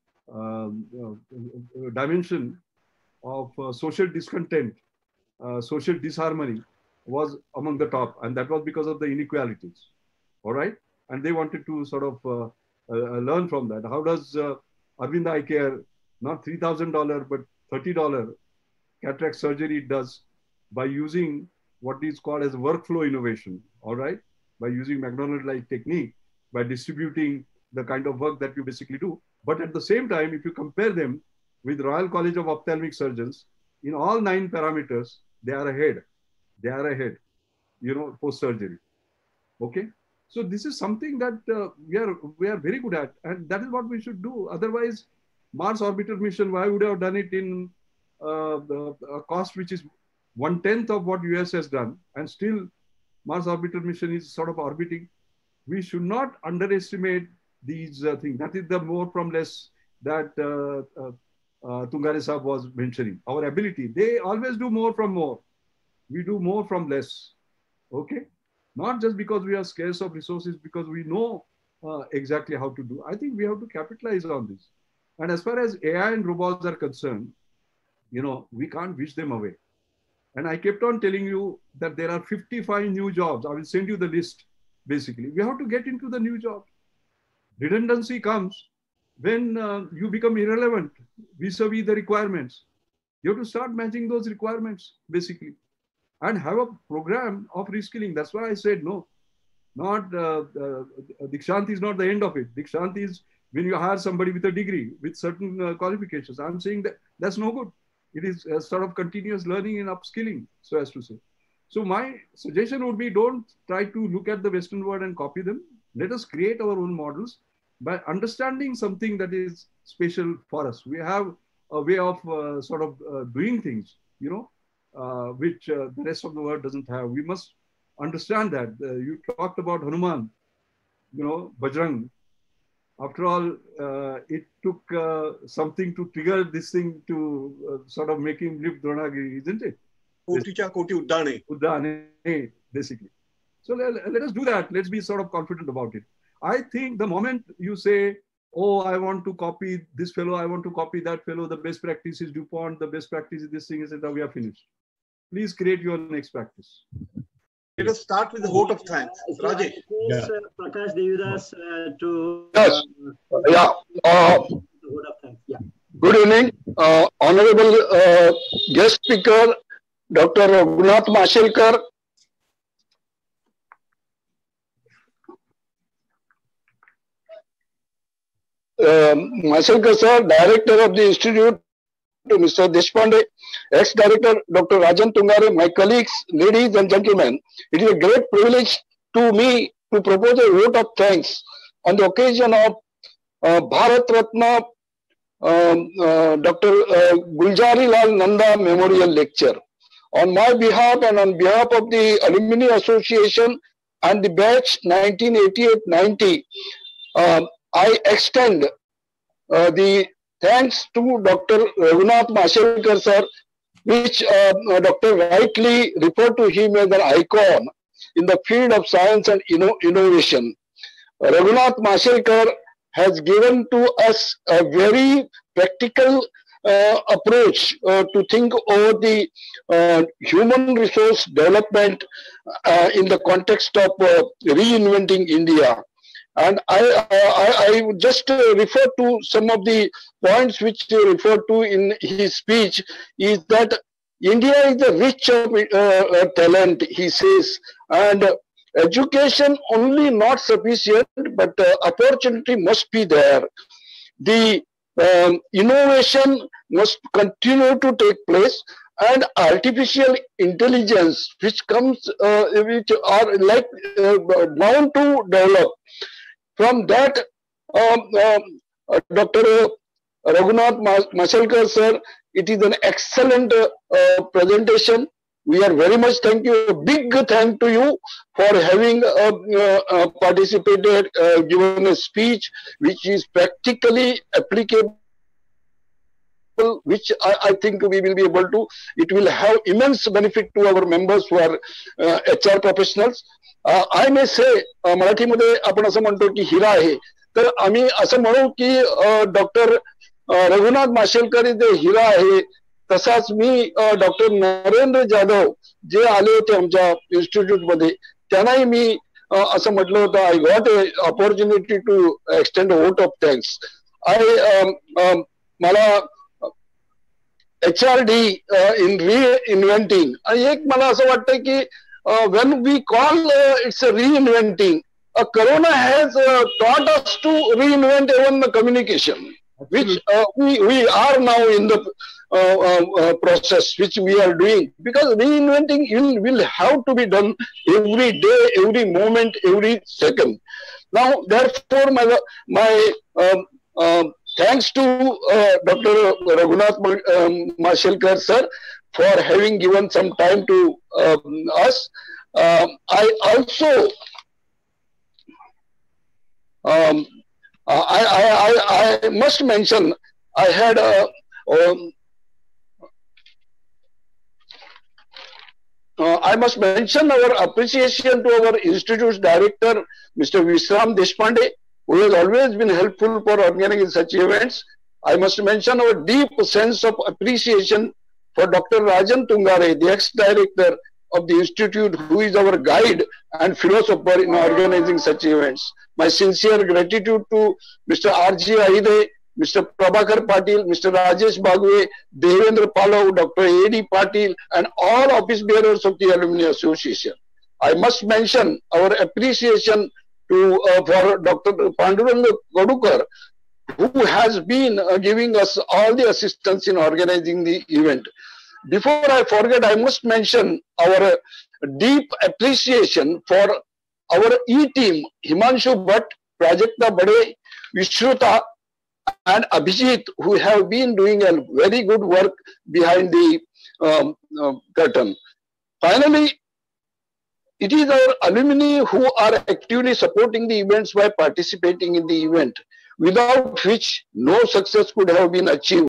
dimension of social discontent, social disharmony was among the top, and that was because of the inequalities. All right, and they wanted to sort of learn from that. How does Arvind Eye Care, not $3,000 but $30 cataract surgery does by using what is called as workflow innovation? All right, by using McDonald-like technique, by distributing the kind of work that you basically do. But at the same time, if you compare them with Royal College of Ophthalmic Surgeons, in all 9 parameters, they are ahead. They are ahead, you know, post-surgery. Okay. So this is something that we are very good at, and that is what we should do. Otherwise, Mars orbiter mission, why would I have done it in a cost which is 1/10 of what US has done, and still Mars orbiter mission is sort of orbiting? We should not underestimate these things. That is the more from less that Tungare Saab was mentioning. Our ability, they always do more from more. We do more from less. Okay. Not just because we are scarce of resources, because we know exactly how to do. I think we have to capitalize on this. And as far as AI and robots are concerned, you know, we can't wish them away. And I kept on telling you that there are 55 new jobs. I will send you the list, basically. We have to get into the new jobs. Redundancy comes when you become irrelevant vis-a-vis the requirements. You have to start matching those requirements, basically, and have a program of reskilling. That's why I said no, not Dikshant is not the end of it. Dikshant is when you hire somebody with a degree, with certain qualifications. I'm saying that that's no good. It is a sort of continuous learning and upskilling, so as to say. So my suggestion would be, don't try to look at the Western world and copy them. Let us create our own models by understanding something that is special for us. We have a way of sort of doing things, you know, which the rest of the world doesn't have. We must understand that. You talked about Hanuman, you know, Bajrang. After all, it took something to trigger this thing to sort of make him lift Dronagiri, isn't it? Koticha Koti Uddane. Uddane, basically. So let us do that. Let's be sort of confident about it. I think the moment you say, oh, I want to copy this fellow, I want to copy that fellow, the best practice is DuPont, the best practice is this thing, etc., we are finished. Please create your next practice. Let us start with the vote of thanks. Rajesh. Yes, Prakash Devidas to Yes. the vote of thanks. Yeah. Good evening, Honorable guest speaker, Dr. Raghunath Mashelkar. Mashelkar sir, Director of the Institute, to Mr. Deshpande, ex-director Dr. Rajan Tungare, my colleagues, ladies and gentlemen, it is a great privilege to me to propose a vote of thanks on the occasion of Bharat Ratna Dr. Gulzari Lal Nanda Memorial Lecture. On my behalf and on behalf of the Alumni Association and the batch 1988-90, I extend the thanks to Dr. Raghunath Mashelkar sir, which Dr. rightly referred to him as an icon in the field of science and innovation. Raghunath Mashelkar has given to us a very practical approach to think over the human resource development in the context of reinventing India. And I would just refer to some of the points which he referred to in his speech, is that India is the rich of talent, he says, and education only not sufficient, but opportunity must be there. The innovation must continue to take place, and artificial intelligence, which comes, which are like bound to develop. From that, Dr. Raghunath Mashelkar sir, it is an excellent presentation. We are very much thank you. A big thank to you for having participated, given a speech which is practically applicable, which I think we will be able to. It will have immense benefit to our members who are HR professionals. I may say, मराठीमध्ये आपण असं म्हणतो की हिरा आहे, तर आम्ही असं म्हणू की डॉक्टर रघुनाथ माशेलकर जे हिरा आहे, तसाच मी डॉक्टर नरेंद्र जाधव जे आले होते आमच्या इन्स्टिट्यूट मध्ये, त्यांनाही मी असं म्हटलं होतं, I got a opportunity to extend vote of thanks. मला HRD in reinventing, आणि एक मला असं वाटतं की when we call it's a reinventing, Corona has taught us to reinvent even the communication, which we are now in the process, which we are doing, because reinventing will have to be done every day, every moment, every second. Now, therefore, my thanks to Dr. Raghunath Mashelkar sir for having given some time to us. I also I must mention, I had I must mention our appreciation to our institute's director, Mr. Visram Deshpande, who has always been helpful for organizing such events. I must mention our deep sense of appreciation for Dr. Rajan Tungare, the ex-director of the institute, who is our guide and philosopher in organizing such events. My sincere gratitude to Mr. R.G. Ahide, Mr. Prabhakar Patil, Mr. Rajesh Bagwe, Devendra Palav, Dr. A.D. Patil, and all office bearers of the Alumni Association. I must mention our appreciation to for Dr. Panduranga Kodukar, who has been giving us all the assistance in organizing the event. Before I forget, I must mention our deep appreciation for our E-team, Himanshu Bhatt, Prajakta Bade, Vishruta, and Abhijit, who have been doing a very good work behind the curtain. Finally, it is our alumni who are actively supporting the events by participating in the event, without which no success could have been achieved.